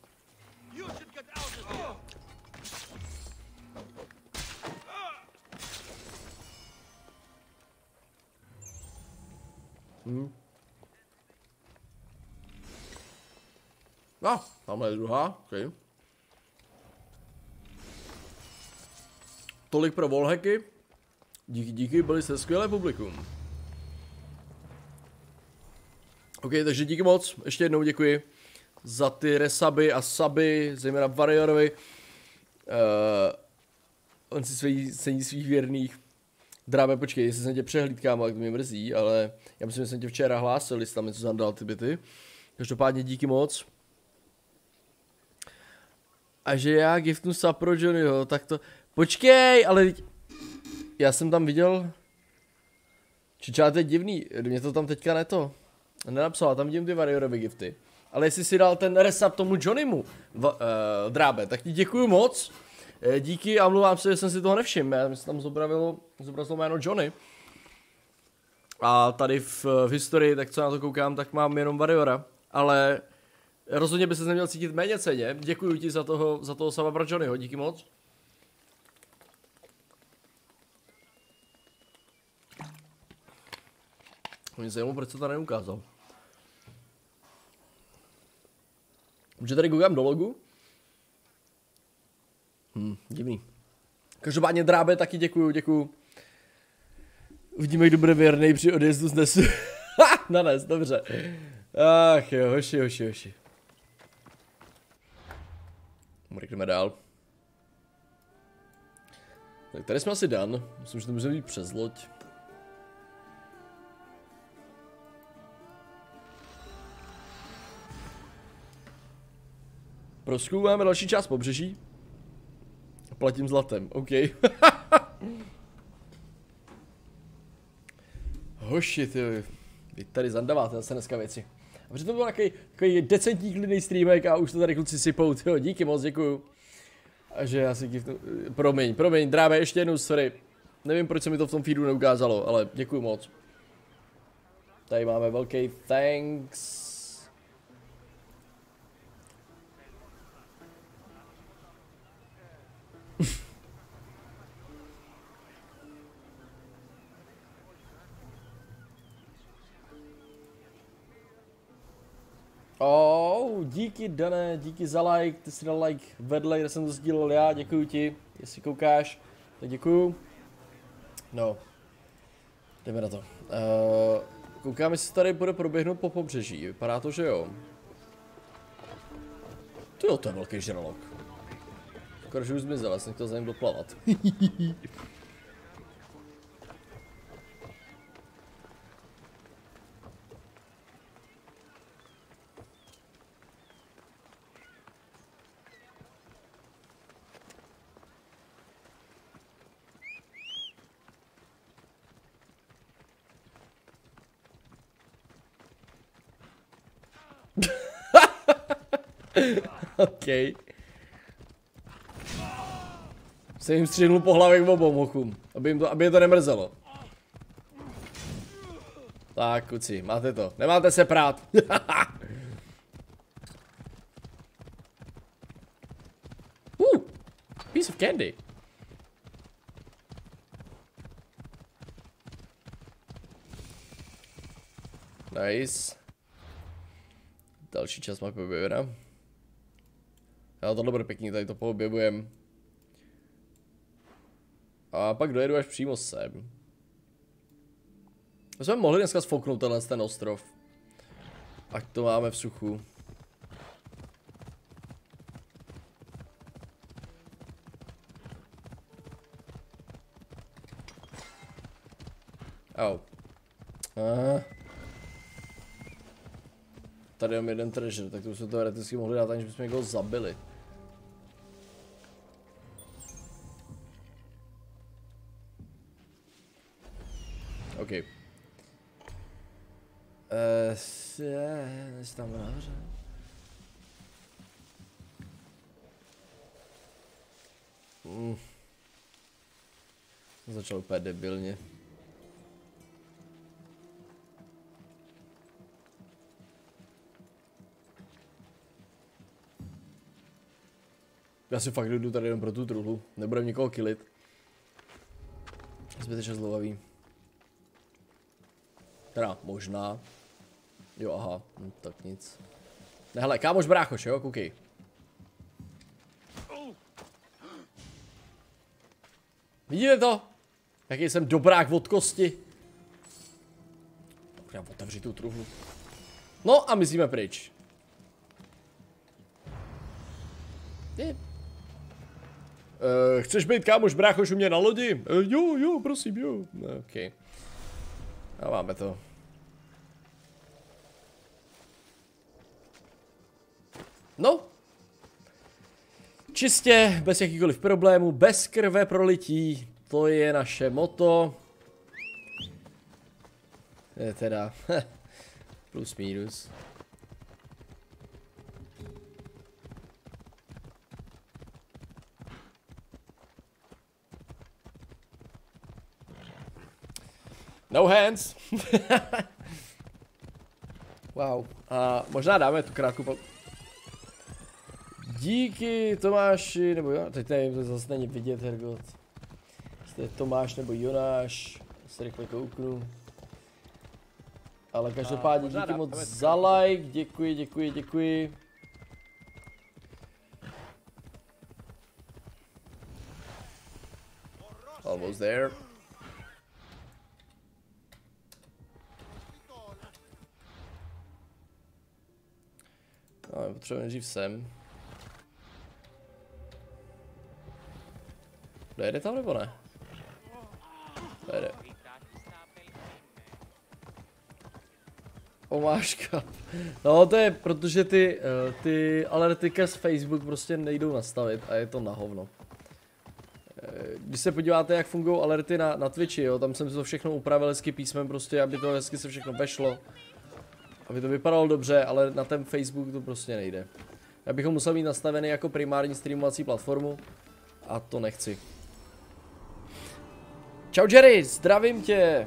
Hmm. No, tamhle je druhá, okay. Tolik pro wallhacky. Díky, díky, byli jste skvělé publikum. Ok, takže díky moc, ještě jednou děkuji za ty resuby a suby, zejména Warriorovi. Uh, on si svý, cení svých věrných. Drábe, počkej, jestli jsem tě přehlídkám, ale to mě mrzí, ale já myslím, že jsem tě včera hlásil, jestli tam něco jsem dal ty byty. Každopádně díky moc. A že já giftnu sub pro Johnnyho, tak to... Počkej, ale... Já jsem tam viděl... Čičá, to je divný, mě to tam teďka neto. Nenapsala, tam vidím ty Warriorovy gifty. Ale jestli si dal ten resub tomu Johnnymu, v, uh, Drábe, tak ti děkuju moc. E, díky a mluvám se, že jsem si toho nevšiml, já mi se tam zobrazilo, zobrazilo jméno Johnny. A tady v, v historii, tak co na to koukám, tak mám jenom Warriora. Ale rozhodně by se neměl cítit méně ceně. Děkuju ti za toho, za toho sama pro Johnnyho, díky moc. Mě zajímalo, proč se to neukázal. Už tady koukám do logu. Hm, divný. Každopádně Drábe, taky děkuju, děkuju. Uvidíme, kdo bude věrnej při odjezdu z Nesu. Ha, na Nes, dobře. Ach jo, hoši, hoši, hoši. Jdeme dál. Tak tady jsme asi done. Myslím, že to může být přes loď. Prozkoumáme další část pobřeží. Platím zlatem, OK. Hoši, ty, vy tady zandaváte zase dneska věci. A protože to byl takový, takový decentní klidný streamek a už to tady kluci sypou, tyjo, díky moc, děkuju. A že já si giftnu, promiň, promiň, Drábe, ještě jednou, sorry. Nevím, proč se mi to v tom feedu neukázalo, ale děkuju moc. Tady máme velký thanks. Oh, díky Dané, díky za like, ty si dal like vedle, kde jsem to sdílel já, děkuju ti, jestli koukáš, tak děkuju. No, jdeme na to. Uh, koukám, jestli tady bude proběhnout po pobřeží, vypadá to, že jo. Tyjo, to je velký žralok. Skoro, že už zmizel, já jsem chtěl za ním doplavat. OK. Jsem jim střihnul po hlavě k obou mochům, aby, jim to, aby je to nemrzelo. Tak, kuci, máte to. Nemáte se prát. uh, piece of candy. Nice. Další čas mapy objevena. Ale tohle bude pěkný, tady to poobjevujem. A pak dojedu až přímo sem. My jsme mohli dneska sfouknout tenhle ten ostrov. Ať to máme v suchu. Oh. Aha. Tady mám jeden treasure, tak to už jsme to teoreticky mohli dát, aniž bychom někoho zabili. OK. Uh, je, tam nahoře. Mm. Začal úplně debilně. Já si fakt jdu tady jenom pro tu truhlu. Nebudem nikoho killit. Zbytečně zlovavý. Teda možná. Jo, aha, hm, tak nic. Ne, hele, kámoš bráchoš, jo, koukej. Vidíte to? Jaký jsem dobrák od kosti. Já otevři tu truhlu. No a myslíme pryč. Je. Uh, chceš být kámoš bráchoš u mě na lodi? Uh, jo, jo, prosím, jo. OK. A máme to. No. Čistě, bez jakýkoliv problémů, bez krve prolití. To je naše motto. Je teda plus minus. No hands. Wow. A možná dáme tu krátkou pal... Díky Tomáši, nebo jo, teď nevím, to zase není vidět, hergot. Jestli je Tomáš nebo Jonáš, se rychle kouknu. Ale každopádně díky moc za like, děkuji, děkuji, děkuji. Almost there. No, potřebujeme nejdřív sem. Dojede tam nebo ne? Dojede. Omáška. No to je, protože ty, ty alertika z Facebook prostě nejdou nastavit a je to na hovno. Když se podíváte, jak fungují alerty na, na Twitchi, jo, tam jsem si to všechno upravil hezky písmem prostě, aby to hezky se všechno vešlo. Aby to vypadalo dobře, ale na ten Facebook to prostě nejde. Já bych ho musel mít nastavený jako primární streamovací platformu a to nechci. Čau Jerry, zdravím tě!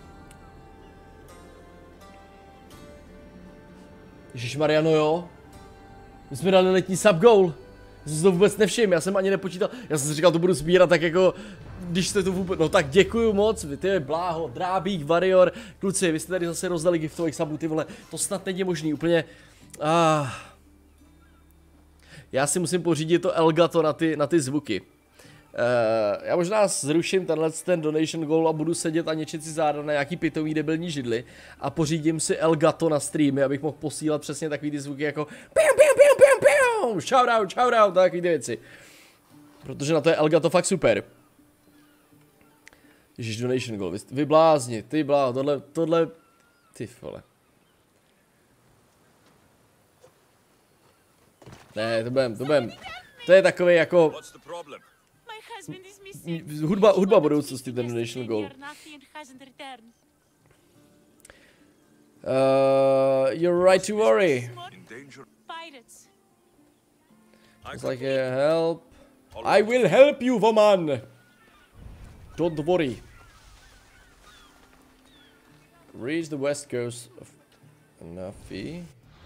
Ježišmarja, no jo. My jsme dali letní sub goal. Já jsem si to vůbec nevšiml, já jsem ani nepočítal. Já jsem si říkal, to budu sbírat tak jako, když jste to vůbec, no tak děkuju moc, vy ty bláho, Drábík, Warrior, kluci, vy jste tady zase rozdali giftových subů, ty vole, to snad není možný, úplně, ah. Já si musím pořídit to Elgato na ty, na ty zvuky. Uh, já možná zruším tenhle ten donation goal a budu sedět a něčit si záda na nějaký pitový debilní židli a pořídím si Elgato na streamy, abych mohl posílat přesně takový ty zvuky jako piu, piu, piu, piu, piu, shoutout, shoutout, takový ty věci. Protože na to je Elgato fakt super. Ježiš, donation goal, vy, vy blázni, ty bláho, tohle, tohle, ty vole. Ne, to budem, to budem, to je takový jako... Hudba, hudba budoucnosti, ten donation goal. Uh, you're right to worry. It's like a help. I will help you, woman. Don't worry. Reach the west coast of Nafi.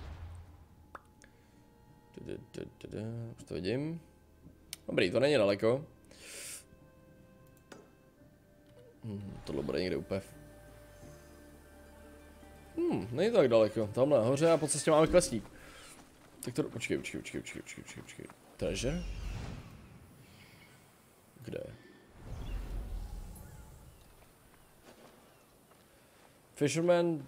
Už to vidím. Dobrý, to není daleko. Hmm, tohle bude někde úplně. Hmm, není to tak daleko. Tamhle nahoře a po cestě máme klesník. Tak to... Počkej, počkej, počkej, počkej, počkej, počkej, počkej. Treasure? Kde? Fisherman...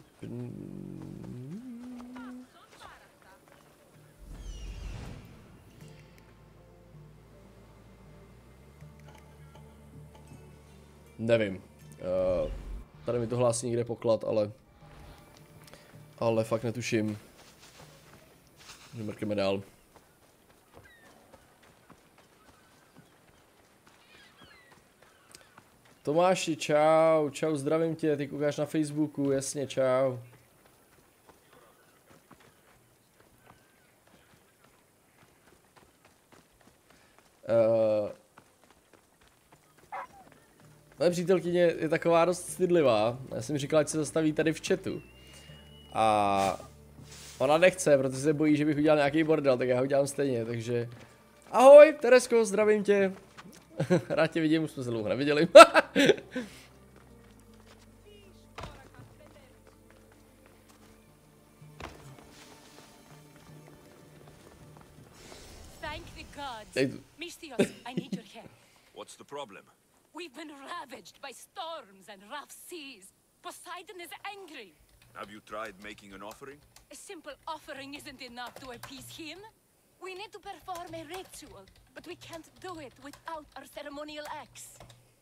Nevím. Uh, Tady mi to hlásí někde poklad, ale... Ale fakt netuším. Mrkneme dál. Tomáši, čau, čau, zdravím tě, ty koukáš na Facebooku, jasně, čau. Uh, moje přítelkyně je taková dost stydlivá, já jsem říkal, ať se zastaví tady v chatu. A ona nechce, protože se bojí, že bych udělal nějaký bordel, tak já ho udělám stejně, takže... Ahoj, Teresko, zdravím tě. Rád tě vidím, už jsme se dlouho neviděli. Thank the gods. Misthios, I need your help. What's the problem? We've been ravaged by storms and rough seas. Poseidon is angry. Have you tried making an offering? A simple offering isn't enough to appease him. We need to perform a ritual, but we can't do it without our ceremonial axe.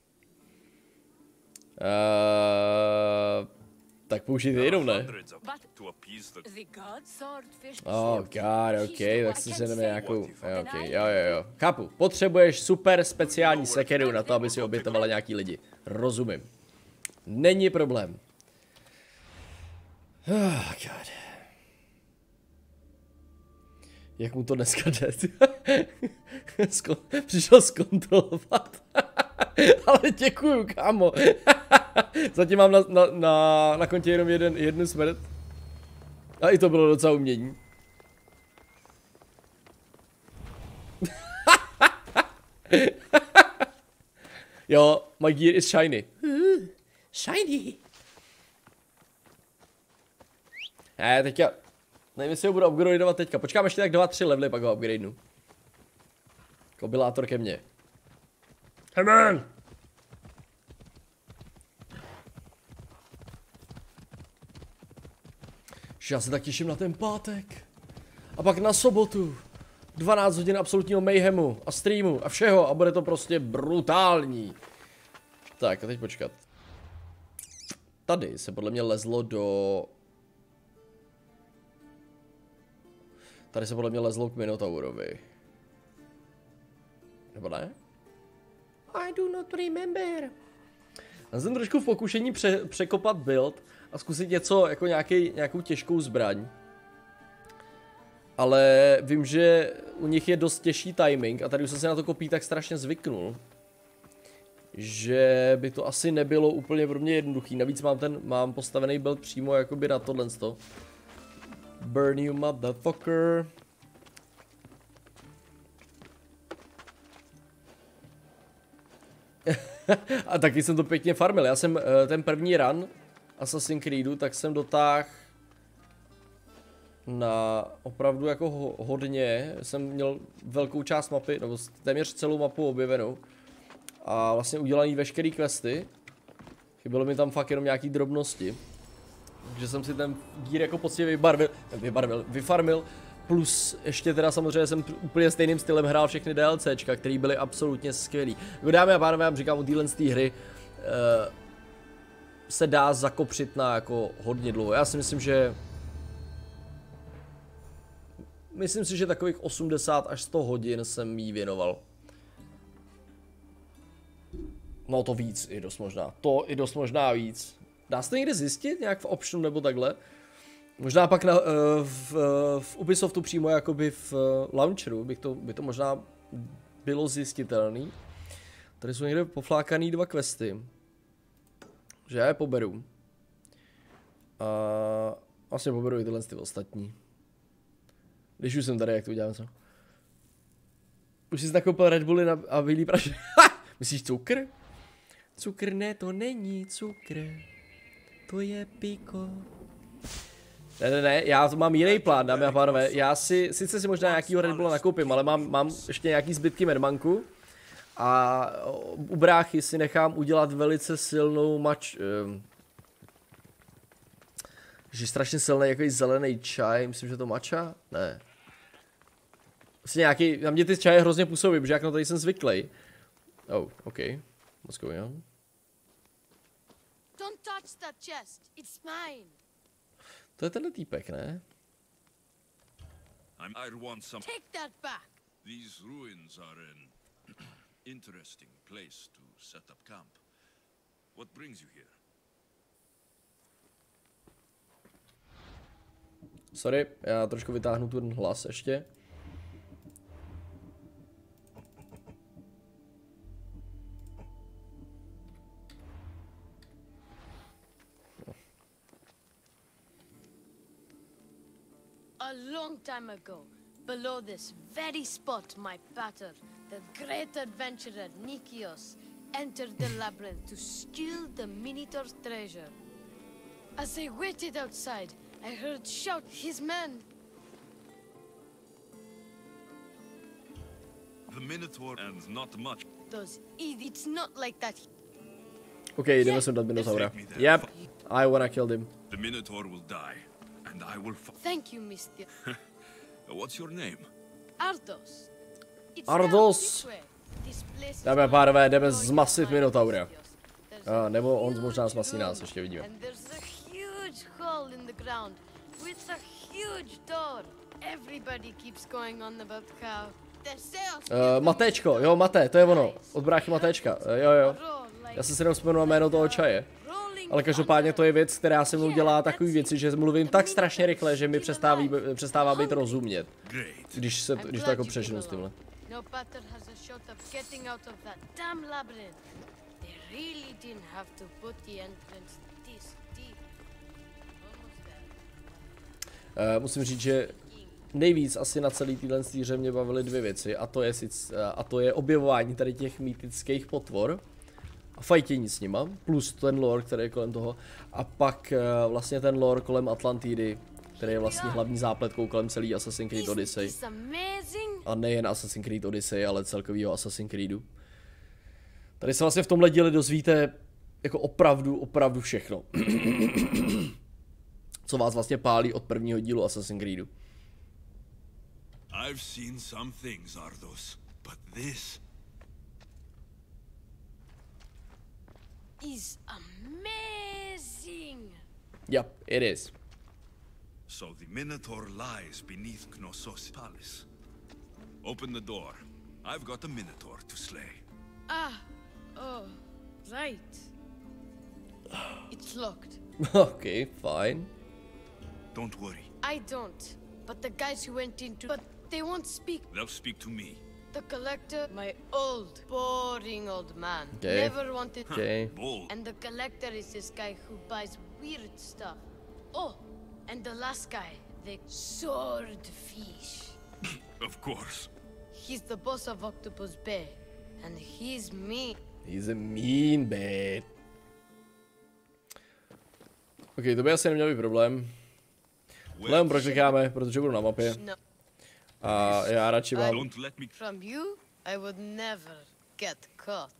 Uh, tak použijte jenom, ne? Oh god, ok, tak si jdeme nějakou, jo, ok, jo, jo, jo, chápu, potřebuješ super speciální sekeru na to, aby si obětovala nějaký lidi, rozumím, není problém. Oh god. Jak mu to dneska jde? Přišel zkontrolovat. Ale děkuju, kámo. Zatím mám na, na, na, na kontě jenom jeden, jednu smrt. A i to bylo docela umění. Jo, my gear is shiny. Shiny. Ne, teďka... Nevím, jestli ho budu upgradeovat teďka. Počkám ještě tak dva, tři levely, pak ho upgradenu. Kobylátor ke mně. Hey man! Já se tak těším na ten pátek. A pak na sobotu. dvanáct hodin absolutního mayhemu a streamu a všeho. A bude to prostě brutální. Tak a teď počkat. Tady se podle mě lezlo do... Tady se podle mě lezlo k Minotaurovi. Nebo ne? I do not remember. Já jsem trošku v pokušení pře překopat build a zkusit něco jako nějaký, nějakou těžkou zbraň. Ale vím, že u nich je dost těžší timing a tady už jsem se na to kopí tak strašně zvyknul, že by to asi nebylo úplně pro mě jednoduchý. Navíc mám ten, mám postavený build přímo jakoby na tohle. Burn you motherfucker. A taky jsem to pěkně farmil. Já jsem uh, ten první run Assassin's Creedu, tak jsem dotáhl na opravdu jako ho hodně. Jsem měl velkou část mapy, nebo téměř celou mapu objevenou. A vlastně udělaný veškerý questy. Chybělo mi tam fakt jenom nějaký drobnosti. Takže jsem si ten gear jako poctivě vybarvil, vybarvil, vyfarmil. Plus ještě teda samozřejmě jsem úplně stejným stylem hrál všechny DLCčka, které byly absolutně skvělý. Jako dámy a pánové, já vám říkám, u téhle hry uh, se dá zakopřit na jako hodně dlouho. Já si myslím, že... Myslím si, že takových osmdesát až sto hodin jsem jí věnoval. No to víc, i dost možná. To i dost možná víc. Dá se to někde zjistit, nějak v optionu nebo takhle? Možná pak na, uh, v, uh, v Ubisoftu přímo jakoby v uh, launcheru bych to, by to možná bylo zjistitelný. Tady jsou někde poflákaný dva questy. Že já je poberu. A vlastně poberu i tyhle ty ostatní. Když už jsem tady, jak to udělám co? Už jsi nakoupil Red Bulli na, a vylí praši. Myslíš cukr? Cukr ne, to není cukr. To je piko. Ne, ne, ne, já mám jiný plán, dámy a pánové. Já si, sice si možná nějakýho Red Bulla nakoupím, ale mám, mám ještě nějaký zbytky Medmanku. A u bráchy si nechám udělat velice silnou mač... Um, že strašně silný jaký zelený čaj, myslím, že to mača? Ne. Vlastně nějaký, na mě ty čaje hrozně působí, protože jak na to jsem zvyklý. Oh, ok. What's going on? Don't touch that chest. It's mine. To je tenhle týpek, ne? I'm, I want some. Take that back. These ruins are an interesting place to set up camp. What brings you here? Sorry, já trošku vytáhnu ten hlas ještě. A long time ago, below this very spot, my pater, the great adventurer Nikios, entered the labyrinth to steal the Minotaur's treasure. As they waited outside, I heard shout his men. The Minotaur and not much. Those idiots, not like that. OK, jdeme sem dát Minotaura. Yep, I wanna kill him. The Minotaur will die, and I will. Thank you, mister. What's your name? Ardos. It's Ardos. down this way. This place is Dáme a mine. pánové, jdeme Go zmasit find Minotaura. There's A, a nebo on huge možná zmasí room, nás, ještě vidíme. And there's a huge hole in the ground with a huge door. Everybody keeps going on about how the sales. Uh, Matéčko, jo, Maté, to je ono. Od bráchy Matéčka, uh, jo, jo. Já jsem si jenom vzpomněl jméno toho čaje. Ale každopádně to je věc, která se mnou dělá takový věci, že mluvím tak strašně rychle, že mi přestáví, přestává být rozumět. Když se, když to jako přeženu s tímhle. No pater has a shot of getting out of that damn labyrinth. They really didn't have to put the entrance this deep. Almost there. Uh, musím říct, že nejvíc asi na celý téhle hře mě bavily dvě věci, a to je sice, a to je objevování tady těch mýtických potvor a fajtění s nima, plus ten lore, který je kolem toho, a pak uh, vlastně ten lore kolem Atlantidy, který je vlastně hlavní zápletkou kolem celý Assassin's Creed Odyssey. A nejen Assassin's Creed Odyssey, ale celkovýho Assassin's Creedu. Tady se vlastně v tomhle díle dozvíte jako opravdu, opravdu všechno. Co vás vlastně pálí od prvního dílu Assassin's Creedu. I've seen some things, Ardos, but this is amazing. Yep, it is. So the Minotaur lies beneath Knossos' palace. Open the door. I've got a Minotaur to slay. Ah, oh, right. It's locked. Okay, fine. Don't worry. I don't. But the guys who went into... But they won't speak. They'll speak to me. The collector, my old, boring old man. Okay. Never wanted... Okay. Bold. And the collector is this guy who buys weird stuff. Oh, and the last guy, the swordfish. Of course. He's the boss of Octopus Bay. And he's mean. He's a mean bad. Ok, to by asi neměl být problém. Leon pročekáme, protože budu na mapě. No. A já radši mám... Don't let me... From you, I would never get caught.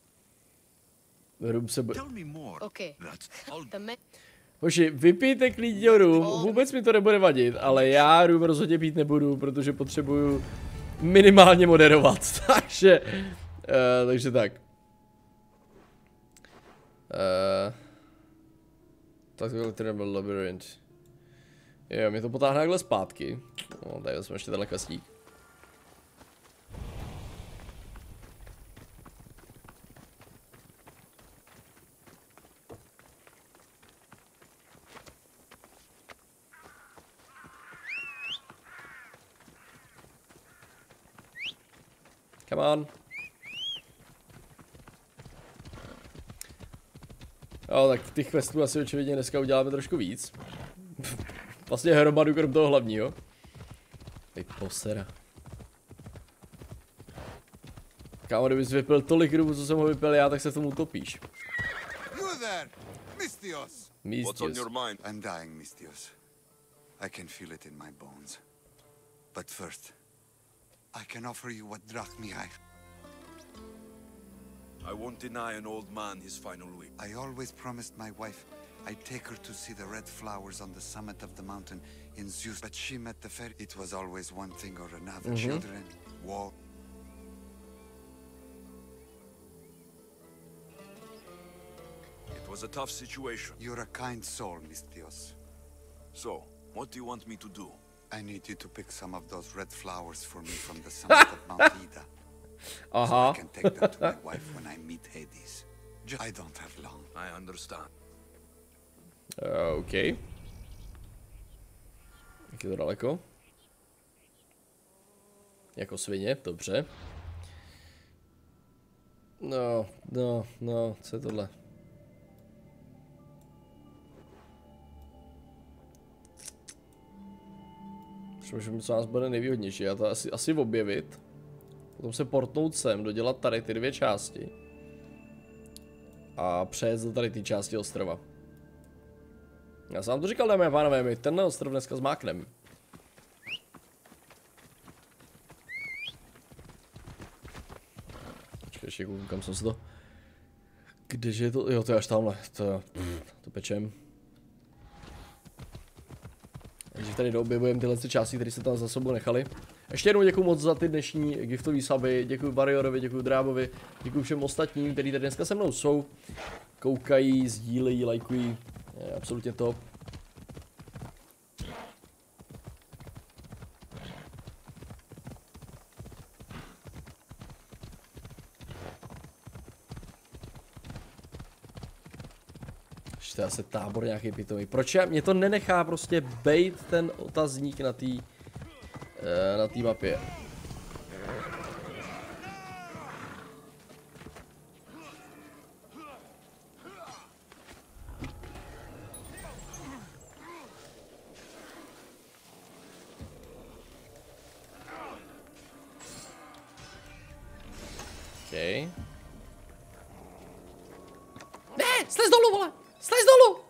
Rum se... Tell me more. Okay. That's all. The ma- Hoši, vypijte klidně rum, vůbec mi to nebude vadit, ale já rum rozhodně pít nebudu, protože potřebuju minimálně moderovat, takže... Uh, takže tak. Uh, tak to byl Labyrinth. Jo, mě to potáhne takhle zpátky. No, tady jsme ještě tenhle kvestík. Come on. Jo, tak těch questů asi očividně dneska uděláme trošku víc. Vlastně hromadu krom toho hlavního. Ty posera. Kámo, kdybys vypil tolik rubů, co jsem ho vypil já, tak se tomu topíš. You there, Misthios. Misthios. What's on your mind? I'm dying, Misthios. I can feel it in my bones. But first, I can offer you what drachmi I... I won't deny an old man his final wish. I always promised my wife I'd take her to see the red flowers on the summit of the mountain in Zeus. But she met the fairy. It was always one thing or another. Mm-hmm. Children, war. It was a tough situation. You're a kind soul, Misthios. So, what do you want me to do? I need you to pick some of those red flowers for me from the summit of Mount Ida. Uh-huh. So I can take them to my wife when I meet Hades. Just, I don't have long. I understand. Uh, OK. Jak je to daleko? Jako svině, dobře. No, no, no, co je tohle? Přemýšlím, co nás bude nejvýhodnější. Já to asi, asi objevit. Potom se portnout sem, dodělat tady ty dvě části. A přejet do tady ty části ostrova. Já jsem vám to říkal, dámy a pánové, my tenhle ostrov dneska zmákneme. Počkej, ještě koukám, kam jsem se to... Kdeže je to? Jo, to je až tamhle. To, to pečem. Takže tady doobjevujeme tyhle části, které se tam za sebou nechali. Ještě jednou děkuji moc za ty dnešní giftové suby, děkuji Variorovi, děkuji Drábovi, děkuji všem ostatním, kteří tady dneska se mnou jsou. Koukají, sdílejí, lajkují, je absolutně top. Ještě asi tábor nějaký pitový. Proč já, mě to nenechá prostě bejt ten otazník na té na té mapě. Okay. Ne, slez dolů, vole! Slez dolů!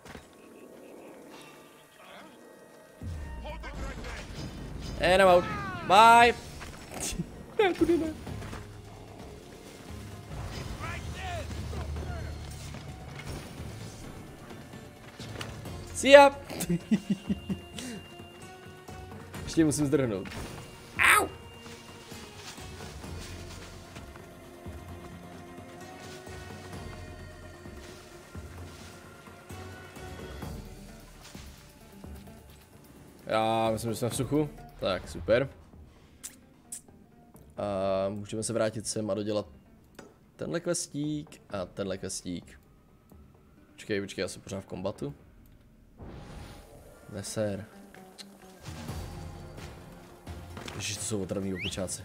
And I'm out. Bye! Kudy ne? See ya! Ještě musím zdrhnout. Au! Já myslím, že jsme v suchu. Tak, super. A můžeme se vrátit sem a dodělat tenhle questík a tenhle questík. Počkej, počkej, já jsem pořád v kombatu. Neser. Ježiš, to jsou otravní opičáci.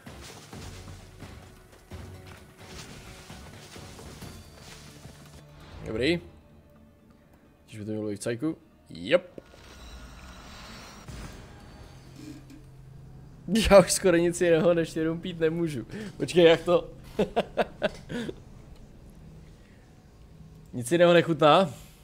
Dobrý. Když by to mělo být v cajku. Jop. Já už skoro nic jiného než jenom pít nemůžu. Počkej, jak to? Nic jiného nechutná?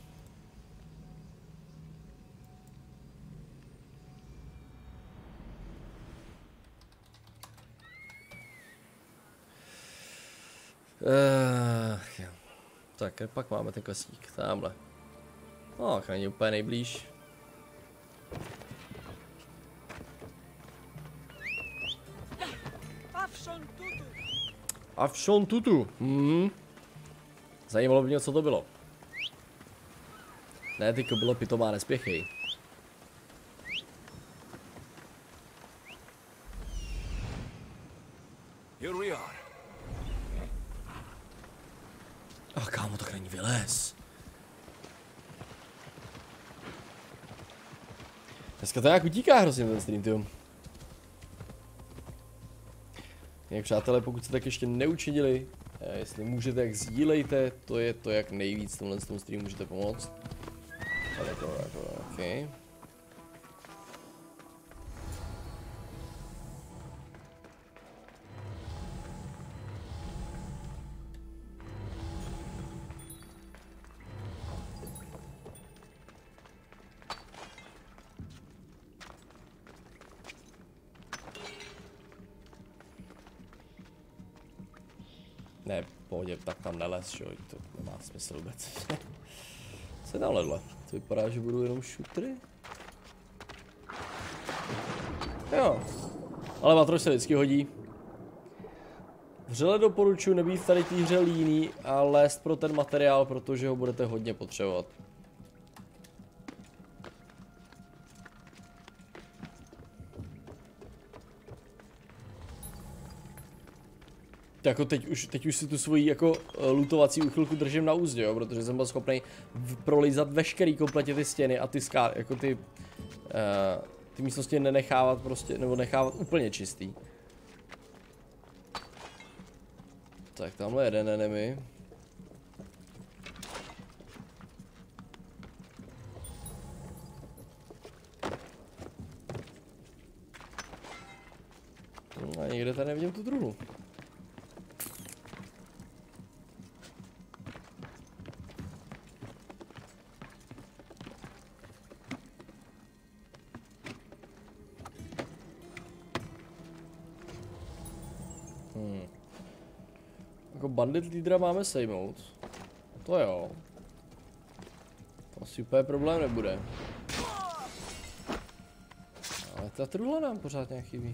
Uh, tak, pak máme ten klasík, tamhle. No, tak není úplně nejblíž. Avšon tutu. Hmm. Zajímalo by mě, co to bylo. Ne, ty kobilo pitomá, nespěchej. Here we are. Ach, kámo, tak není vylez. Dneska to nějak utíká hrozně ten stream, tyjo. Jak přátelé, pokud jste tak ještě neučinili, jestli můžete, jak sdílejte, to je to, jak nejvíc tomhle s tom streamu můžete pomoct. Tak jako, jako, ok. Ne, v pohodě, tak tam nelez, jo, to nemá smysl vůbec. Co je tamhle? To vypadá, že budou jenom šutry? Jo. Ale matroš se vždycky hodí. Vřele doporučuji nebýt tady té hře líný a lézt pro ten materiál, protože ho budete hodně potřebovat. Jako teď už, teď už si tu svoji jako lootovací úchylku držím na úzdě, jo, protože jsem byl schopný prolízat veškerý kompletně ty stěny a ty ská, jako ty, uh, ty místnosti nenechávat prostě, nebo nechávat úplně čistý. Tak tamhle jeden enemy. A někde tady nevidím tu druhou. Hmm. Jako bandit lídra máme sejmout. To jo. To asi úplně problém nebude. Ale ta truhla nám pořád nějak chybí.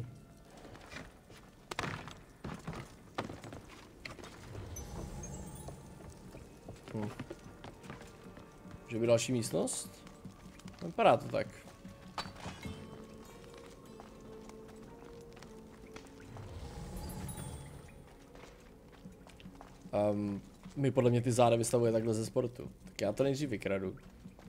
Hm. Že by další místnost? Vypadá to tak. Um, mi podle mě ty záda vystavuje takhle ze sportu. Tak já to nejdřív vykradu.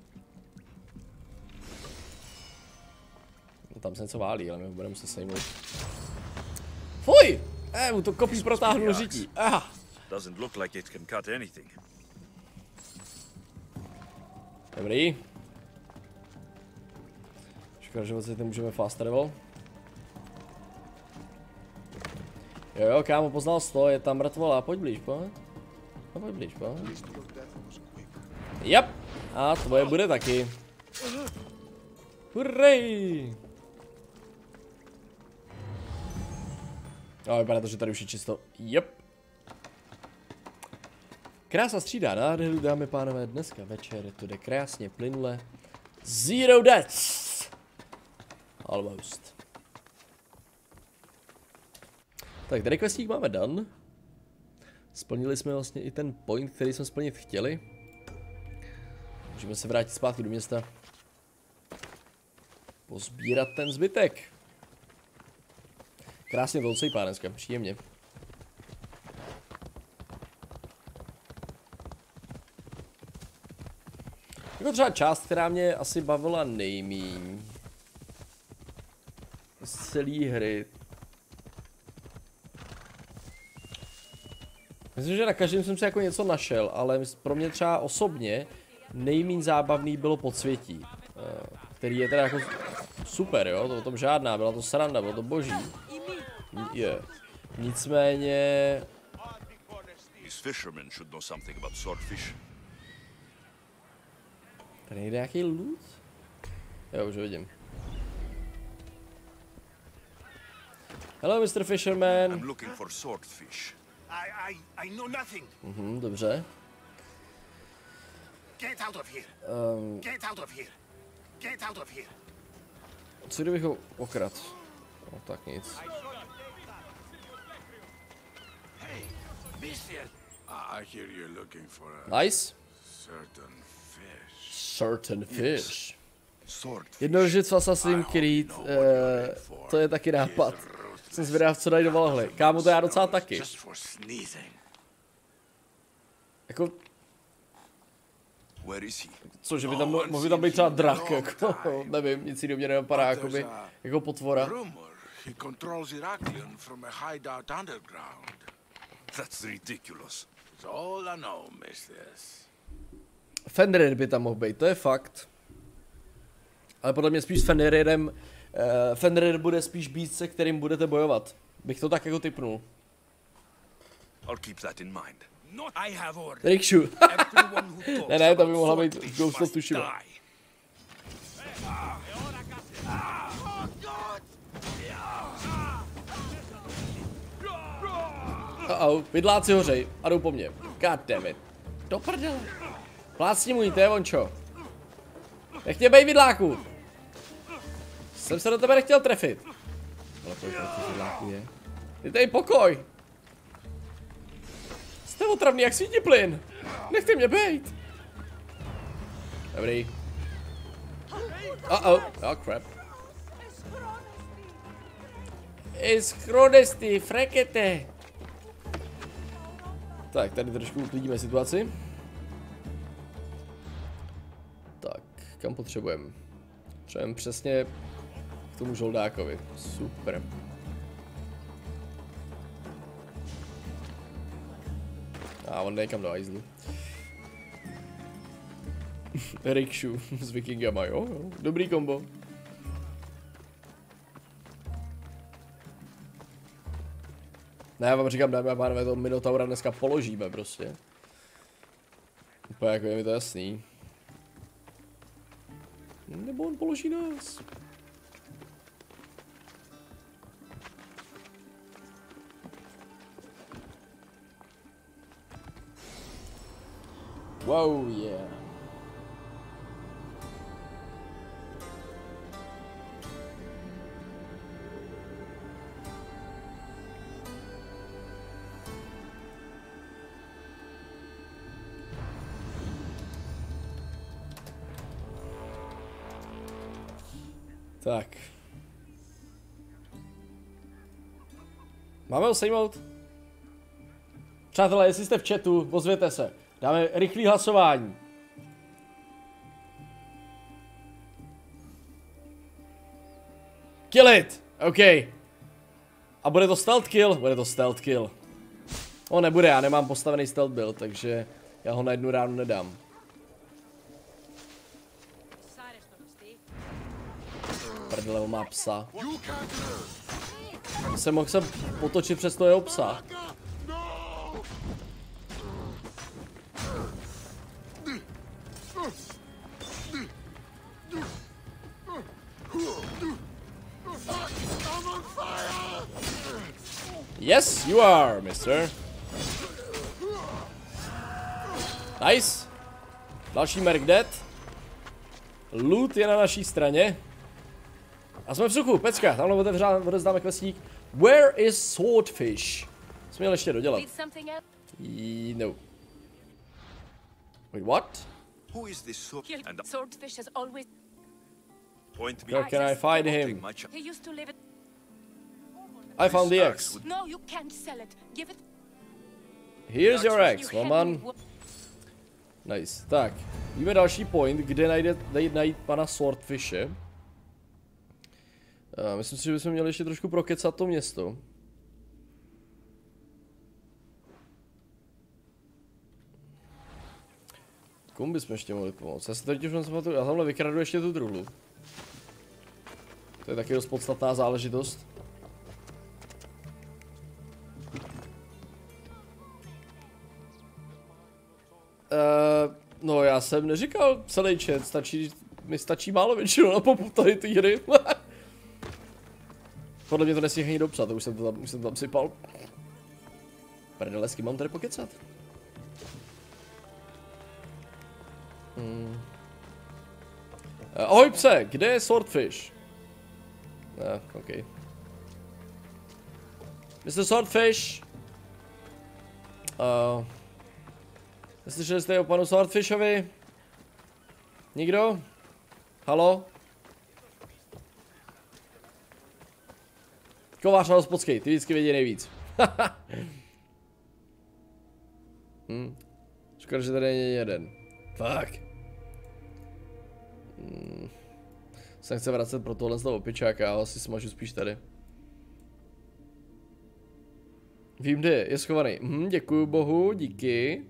No, tam se něco válí, ale my ho budeme se sejmout. Fuj! Eh, mu to kopí protáhnul řití. Ah. Doesn't look like it can cut anything. Dobrý. Škoda, že vlastně můžeme fast travel. Jo jo, kámo, poznal jsi to, je tam mrtvola, pojď blíž, pojď. No, pojď blíž, pojď. Jep, a tvoje bude taky. Hurrej! No, vypadá to, že tady už je čisto. Jep. Krása střídá nádheru, dámy pánové, dneska večer to jde krásně, plynule. Zero deaths! Almost. Tak, tady questík máme done. Splnili jsme vlastně i ten point, který jsme splnit chtěli. Můžeme se vrátit zpátky do města. Pozbírat ten zbytek. Krásně to odsejpá dneska, příjemně. Jako třeba část, která mě asi bavila nejmíň z celé hry. Myslím, že na každém jsem si jako něco našel, ale pro mě třeba osobně nejméně zábavný bylo Podsvětí, který je teda jako super, jo, to o tom žádná, byla to sranda, bylo to boží. Je. Nicméně... Tady nejde nějaký loot? Jo, už ho vidím. Hello, mister Fisherman. I'm looking for swordfish. I, I, I know nothing. Mhm, dobře. Get out of here. Um, Get out of here. Get out of here. Co kdybych ho okradl? No tak nic. Hey, mister. I hear you're looking for a Nice. certain fish. Certain fish. Swordfish. Jednorožec v Assassin's Creed, uh, to je taky nápad. Jsem zvědav, co dají do valhly. Kámo, to já docela taky. Jako... Cože by tam mohl by tam být třeba drak, jako, nevím, nic jiného mě nenapadá, jakoby, jako potvora. He controls Heraklion from a hideout underground. That's ridiculous. It's all I know, mistress. Fenrir by tam mohl být, to je fakt. Ale podle mě spíš s Fenrirem, uh, Fenrir bude spíš být, se kterým budete bojovat. Bych to tak jako typnul. I'll keep that in mind. Not I have ordered. Rikšu. Ne, ne, to by mohla být Ghost of Tsushima. Uh-oh, vidláci hořej a jdou po mně. God damn it. Do prdele. Plácni můj, to je vončo. Nech mě bej vidláku. Jsem se do tebe nechtěl trefit. Ale kolik těch vidláků je? Ty tady pokoj. otravný jak svítiplyn. Nechte mě bejt. Dobrý. Uh oh, oh crap. Schrodesty, frekete. Tak, tady trošku uklidíme situaci. Tak, kam potřebujeme? Potřebujeme přesně k tomu žoldákovi. Super. A on nejde kam do hajzlu. Rikshu s vikingama, jo, jo. Dobrý kombo. Ne, já vám říkám, dámy a pánové, toho Minotaura dneska položíme prostě. Úplně jako je mi to jasný. Nebo on položí nás. Wow, yeah. Tak. Máme ho sejmout? Přátelé, jestli jste v chatu, ozvěte se. Dáme rychlý hlasování. Kill it! OK. A bude to stealth kill? Bude to stealth kill. O, nebude, já nemám postavený stealth build, takže já ho na jednu ránu nedám. Prdele, on má psa. Jsem mohl se potočit přes toho jeho psa. Yes, you are, mister. Nice. Další merc dead. Loot je na naší straně. A jsme v suchu, pecka, tamhle odevzdáme kvestník. Where is Swordfish? Jsme měli ještě dodělat. I, no. Wait, what? Who is this Swordfish has always... Point me. Where can I find him? He used to live at... I found the X. No, you can't sell it. Give it... Here's your X, woman. Nice, tak. Víme další point, kde najde, najít, najít pana Swordfishe. Uh, myslím si, že bychom měli ještě trošku prokecat to město. Komu bychom ještě mohli pomoct? Já se teď už nepamatuju, já tamhle vykradu ještě tu druhu. To je taky dost podstatná záležitost. Uh, no já jsem neříkal celý chat, stačí, mi stačí málo většinou na popu tady ty hry. Podle mě to nesmí ani dopsat, to už jsem to tam, už jsem to tam sypal. Prdele, s kým mám tady pokecat? Hmm. Ahoj pse, kde je Swordfish? Ah, ok. mister Swordfish. Uh, Slyšeli jste o panu Swordfishovi? Nikdo? Halo? Kovář a hospodský, ty vždycky vědí nejvíc. hm. Škoda, že tady není jeden. Fuck. Hmm. Se nechce vracet pro tohle z toho opičáka, já asi smažu spíš tady. Vím, kde je, je schovaný. Hm, děkuju bohu, díky.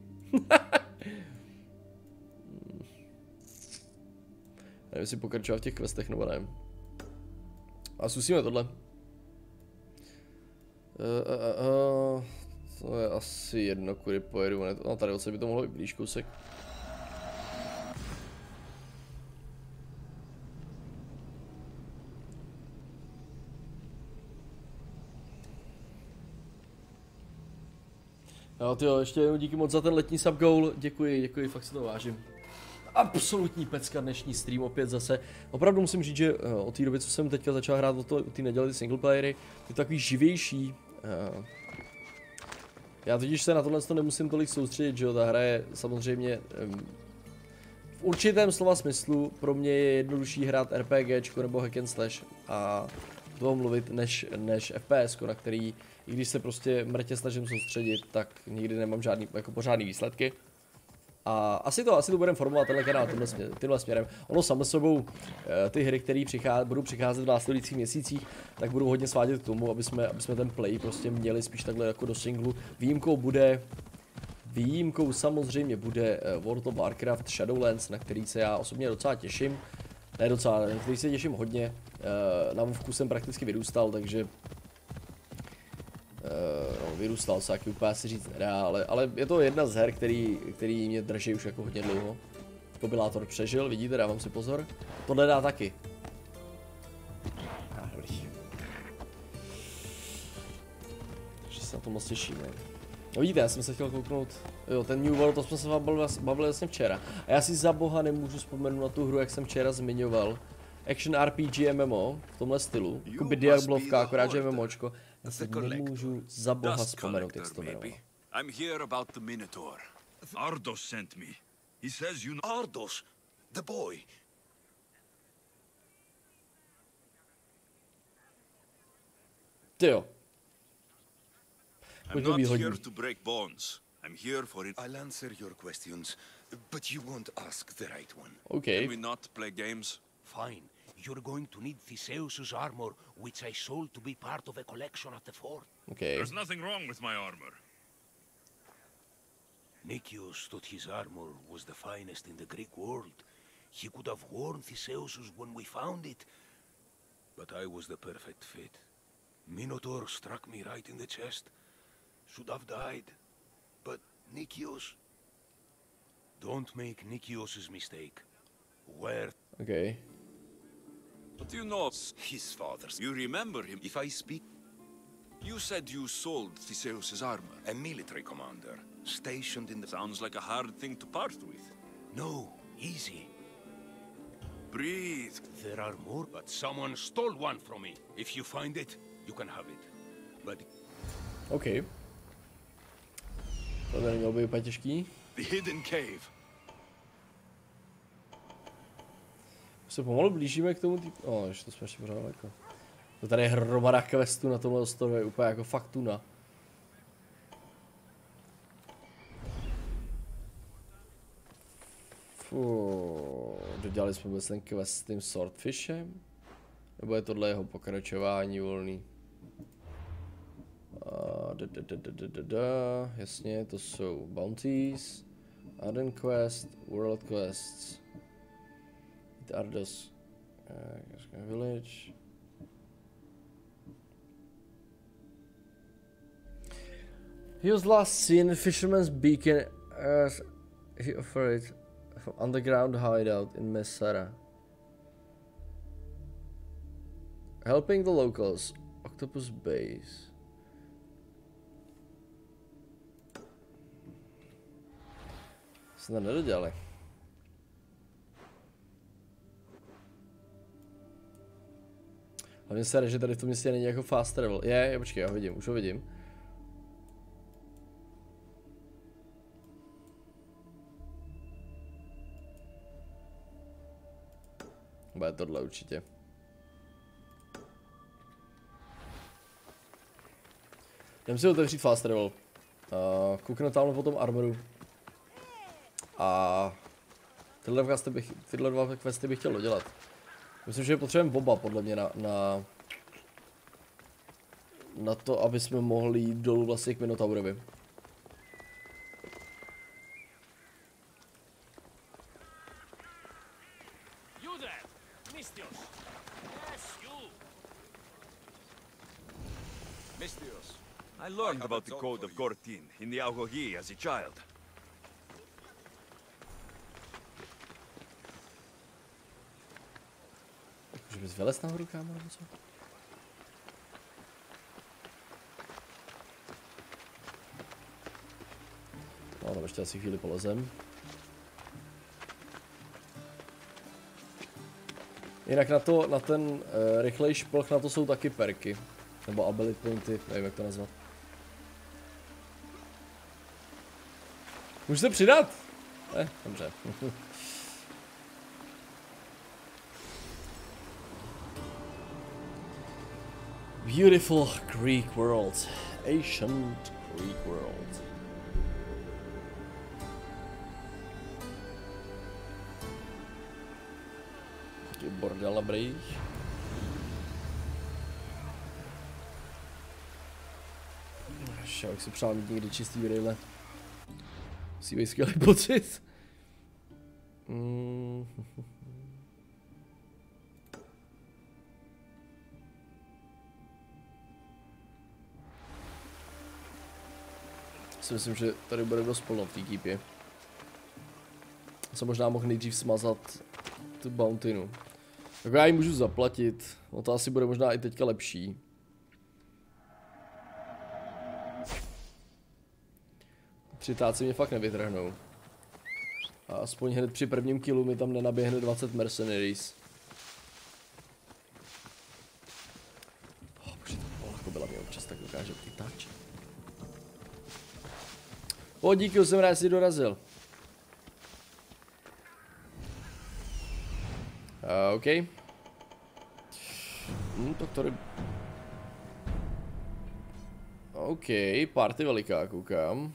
Nevím, jestli pokračovat v těch questech nebo ne. A zkusíme tohle. Uh, uh, uh, to je asi jedno, kudy pojedu. No tady od sebe by to mohlo být blíž kousek. Jo, tyjo, ještě jednou díky moc za ten letní subgoal, děkuji, děkuji, fakt si to vážím. Absolutní pecka dnešní stream opět zase. Opravdu musím říct, že uh, od té doby, co jsem teďka začal hrát od té neděle ty singleplayery, ty takový živější. Uh, Já totiž se na tohle nemusím tolik soustředit, že jo, ta hra je samozřejmě um, v určitém slova smyslu pro mě je jednodušší hrát RPGčko nebo hack and slash a toho mluvit než, než F P S, na který, i když se prostě mrtě snažím soustředit, tak nikdy nemám žádný, jako pořádný výsledky. A asi to, asi to budeme formovat tenhle kanál tímhle, směr, tímhle směrem. Ono samo sebou ty hry, které přichá, budou přicházet v následujících měsících, tak budou hodně svádět k tomu, aby jsme, aby jsme ten play prostě měli spíš takhle jako do singlu. Výjimkou bude, výjimkou samozřejmě bude World of Warcraft Shadowlands, na který se já osobně docela těším. Ne docela, na který se těším hodně. Na Vovku jsem prakticky vyrůstal, takže Uh, no, vyrůstal se, jaký úplně si říct nedá, ale, ale je to jedna z her, který, který mě drží už jako hodně dlouho. Kobylátor přežil, vidíte, dávám si pozor. Tohle dá taky. Ah, dobrý. Takže se na to moc těším, ne? No vidíte, já jsem se chtěl kouknout, jo, ten New World, to jsme se bavili, bavili vlastně včera. A já si za boha nemůžu vzpomenout na tu hru, jak jsem včera zmiňoval. Action R P G M M O v tomhle stylu, jako by Diablovka, akorát že MMOčko. Já si nemůžu za boha vzpomenout, jak se to jmenovalo. I'm here about the Minotaur. Ardos sent me. He says you know Ardos, the boy. Tyjo. I'm not here to break bonds. I'm here for it. I'll answer your questions, but you won't ask the right one. Okay. Can we not play games? Fine. You're going to need Theseus's armor, which I sold to be part of a collection at the fort. Okay. There's nothing wrong with my armor. Nicias thought his armor was the finest in the Greek world. He could have worn Theseus's when we found it, but I was the perfect fit. Minotaur struck me right in the chest. Should have died, but Nicias... Don't make Nicias's mistake. Where... Okay. But you know his father's. You remember him. If I speak... You said you sold Theseus's armor. A military commander, stationed in the... Sounds like a hard thing to part with. No, easy. Breathe. There are more, but someone stole one from me. If you find it, you can have it. But... Okay. To tady mělo být úplně těžký. The hidden cave. Se pomalu blížíme k tomu typu. O, ještě to jsme ještě pořád daleko. To tady je hromada questů na tomhle ostrově, úplně jako fakt tuna. Fuuu, dodělali jsme vůbec ten quest s tím Swordfishem? Nebo je tohle jeho pokračování volný? Uh, da, da, da, da, da, da. Jasně, to jsou bounties, Arden quest, world quests. Ardos uh, village. He was last seen at Fisherman's Beacon as he operated from underground hideout in Messara. Helping the locals, Octopus Base. Jsme to nedodělali. Hlavně se, že tady v tom městě není jako fast travel. Je, je, počkej, já ho vidím, už ho vidím. Bude tohle určitě. Jdem si otevřít fast travel. Uh, kouknu tamhle po tom armoru. A tyhle, questy bych, tyhle dva questy bych chtěl dodělat. Myslím, že potřebujeme oba podle mě na, na, na to, aby jsme mohli jít dolů vlastně k Minotaurovi. You there, Misthios. Yes, you. Misthios, I learned about the code of Gortin in the Augogi as a child. Že bys vylez nahoru, kámo, nebo co? No, tam ještě asi chvíli polezem. Jinak na to, na ten uh, rychlej šplch, na to jsou taky perky. Nebo ability pointy, nevím jak to nazvat. Můžu se přidat? Eh, dobře. Beautiful Greek world. Ancient Greek world. Taký bordel na brejích. Já bych si přál mít někdy čistý brejle. Musí být skvělý pocit. Mm. Si myslím, že tady bude dost plno v té kýpě. Jsem možná mohl nejdřív smazat tu bountinu. Tak já ji můžu zaplatit. No to asi bude možná i teďka lepší. Přitáci mě fakt nevytrhnou. A aspoň hned při prvním killu mi tam nenaběhne dvacet mercenaries. Oh, bože, ta polako byla mě občas tak dokáže vytáčet. O, díky, už jsem rád, si dorazil. Uh, OK. Hm, tak tady... OK, party veliká, koukám.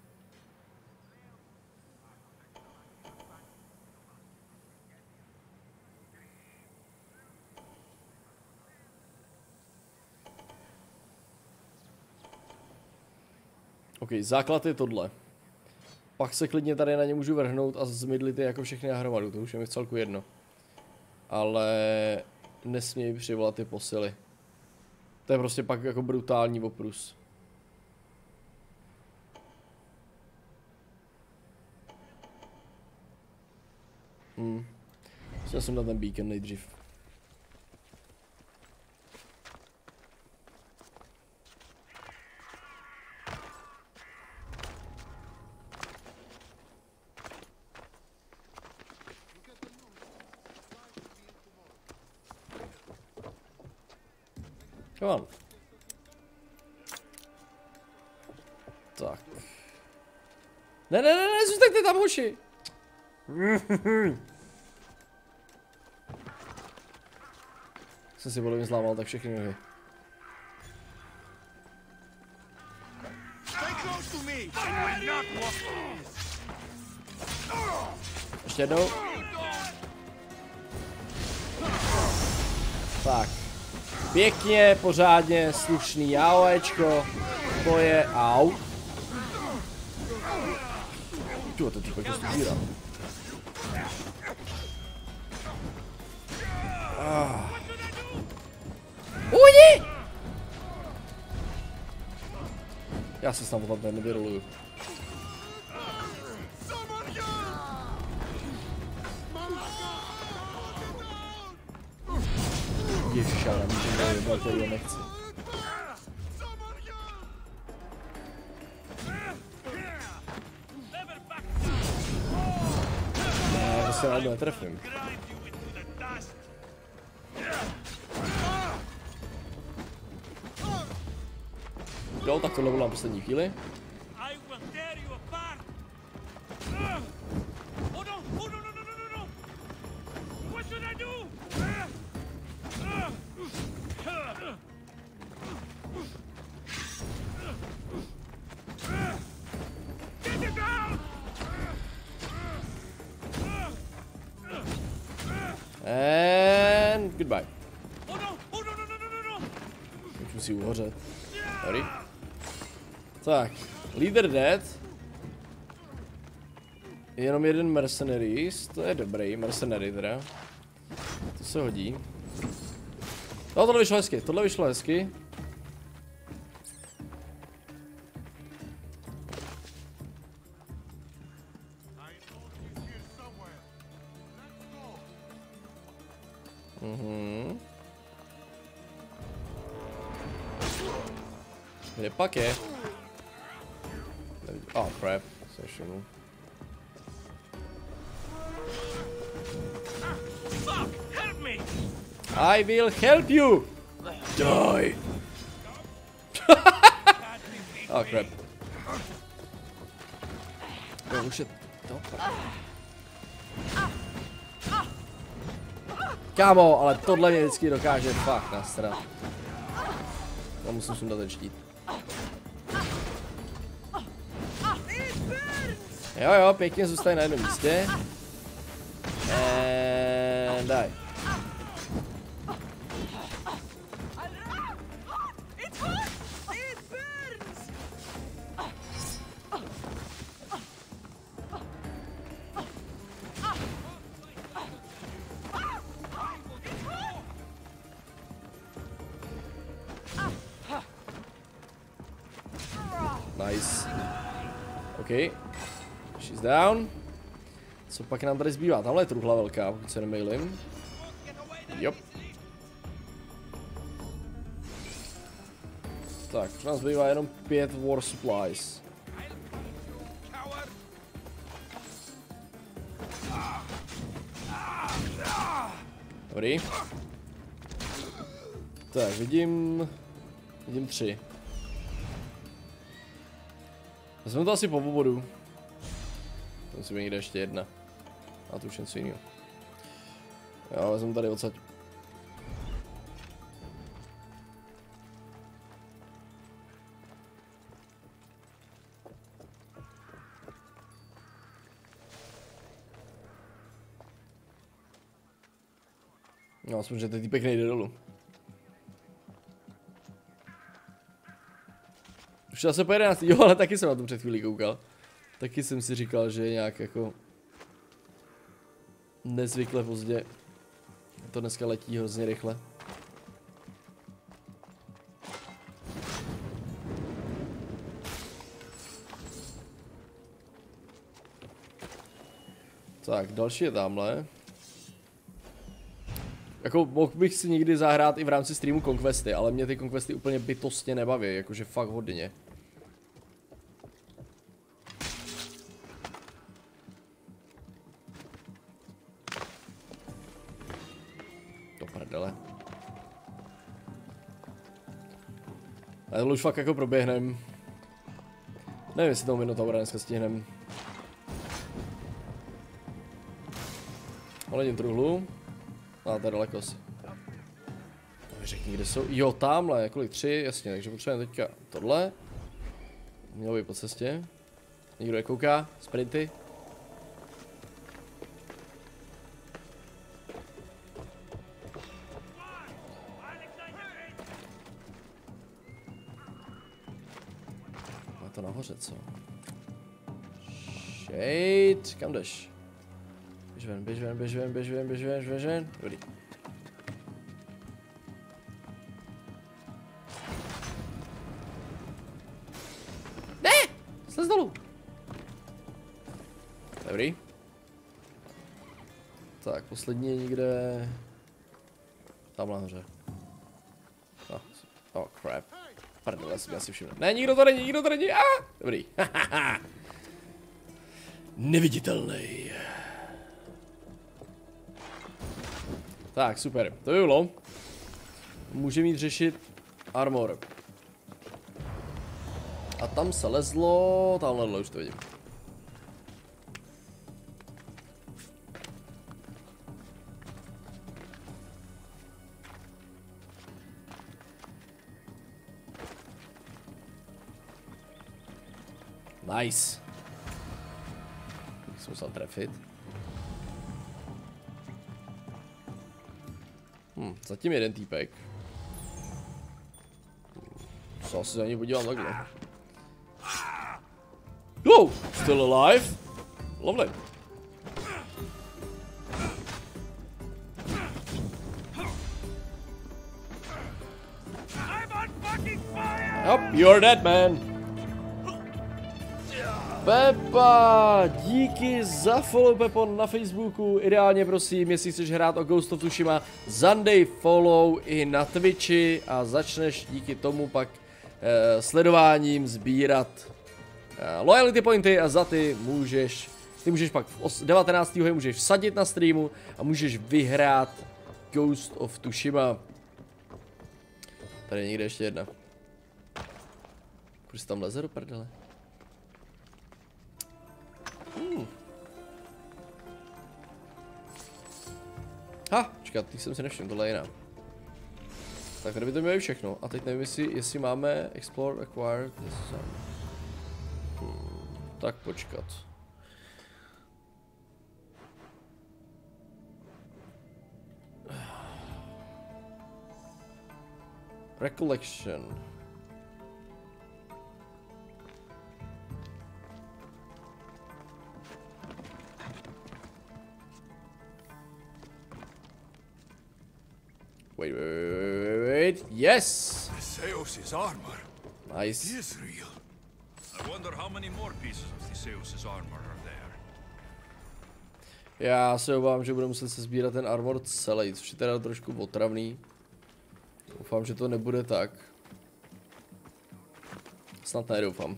OK, základ je tohle. Pak se klidně tady na ně můžu vrhnout a zmidlit je jako všechny na hromadu, to už je mi v celku jedno. Ale nesmějí přivolat ty posily. To je prostě pak jako brutální oprus. Hmm. Chtěl jsem na ten beacon nejdřív. Come on. Tak. Ne, ne, ne, ne, zůstaňte tam, hoši. Jsem si podle mě zlámal tak všechny nohy. Ještě jednou. Tak. Pěkně, pořádně, slušný AOEčko. To je au. Tyjo, to typek dost ubírá. Ah. Ujdi! Já se snad tam ten nevyroluju. Ježiš, já nemůžu dojebal, to je nechci. Ne, to se najednou netrefím. Jo, tak tohle bylo na poslední chvíli. And goodbye. Už musí uhořet. Sorry. Tak, leader dead. Jenom jeden mercenaries, to je dobrý, mercenary teda. To se hodí. No, tohle vyšlo hezky, tohle vyšlo hezky. Mhm. Kde pak je? Oh crap, sešel. I will help you! Die! Oh crap. Jo, už je to. Kámo, ale tohle mě vždycky dokáže fakt nasrat. Já musím sundat ten štít. Jo jo, pěkně zůstaň na jednom místě. And daj. Nice. OK. She's down. Co pak nám tady zbývá? Tamhle je truhla velká, pokud se nemailím. Jop. Tak, už nám zbývá jenom pět war supplies. Dobrý. Tak, vidím... Vidím tři. Vezmu to asi po vodu. To musí být někde ještě jedna. A to už něco jiného. Já vezmu tady odsaď. No, aspoň, že ten týpek nejde dolů. Už zase po jedenácté. Jo, ale taky jsem na to před chvílí koukal. Taky jsem si říkal, že je nějak jako nezvykle pozdě. To dneska letí hrozně rychle. Tak, další je tamhle. Jako mohl bych si někdy zahrát i v rámci streamu Conquesty, ale mě ty Conquesty úplně bytostně nebaví, jakože fakt hodně. To prdele. Ale to už fakt jako proběhnem. Nevím, jestli toho Minotaura dneska stihnem. Hledím truhlu. A to je daleko asi. Řekni, kde jsou. Jo, tamhle, kolik? Tři, jasně, takže potřebujeme teďka tohle. Mělo být po cestě. Nikdo nekouká, sprinty. Má to nahoře, co? Shade, kam jdeš? Běž ven, běž ven, běž ven, běž ven, běž ven, běž ven, dobrý. Ne! Slez dolů. Dobrý. Tak, poslední je někde... Tam nahoře. Oh, oh crap. Pardon, já jsem asi všiml. Ne, nikdo to není, nikdo to není, ah! Dobrý. Neviditelný. Tak, super, to by bylo. Může mít řešit armor. A tam se lezlo, tamhle už to vidím. Nice. Jsem musel trefit. Hm, zatím jeden týpek. Co se za ní podívám takhle. Wow, still alive. Lovely. Yep, you're dead, man. Pepa, díky za follow, Pepo, na Facebooku. Ideálně prosím, jestli chceš hrát o Ghost of Tsushima, zandej follow i na Twitchi a začneš díky tomu pak eh, sledováním sbírat eh, loyalty pointy a za ty můžeš, ty můžeš pak devatenáctého můžeš vsadit na streamu a můžeš vyhrát Ghost of Tsushima. Tady je někde ještě jedna. Proč tam leze do prdele? Ha, počkat, teď jsem si nevšiml, tohle je jiná. Tak tady by to mělo všechno. A teď nevím, jestli, jestli máme Explore, Acquire, hmm, tak počkat. Recollection. Wait, wait, wait, wait, yes! Theseus' armor. Nice. He is real. I wonder how many more pieces of Theseus' armor are there. Já se obávám, že budu muset se sbírat ten armor celý, což je teda trošku otravný. Doufám, že to nebude tak. Snad ne, doufám.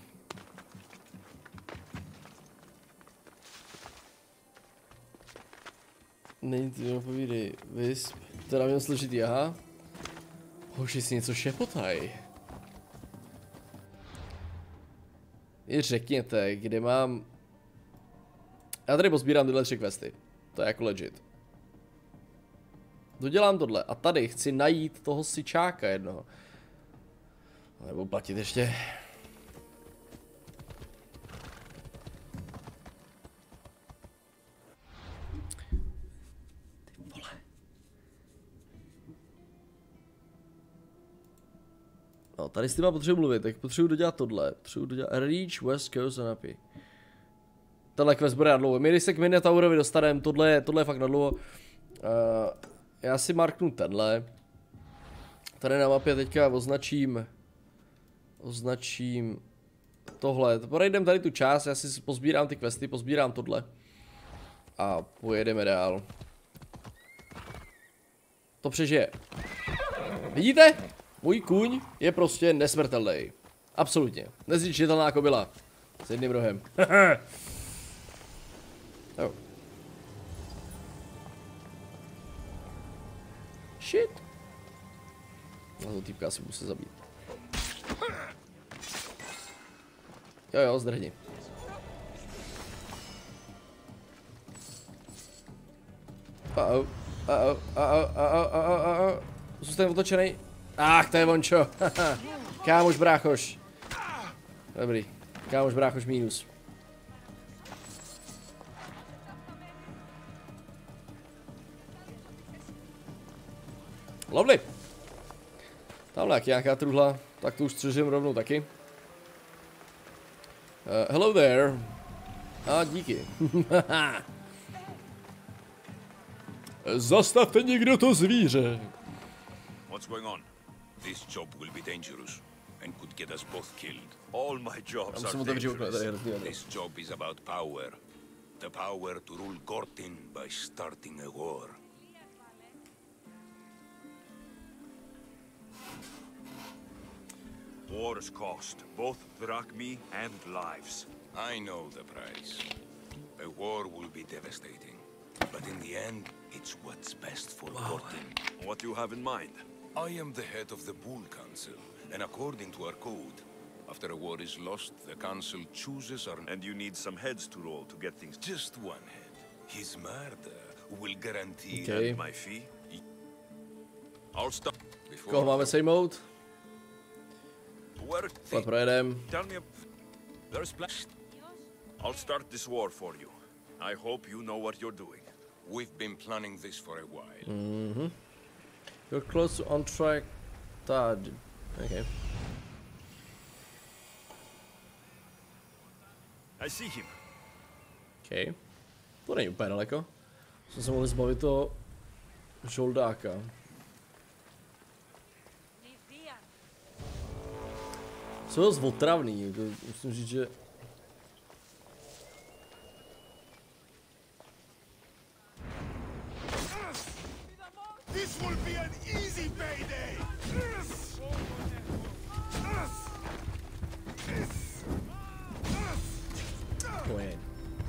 Není to jenom povídej, Wisp. Teda měl složitý, aha. Hoši si něco šepotaj. I řekněte, kde mám... Já tady pozbírám tyhle tři questy. To je jako legit. Dodělám tohle a tady chci najít toho syčáka jednoho. Nebo platit ještě. Ty vole. No, tady s těma potřebuji mluvit, tak potřebuji dodělat tohle. Potřebuji dodělat Reach West Coast and Happy. Tenhle quest bude na dlouho. My když se k Minotaurovi dostaneme, tohle je, tohle je fakt na dlouho. Uh, já si marknu tenhle. Tady na mapě teďka označím Označím tohle. Projdeme tady tu část, já si pozbírám ty questy, pozbírám tohle. A pojedeme dál. To přežije. Vidíte? Můj kůň je prostě nesmrtelný. Absolutně. Nezničitelná kobila. S jedným rohem. Oh. Shit. Na to týpka si musí zabít. Jo jo, zdrhni. Uh-oh, uh-oh, uh-oh, uh-oh, uh-oh, uh-oh. Zůstane otočený. Ach, to je vončo. Kámoš bráchoš. Dobrý. Kámoš bráchoš mínus. Lovely. Tamhle jak nějaká truhla, tak tu už střežím rovnou taky. Uh, hello there. A díky. Zastavte někdo to zvíře. What's going on? This job will be dangerous and could get us both killed. All my jobs are dangerous. This job is about power. The power to rule Gortin by starting a war. Wars cost both drachmi and lives. I know the price. A war will be devastating, but in the end, it's what's best for wow. Gortin. What do you have in mind? I am the head of the Bull Council, and according to our code, after a war is lost, the council chooses our... And you need some heads to roll to get things... Just one head. His murder will guarantee okay. my fee. I'll stop before... Koho máme sejmout? Where... Projedem. Tell me... There's... I'll start this war for you. I hope you know what you're doing. We've been planning this for a while. Mm-hmm. You're close to on track. Tad. Okay. I see him. Okay. To není úplně daleko. Jsme se mohli zbavit toho žoldáka. Jsou dost otravný, to musím říct, že... This will be an easy payday. Pojď.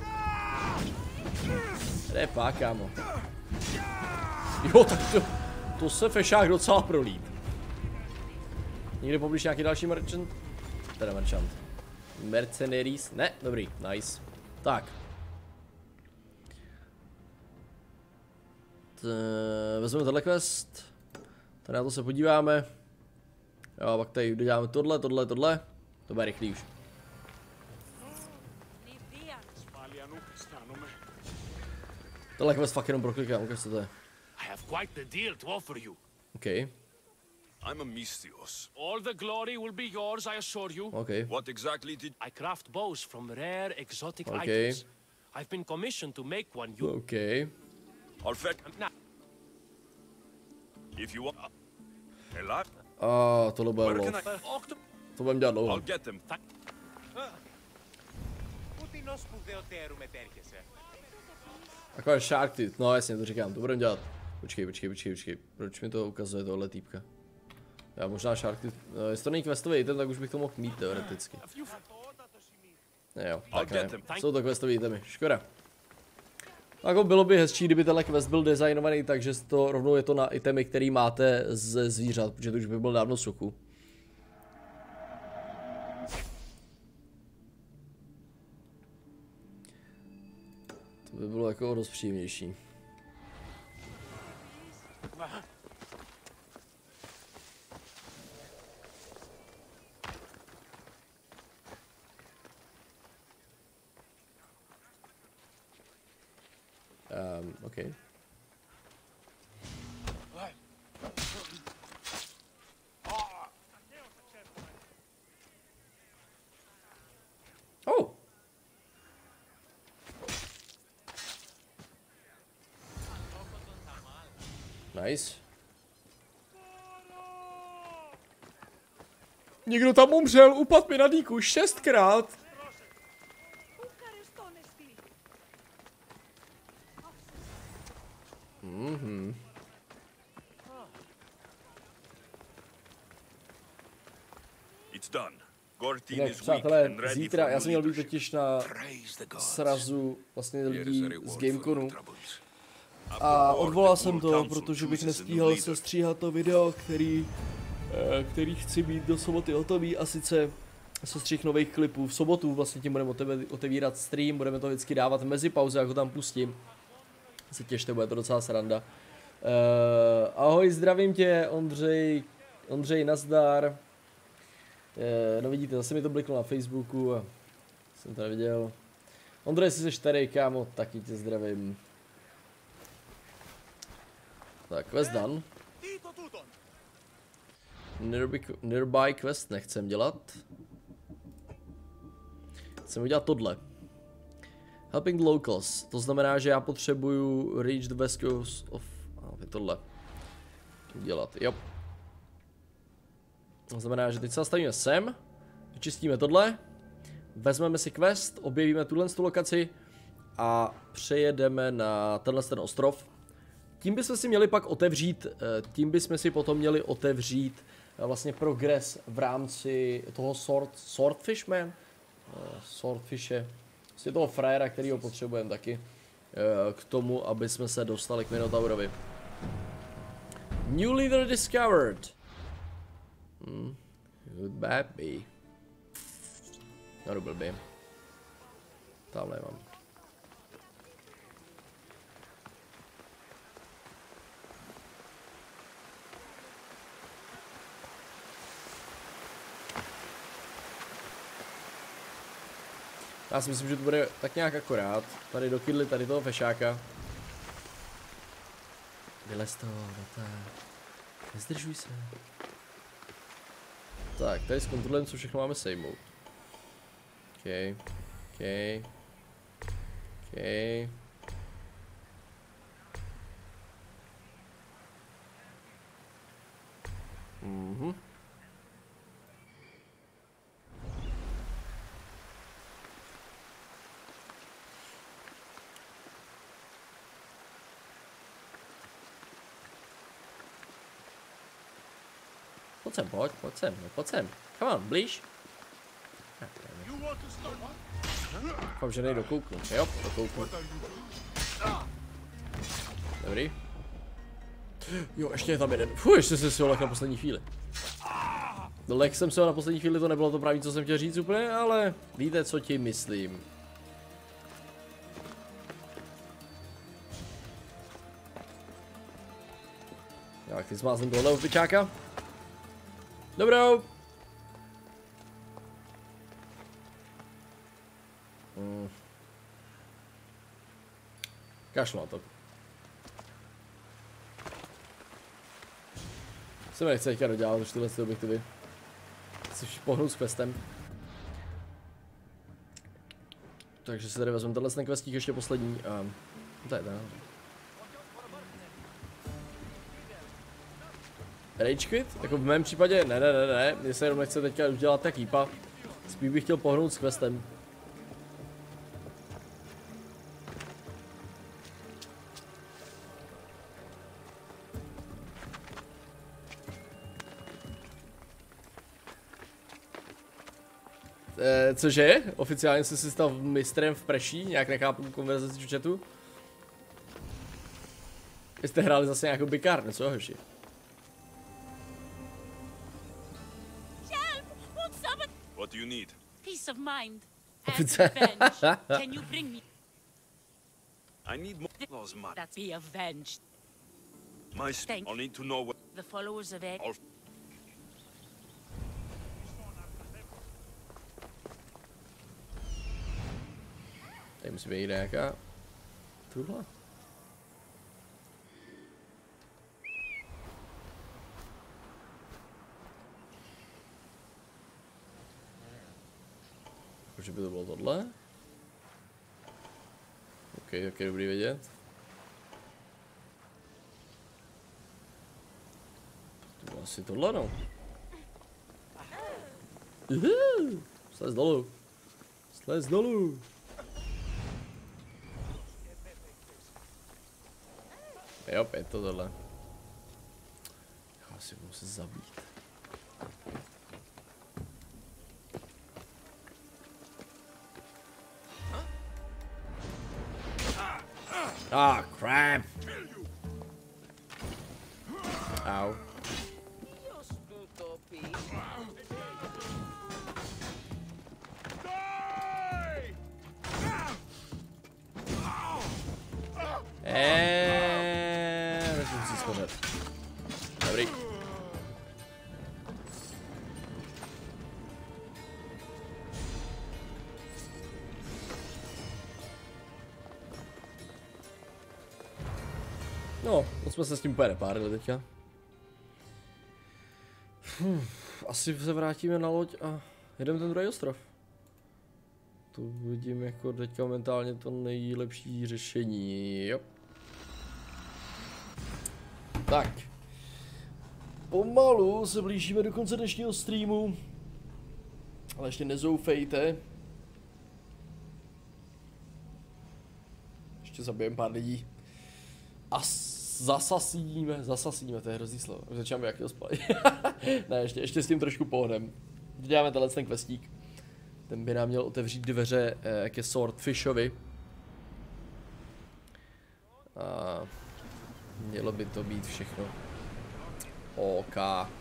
Kde je pák, kámo? Jo, tak to, to se fešák docela prolít. Někde poblíž nějaký další merchant? Teda merchant. Mercenaries? Ne, dobrý, nice. Tak. Vezmeme tenhle quest. Tady na to se podíváme. Jo, pak tady doděláme tohle, tohle, tohle. To bude rychlý už. Tohle quest fakt jenom proklikám, ukaž co to je. I have quite the deal to offer you. Okay. I'm a Misthios. All the glory will be yours, I assure you. Okay. What exactly did... I craft bows from rare, exotic Okay. items. I've been commissioned to make one. You... Okay. I'll fetch... Now, if you want... A lot? A tohle bude Where lov. can I... To budeme dělat I'll dlouho. get them. Takové šárky, no jasně, to říkám, to budeme dělat. Počkej, počkej, počkej, počkej. Proč mi to ukazuje tohle týpka? Já možná šárky, no, jestli to není questový item, tak už bych to mohl mít teoreticky. Jo, tak ne. Jsou to questový itemy, škoda. Jako bylo by hezčí, kdyby tenhle quest byl designovaný, takže to rovnou je to na itemy, který máte ze zvířat, protože to už by byl dávno suchu. To by bylo jako dost příjemnější. Um, okay. Oh! Nice. Někdo tam umřel, upad mi na dýku šestkrát. Mhm. It's done. Gortin Tak is weak přátelé, and ready zítra, for já jsem měl být leadership. totiž na srazu vlastně lidí z Gameconu. A odvolal jsem to, protože bych nestíhal se stříhat to video, který, který chci mít do soboty hotový, a sice sestřih nových klipů. V sobotu vlastně tím budeme otevírat stream, budeme to vždycky dávat mezi pauze, jako tam pustím. Se těšte, bude to docela sranda. Uh, ahoj, zdravím tě, Ondřej, Ondřej, nazdar. Uh, no vidíte, zase mi to bliklo na Facebooku a jsem to neviděl. Ondřej, jestli jsi tady, kámo, taky tě zdravím. Tak, quest done. Nearby, nearby quest nechcem dělat. Chcem udělat tohle. Helping locals, to znamená, že já potřebuju reach the west coast of... A, tohle. Udělat, jo. To znamená, že teď se nastavíme sem, vyčistíme tohle, vezmeme si quest, objevíme tuhle tu lokaci a přejedeme na tenhle ten ostrov. Tím bychom si měli pak otevřít, tím bychom si potom měli otevřít vlastně progres v rámci toho sword, Swordfishman, Swordfishe, vlastně toho frajera, kterýho potřebujeme taky k tomu, aby jsme se dostali k Minotaurovi. New leader discovered. Hmm. Good baby. No, blbý. Tamhle mám. Já si myslím, že to bude tak nějak akorát. Tady do kydly, tady toho fešáka. Vylez toho, data. Nezdržuj se. Tak, tady zkontrolujeme, co všechno máme sejmout. OK, OK, OK. Mhm. Pojď sem, pojď, pojď sem, no, pojď sem. Come on, blíž. Doufám, že nejdu kouknout. Jo, to kouknu. Dobrý. Jo, ještě je tam jeden. Fuh, ještě jsem si ho lek na poslední chvíli. Lek jsem si ho na poslední chvíli, to nebylo to právě, co jsem chtěl říct úplně, ale víte, co tím myslím. Tak, ty zmáznem tohle opičáka. Dobrou. Hmm. Kašlu na to. Se mi nechce teďka dodělat už tyhle objektivy. Chci pohnout s questem. Takže si tady vezmeme tenhle ten questík ještě poslední a to je ten. Rage quit? Jako v mém případě ne, ne, ne, ne, mě se jenom nechce teďka udělat tak jípa. Spíš bych chtěl pohnout s questem. Eh, cože? Oficiálně jsi si stal mistrem v Preší? Nějak nechápu konverzaci v chatu? Vy jste hráli zase nějakou bikárnu, co hoši? What do you need? Peace of mind and revenge. Can you bring me? I need more those mud. That be avenged. My Thank I'll need to know what the followers of Egg. Tady musí být nějaká truhla. Proč by to bylo tohle? OK, ok, dobrý vědět. To bylo asi tohle, no. Juhu, slez dolů. Slez dolů. Jo, je to tohle. Já si musím zabít. Ah, crap. Ow. Eee, takže musí schořet. Dobrý. No, to jsme se s tím úplně nepárili teďka. Hm, asi se vrátíme na loď a jedeme ten druhý ostrov. To vidím jako teďka momentálně to nejlepší řešení, jo. Tak. Pomalu se blížíme do konce dnešního streamu. Ale ještě nezoufejte. Ještě zabijeme pár lidí. A zasasíme, zasasíme, to je hrozný slovo. Už začínáme jak to spali. Ne, ještě, ještě s tím trošku pohnem. Děláme tenhle ten questík. Ten by nám měl otevřít dveře eh, ke Swordfishovi. A mělo by to být všechno. OK.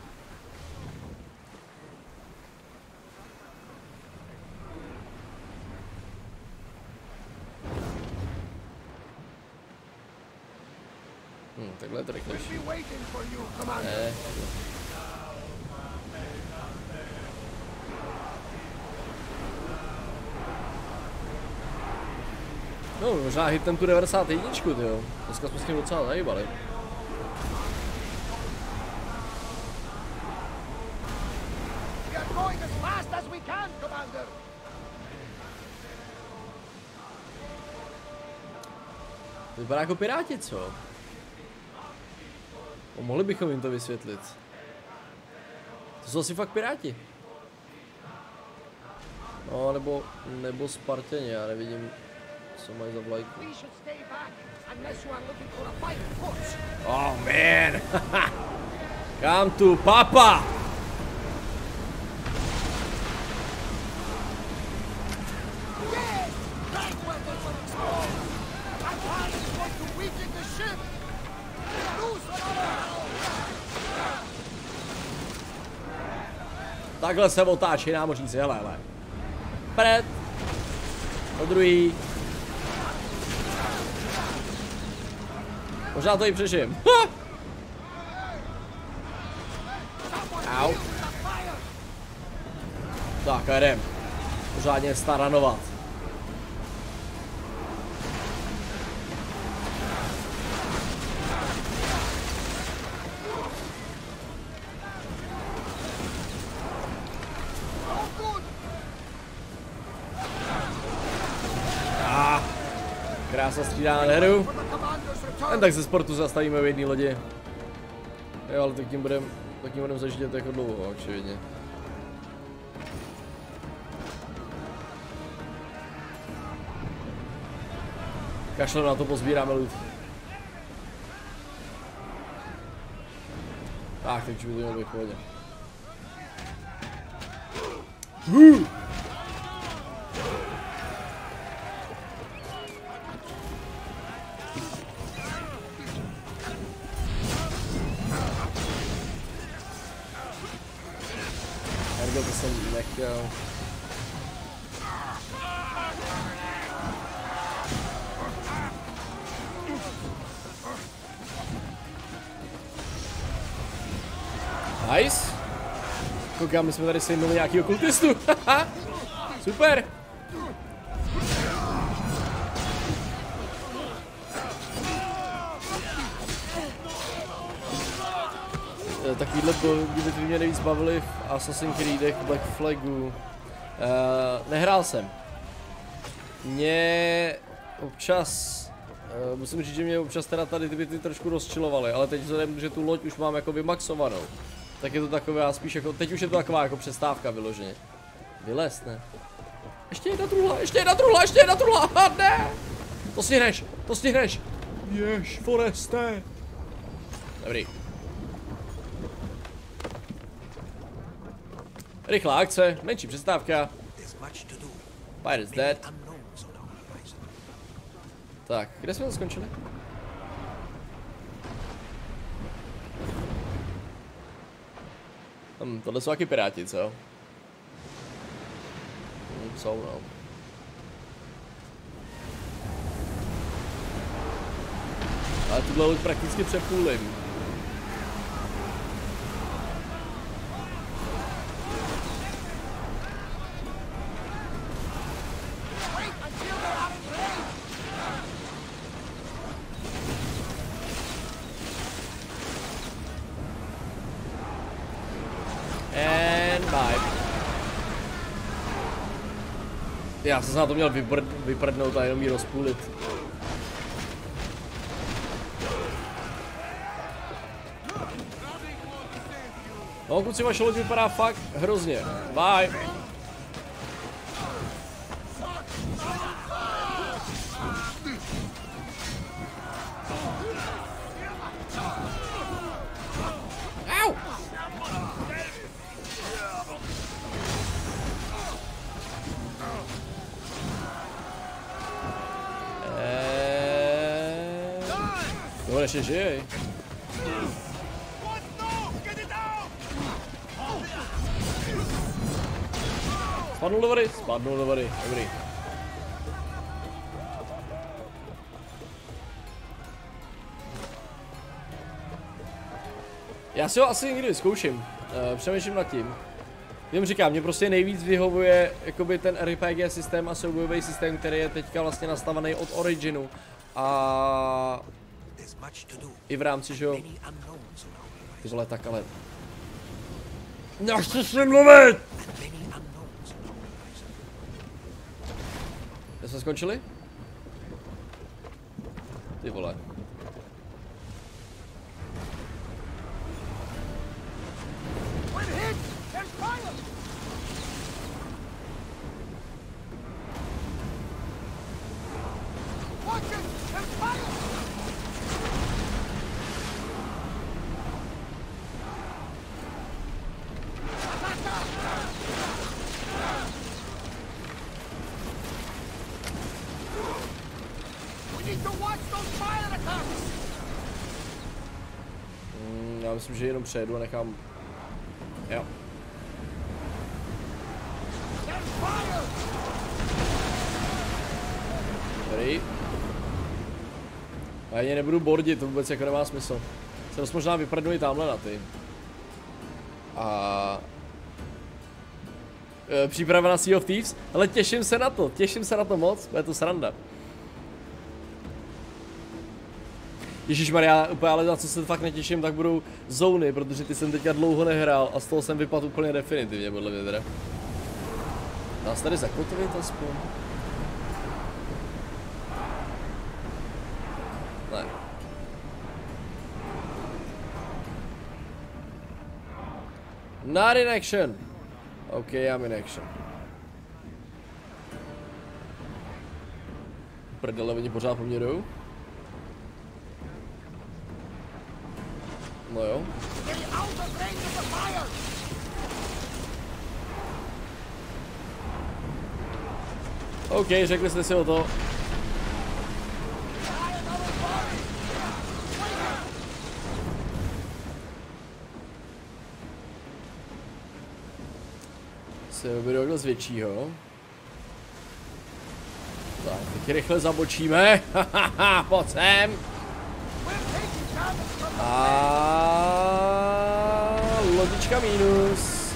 Hm, takhle je to rychlejší. Ne. No, možná hitnem tu devadesát jedna, tyjo. Dneska jsme s tím docela zajibali. To vypadá jako piráti, co? No, mohli bychom jim to vysvětlit. To jsou asi fakt piráti. No, nebo, nebo Spartěni, já nevidím, co mají za vlajku. Oh man! Come to Papa! Takhle se otáčí námořníci, hele, hele. Pred. Do druhý. Možná to i přežijem. Tak a jdem. Pořádně staranovat. Ah, krása střídá nádheru. Jen tak ze sportu zastavíme v jedné lodi. Jo, ale tak tím budeme tak tím budem zažít jako dlouho, očividně. Kašlem na to, pozbíráme loot. Tak, teď už by to mělo být v pohodě. Uh! Ergo to jsem nechtěl. Nice. Koukám, my jsme tady sejmili nějakýho kultistu. Super. Takovýhle bojovky by mě nejvíc bavily v Assassin's Creedech, Black Flagu. Uh, nehrál jsem. Mě občas, uh, musím říct, že mě občas teda tady ty byty trošku rozčilovaly, ale teď vzhledem, že tu loď už mám jako vymaxovanou, tak je to taková spíš jako, teď už je to taková jako přestávka vyloženě. Vylez, ne? Ještě jedna truhla, ještě jedna truhla, ještě jedna truhla, a ne! To stihneš, to stihneš. Jež, Foreste. Dobrý. Rychlá akce, menší přestávka. Pirate's dead. Tak, kde jsme to skončili? Hm, tohle jsou taky piráti, co? Hm, jsou, no. Ale tuhle loď prakticky přepůlím. Já jsem se na to měl vyprd, vyprdnout a jenom ji rozpůlit. No, kluci, vaše loď vypadá fakt hrozně. Bye. Au! Tohle ještě žijej. Spadnul do vody, spadnul do vody, dobrý. Já si ho asi někdy vyzkouším, uh, přemýšlím nad tím. Jenom říkám, mě prostě nejvíc vyhovuje jakoby ten R P G systém a soubojový systém, který je teďka vlastně nastavený od Originu. A i v rámci, že jo, ty vole, tak ale nechci s ním mluvit! Kde jsme skončili? Ty vole. Mm, já myslím, že jenom přejedu a nechám. Jo. Dobrý. A já nebudu bordit, to vůbec jako nemá smysl. Se dost možná vyprdnu i tamhle na ty. A e, příprava na Sea of Thieves, ale těším se na to, těším se na to moc, bude to sranda. Ježišmarja, úplně ale na co se fakt netěším, tak budou zóny, protože ty jsem teďka dlouho nehrál a z toho jsem vypadl úplně definitivně, podle mě teda. Nás tady zakotovit aspoň. Ne. Not in action. OK, I'm in action. Prdele, oni pořád po mě jdou. No jo. OK, řekli jste si o to. Se vyberu takhle z většího. Tak, teď rychle zabočíme. Hahaha, pojď sem. A lodička minus.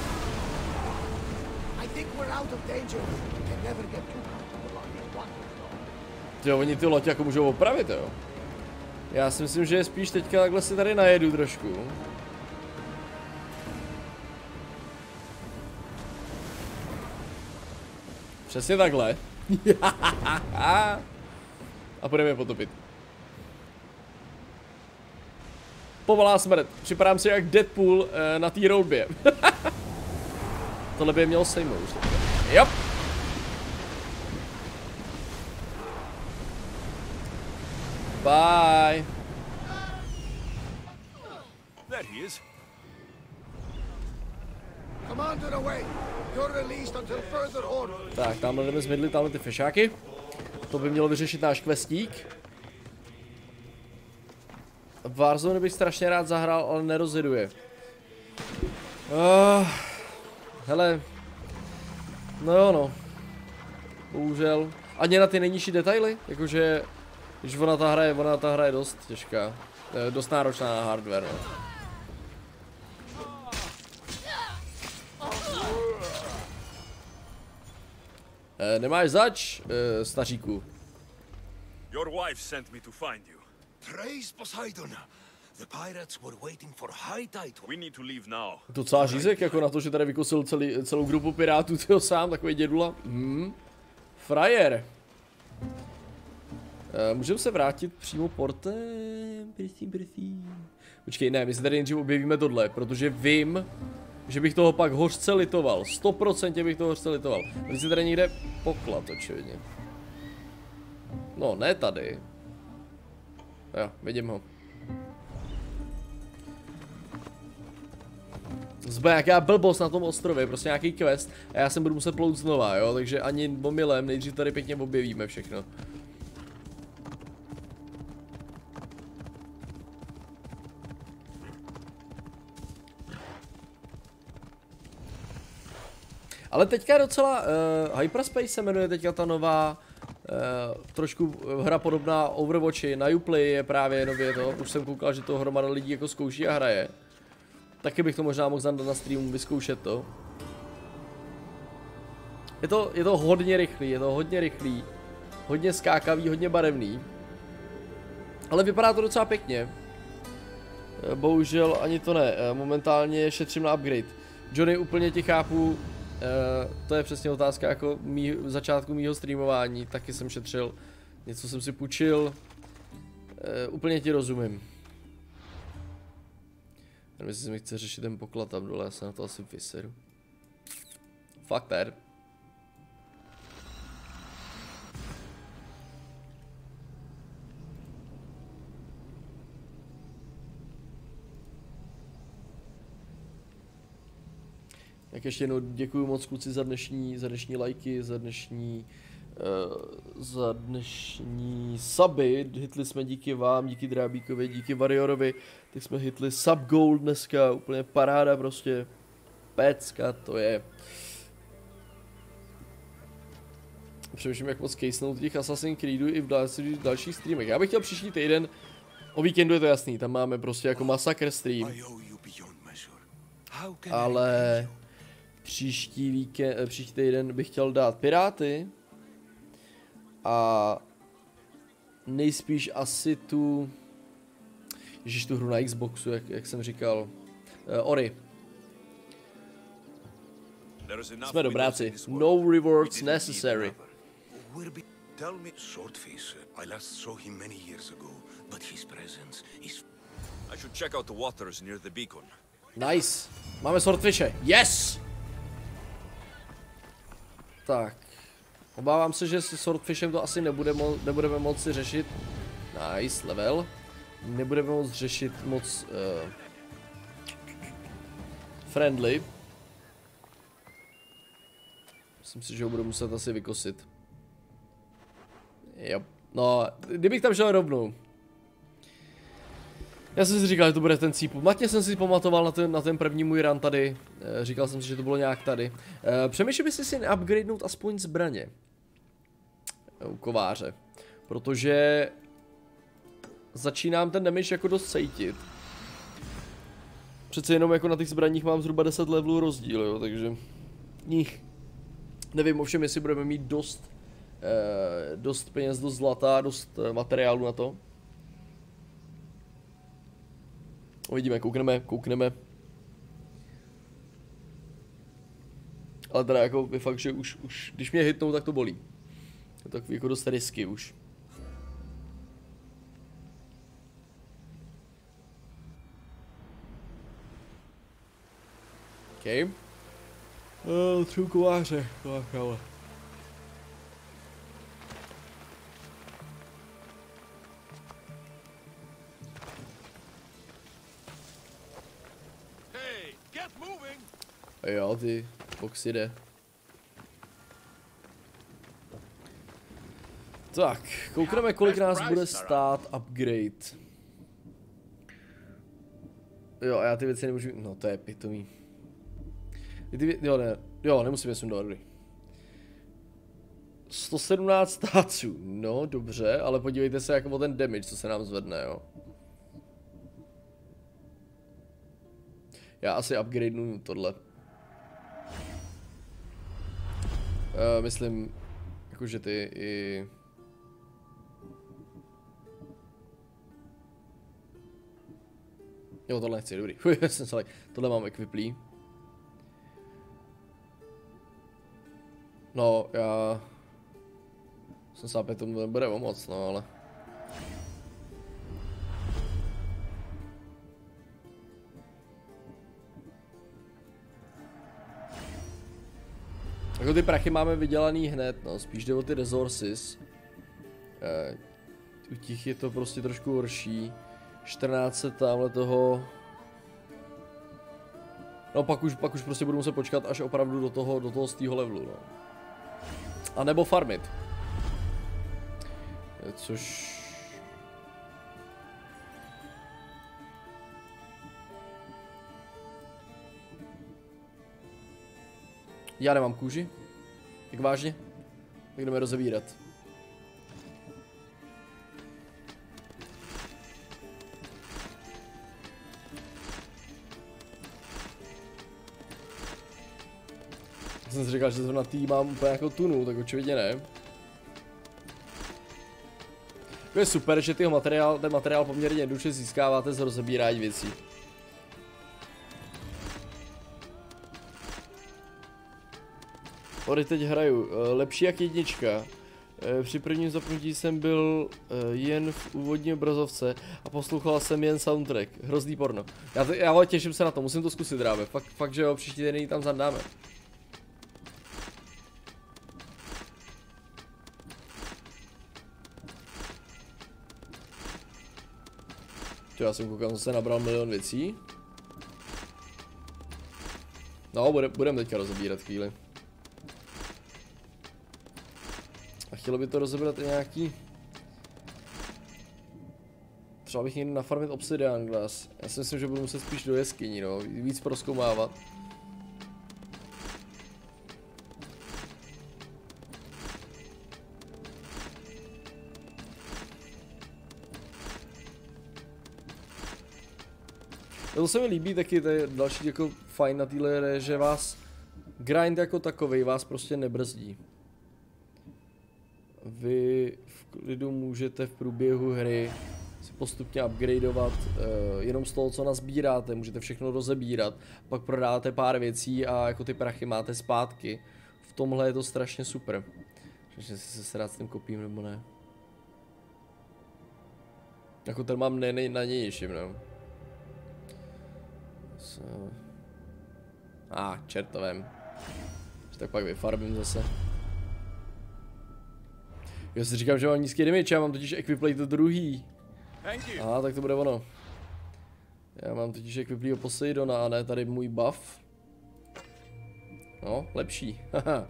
Jo, oni ty loď jako můžou opravit, jo. Já si myslím, že je spíš teďka takhle si tady najedu trošku. Přesně takhle. A půjdeme je potopit. Povolá smrt. Připadám si jak Deadpool eh, na té roadbě. Tohle by je mělo sejmout. Jop. Bye. There he is. Commander away. You're released until further order. Tak, tamhle jdeme zmydlit tamhle ty fešáky. To by mělo vyřešit náš questík. Warzone bych strašně rád zahrál, ale nerozjeduje. Uh, hele. No jo no. Bohužel. Ani na ty nejnižší detaily, jakože když ona ta hra je, ona ta hra je dost těžká. Dost náročná na hardware, no. E, nemáš zač, e, staříku. Your wife sent me to find you. Praise Poseidon. The pirates were waiting for high tide. We need to leave now. Docela řízek, jako na to, že tady vykosil celý, celou grupu pirátů, tyho sám, takový dědula. Hmm. Frajer. E, můžeme se vrátit přímo portem? Prosím, prosím. Počkej, ne, my se tady nejdřív objevíme tohle, protože vím, že bych toho pak hořce litoval. sto procent bych toho hořce litoval. Když si tady někde poklad, očividně. No, ne tady. Jo, vidím ho. Zbyl nějaká blbost na tom ostrově, prostě nějaký quest a já sem budu muset plout znova, jo, takže ani omylem, nejdřív tady pěkně objevíme všechno. Ale teďka docela, uh, Hyperspace se jmenuje teďka ta nová, uh, trošku hra podobná Overwatchi, na Uplay je právě nově to, už jsem koukal, že to hromada lidí jako zkouší a hraje. Taky bych to možná mohl zandat na streamu, vyzkoušet to. Je to, je to hodně rychlý, je to hodně rychlý, hodně skákavý, hodně barevný. Ale vypadá to docela pěkně. Bohužel ani to ne, momentálně šetřím na upgrade. Johnny, úplně ti chápu. Uh, to je přesně otázka jako mý, začátku mýho streamování, taky jsem šetřil, něco jsem si půjčil, uh, úplně ti rozumím. Nevím, jestli mi chce řešit ten poklad tam dole, já se na to asi vyseru. Fuck that. Tak ještě jednou děkuji moc kluci za dnešní, za dnešní lajky, za dnešní, uh, za dnešní suby. Hitli jsme díky vám, díky Drábíkovi, díky Variorovi. Tak jsme hitli sub gold dneska, úplně paráda prostě. Pecka to je. Přemýšlím, jak moc casenout těch Assassin's Creedů i v dalších, dalších streamech. Já bych chtěl příští týden, o víkendu je to jasný, tam máme prostě jako masakr stream. Ale příští víkend, příští týden bych chtěl dát Piráty. A nejspíš asi tu, ježiš, tu hru na Xboxu, jak, jak jsem říkal, uh, Ori. Jsme dobráci. No rewards necessary. Tell me, Swordface. I last saw him many years ago, but his presence is. I should check out the waters near the beacon. Nice. Máme Swordfishe. Yes! Tak. Obávám se, že s Swordfishem to asi nebude mo nebudeme moci řešit. Nice, level. Nebudeme moci řešit moc uh, friendly. Myslím si, že ho budu muset asi vykosit. Jo. No, kdybych tam šel rovnou. Já jsem si říkal, že to bude ten cípu. Matně jsem si pamatoval na ten, na ten první můj run tady. E, říkal jsem si, že to bylo nějak tady. E, přemýšlel bych si si upgradenout aspoň zbraně. U kováře. Protože začínám ten damage jako dost cítit. Přece jenom jako na těch zbraních mám zhruba deset levelů rozdíl, jo, takže... Nich. Nevím ovšem, jestli budeme mít dost, eh, dost peněz, dost zlata, dost eh, materiálu na to. Uvidíme, koukneme, koukneme. Ale teda jako je fakt, že už, už když mě hitnou, tak to bolí. Je to takový jako dost risky už. OK. Uh, třu kováře, kováře. Hey, get moving. Jo, ty box jde. Tak, koukneme, kolik nás bude stát upgrade. Jo, a já ty věci nemůžu... No, to je pitomý. Ty, jo, ne, jo, nemusím je sundovat, dobrý. sto sedmnáct stáců, no dobře, ale podívejte se jako o ten damage, co se nám zvedne, jo. Já asi upgradenu tohle. Uh, myslím, jakože ty i... Jo, tohle nechci, dobrý. Jsem se tohle mám equiplý. No, já... Jsem se opět tomu nebude pomoct, no, ale... Jako ty prachy máme vydělaný hned, no, spíš jde o ty resources. E, u těch je to prostě trošku horší. čtrnáct set tamhle toho... No pak už, pak už prostě budu muset počkat až opravdu do toho, do toho z tého levelu, no. A nebo farmit. Což... Já nemám kůži. Tak vážně? Tak jdeme rozevírat. Já jsem si říkal, že zrovna tý mám úplně jako tunu, tak očividně ne. To je super, že tyho materiál, ten materiál poměrně jednoduše získáváte z rozebírání věcí. Tady teď hraju, lepší jak jednička. Při prvním zapnutí jsem byl jen v úvodní obrazovce a poslouchal jsem jen soundtrack. Hrozný porno. Já, to, já těším se na to, musím to zkusit, dráve. Fakt, fakt že jo, příští den ji tam zandáme. Já jsem koukal, že se nabral milion věcí. No, bude, budeme teďka rozebírat chvíli. A chtělo by to rozebrat i nějaký... Třeba bych někdy nafarmit Obsidian Glass. Já si myslím, že budu muset spíš do jeskyní, no, víc prozkoumávat. To se mi líbí taky, to je další jako fajn na téhle hře, že vás grind jako takovej vás prostě nebrzdí. Vy v klidu můžete v průběhu hry si postupně upgradeovat uh, jenom z toho, co nazbíráte, můžete všechno rozebírat, pak prodáte pár věcí a jako ty prachy máte zpátky. V tomhle je to strašně super. Takže si se srát s tím kopím nebo ne. Jako ten mám ne, ne, na nějším, no. So. A, ah, čertovém. Tak pak vyfarbím zase. Já si říkám, že mám nízký damage, já mám totiž equiplay to druhý. Aha, tak to bude ono. Já mám totiž equiplay Poseidona a ne tady můj buff. No, lepší. Haha.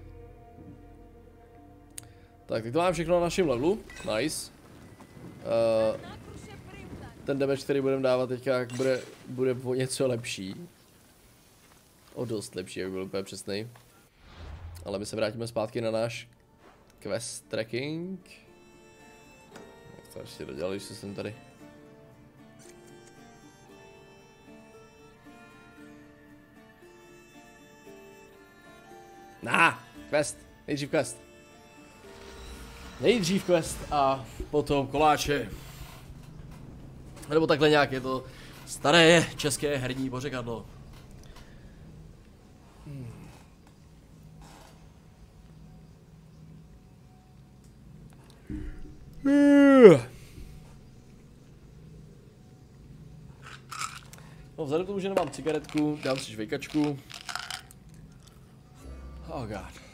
Tak, teď to mám všechno na našem levelu. Nice. Uh, ten damage, který budeme dávat teďka, bude, bude o něco lepší. O dost lepší, jak byl úplně přesnej. Ale my se vrátíme zpátky na náš quest tracking. Jak to ještě dodělali, že jsem tady. Na, quest, nejdřív quest. Nejdřív quest a potom koláče. Nebo takhle nějak, je to staré české herní pořekadlo. Hmm. No, vzhledem k tomu, že nemám cigaretku, dám si žvejkačku. Oh god.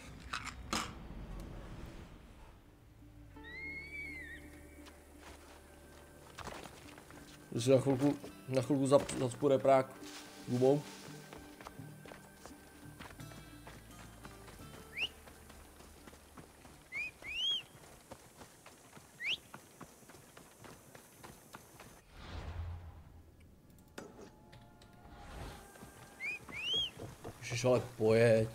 Jdu si na chvilku, na chvilku zacpu reprák gumou. Ježiš, ale pojeď.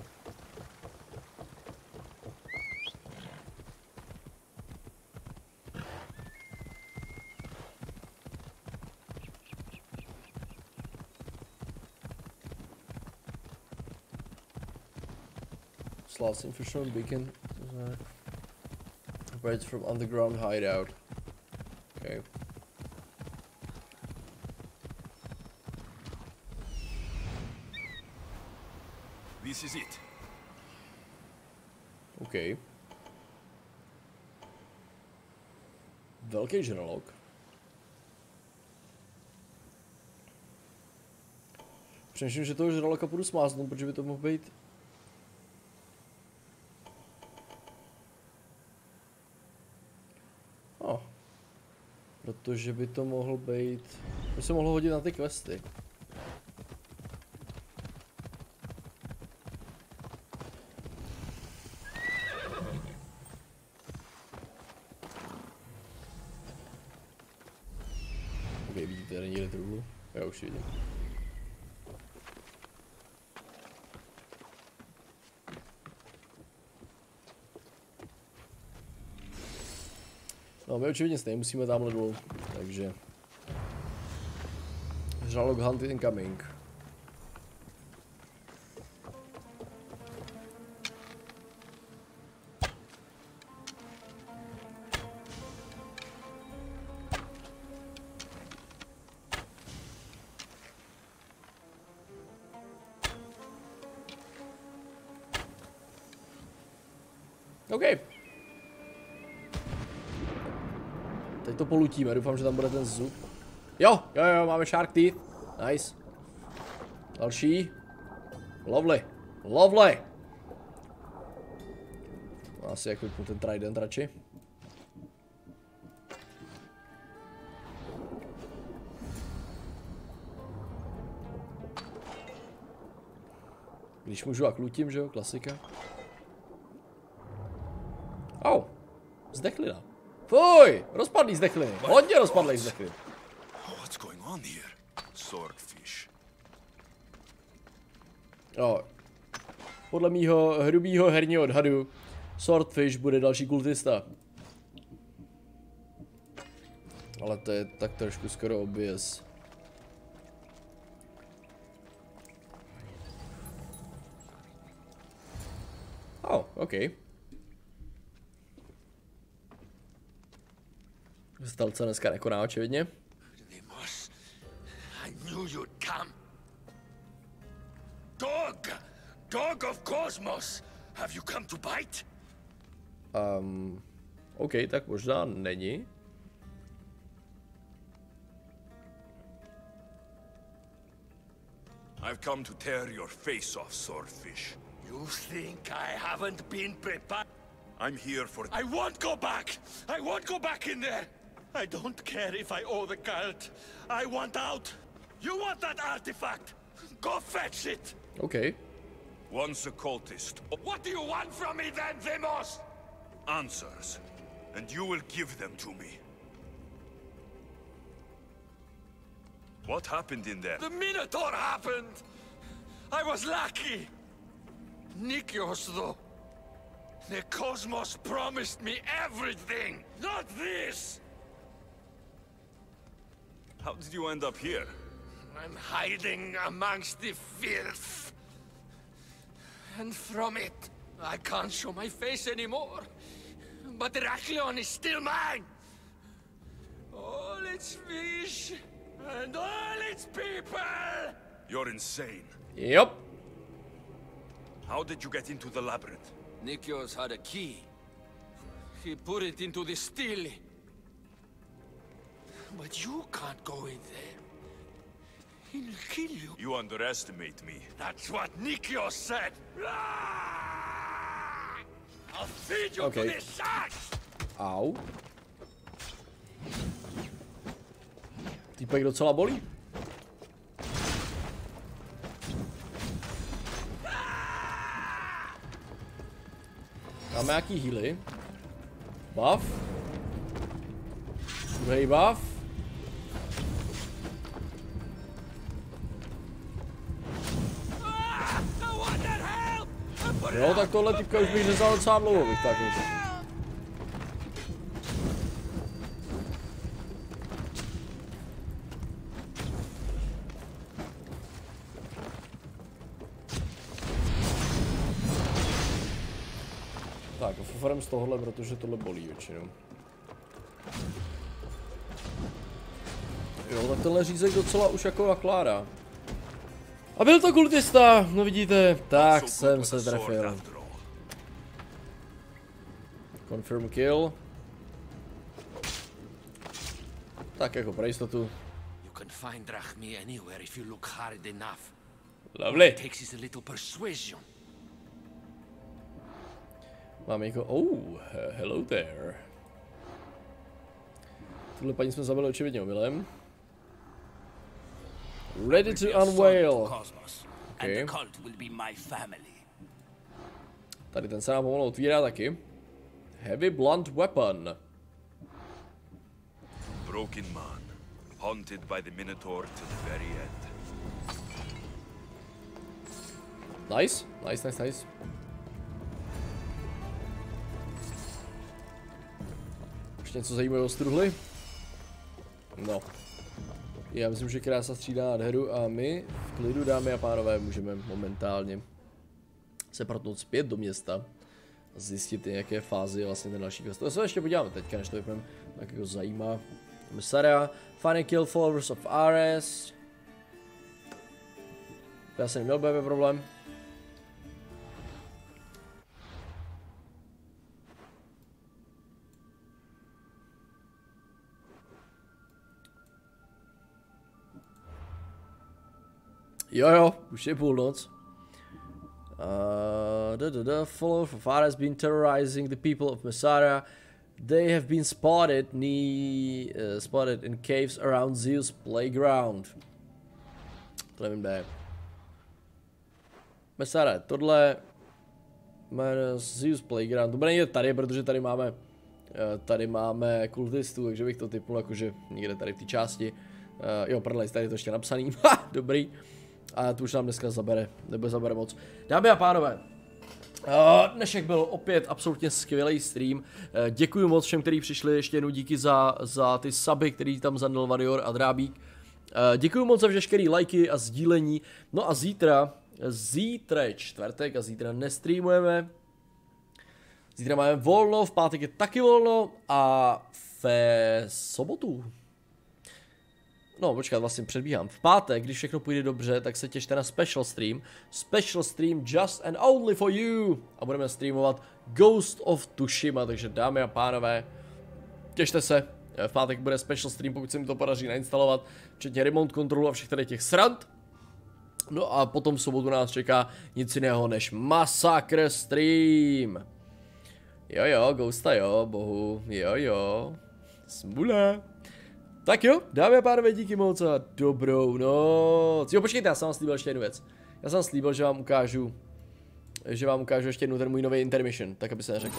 Slots in Fisherman Beacon operates from underground hideout. Okay. This is it. Okay. Velký žralok. Přemýšlím, že toho žraloka půjdu smáznout, protože by to mohl být. Oh. Protože by to mohl být. By se mohlo hodit na ty questy. Okay, vidíte tady někde truhlu? Já už vidím. No, my očividně stejně musíme tamhle dolů, takže... Žralok hunt incoming. OK. Teď to polutíme, doufám, že tam bude ten zub. Jo, jo, jo, máme shark teeth. Nice. Další. Lovely. Lovely. Asi jak vypnu ten trident radši. Když můžu a klutím, že jo, klasika. Au, zdechlina. Fuj, rozpadlý zdechliny, hodně rozpadlý zdechlin. What's going on here? Swordfish. Jo. Podle mýho hrubýho herního odhadu Swordfish bude další kultista. Ale to je tak trošku skoro obvious. OK. Stalce dneska nekoná očividně. I knew you'd come. Dog! Dog of Cosmos! Have you come to bite? Um, OK, tak možná není. I've come to tear your face off, Swordfish. You think I haven't been prepared? I'm here for... I won't go back! I won't go back in there! I don't care if I owe the cult. I want out! You want that artifact? Go fetch it! OK. Once a cultist. What do you want from me then, Deimos? Answers. And you will give them to me. What happened in there? The Minotaur happened! I was lucky! Nikios, though. The Cosmos promised me everything! Not this! How did you end up here? I'm hiding amongst the filth. And from it, I can't show my face anymore. But Heraklion is still mine! All its fish, and all its people! You're insane. Yep. How did you get into the labyrinth? Nikios had a key. He put it into the stele. But you can't go in there. He'll kill you. You underestimate me. That's what Nikios said. I'll feed you Okay. to the sharks! Au. Týpek docela bolí. Máme nějaký healy. Buff. Druhý buff. Jo, tak tohle typka už bych řezal docela dlouho, bych tak řekl. Tak, fofarem z tohohle, protože tohle bolí většinou. Jo, tak tenhle řízek docela už jako nakládá. A byl to kultista, no vidíte, tak jsem se trefil. Confirm kill. Tak jako pro jistotu. You can find Drachmi anywhere if you look hard enough. Lovely. It takes a little persuasion. Máme jako, oh, hello there. Tuhle paní jsme zabili očividně omylem. Ready to unveil. Okay. Tady ten se nám pomalu otvírá taky. Heavy blunt weapon. Broken man, haunted by the Minotaur to the very end. Nice, nice, nice, nice. Ještě něco zajímavého struhli? No. Já myslím, že krása střídá nádheru a my v klidu, dámy a pánové, můžeme momentálně se pratnout zpět do města a zjistit, jaké fázi je vlastně ten další quest. To se ještě podíváme teďka, než to vypneme, tak jako zajímá. Mysaria, find and kill followers of Ares. To já jsem neměl B B problém. Jo jo, už je půlnoc. Uh, da, da, da, follow for far has been terrorizing the people of Mysaria. They have been spotted, ne uh, spotted in caves around Zeus' playground. To nevím, kde je. Mysaria, tohle jméno Zeus' playground. To bude někde tady, protože tady máme uh, tady máme kultistů, takže bych to typnul jakože někde tady v té části. Uh, jo, prdele, tady je to ještě napsaný. Ha, dobrý. A to už nám dneska zabere, nebo zabere moc. Dámy a pánové, dnešek byl opět absolutně skvělý stream. Děkuji moc všem, kteří přišli, ještě jednou díky za, za ty suby, který tam zanil Varior a Drábík. Děkuji moc za veškerý lajky a sdílení. No a zítra, zítra je čtvrtek a zítra nestreamujeme. Zítra máme volno, v pátek je taky volno a ve sobotu. No, počkat, vlastně předbíhám. V pátek, když všechno půjde dobře, tak se těšte na special stream. Special stream just and only for you. A budeme streamovat Ghost of Tsushima, takže dámy a pánové, těšte se. V pátek bude special stream, pokud se mi to podaří nainstalovat, včetně remote kontrolu a všech tady těch srand. No a potom v sobotu nás čeká nic jiného než Massacre stream. Jo jo, Ghosta jo, bohu, jo jo, smula. Tak jo, dámy a pánové, díky moc a dobrou noc. Jo, počkejte, já jsem vám slíbil ještě jednu věc. Já jsem vám slíbil, že vám ukážu, že vám ukážu ještě jednou ten můj nový intermission, tak aby se neřeklo.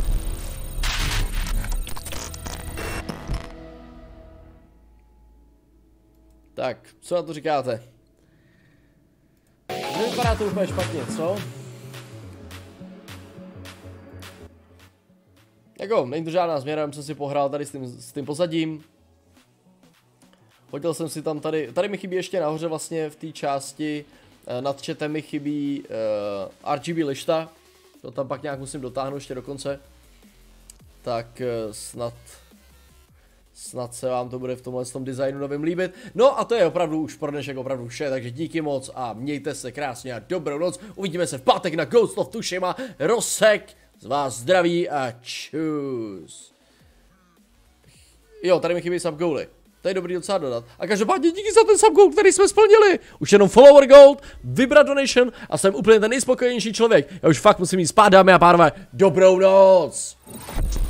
Tak, co na to říkáte? Nevypadá to úplně špatně, co? Jako, není to žádná změna, jsem si pohrál tady s tím, s tím pozadím. Hodil jsem si tam tady, tady mi chybí ještě nahoře vlastně v té části, nad chatem mi chybí uh, R G B lišta. To tam pak nějak musím dotáhnout ještě do konce. Tak uh, snad... Snad se vám to bude v tomhle tom designu novým líbit. No a to je opravdu už pro dnešek opravdu vše, takže díky moc a mějte se krásně a dobrou noc. Uvidíme se v pátek na Ghost of Tsushima. Rosek z vás zdraví a čus. Jo, tady mi chybí subgoaly. To je dobrý docela dodat. A každopádně díky za ten subgoal, který jsme splnili. Už jenom follower gold, vybrat donation a jsem úplně ten nejspokojenější člověk. Já už fakt musím jít spát, dámy a pánové. Dobrou noc.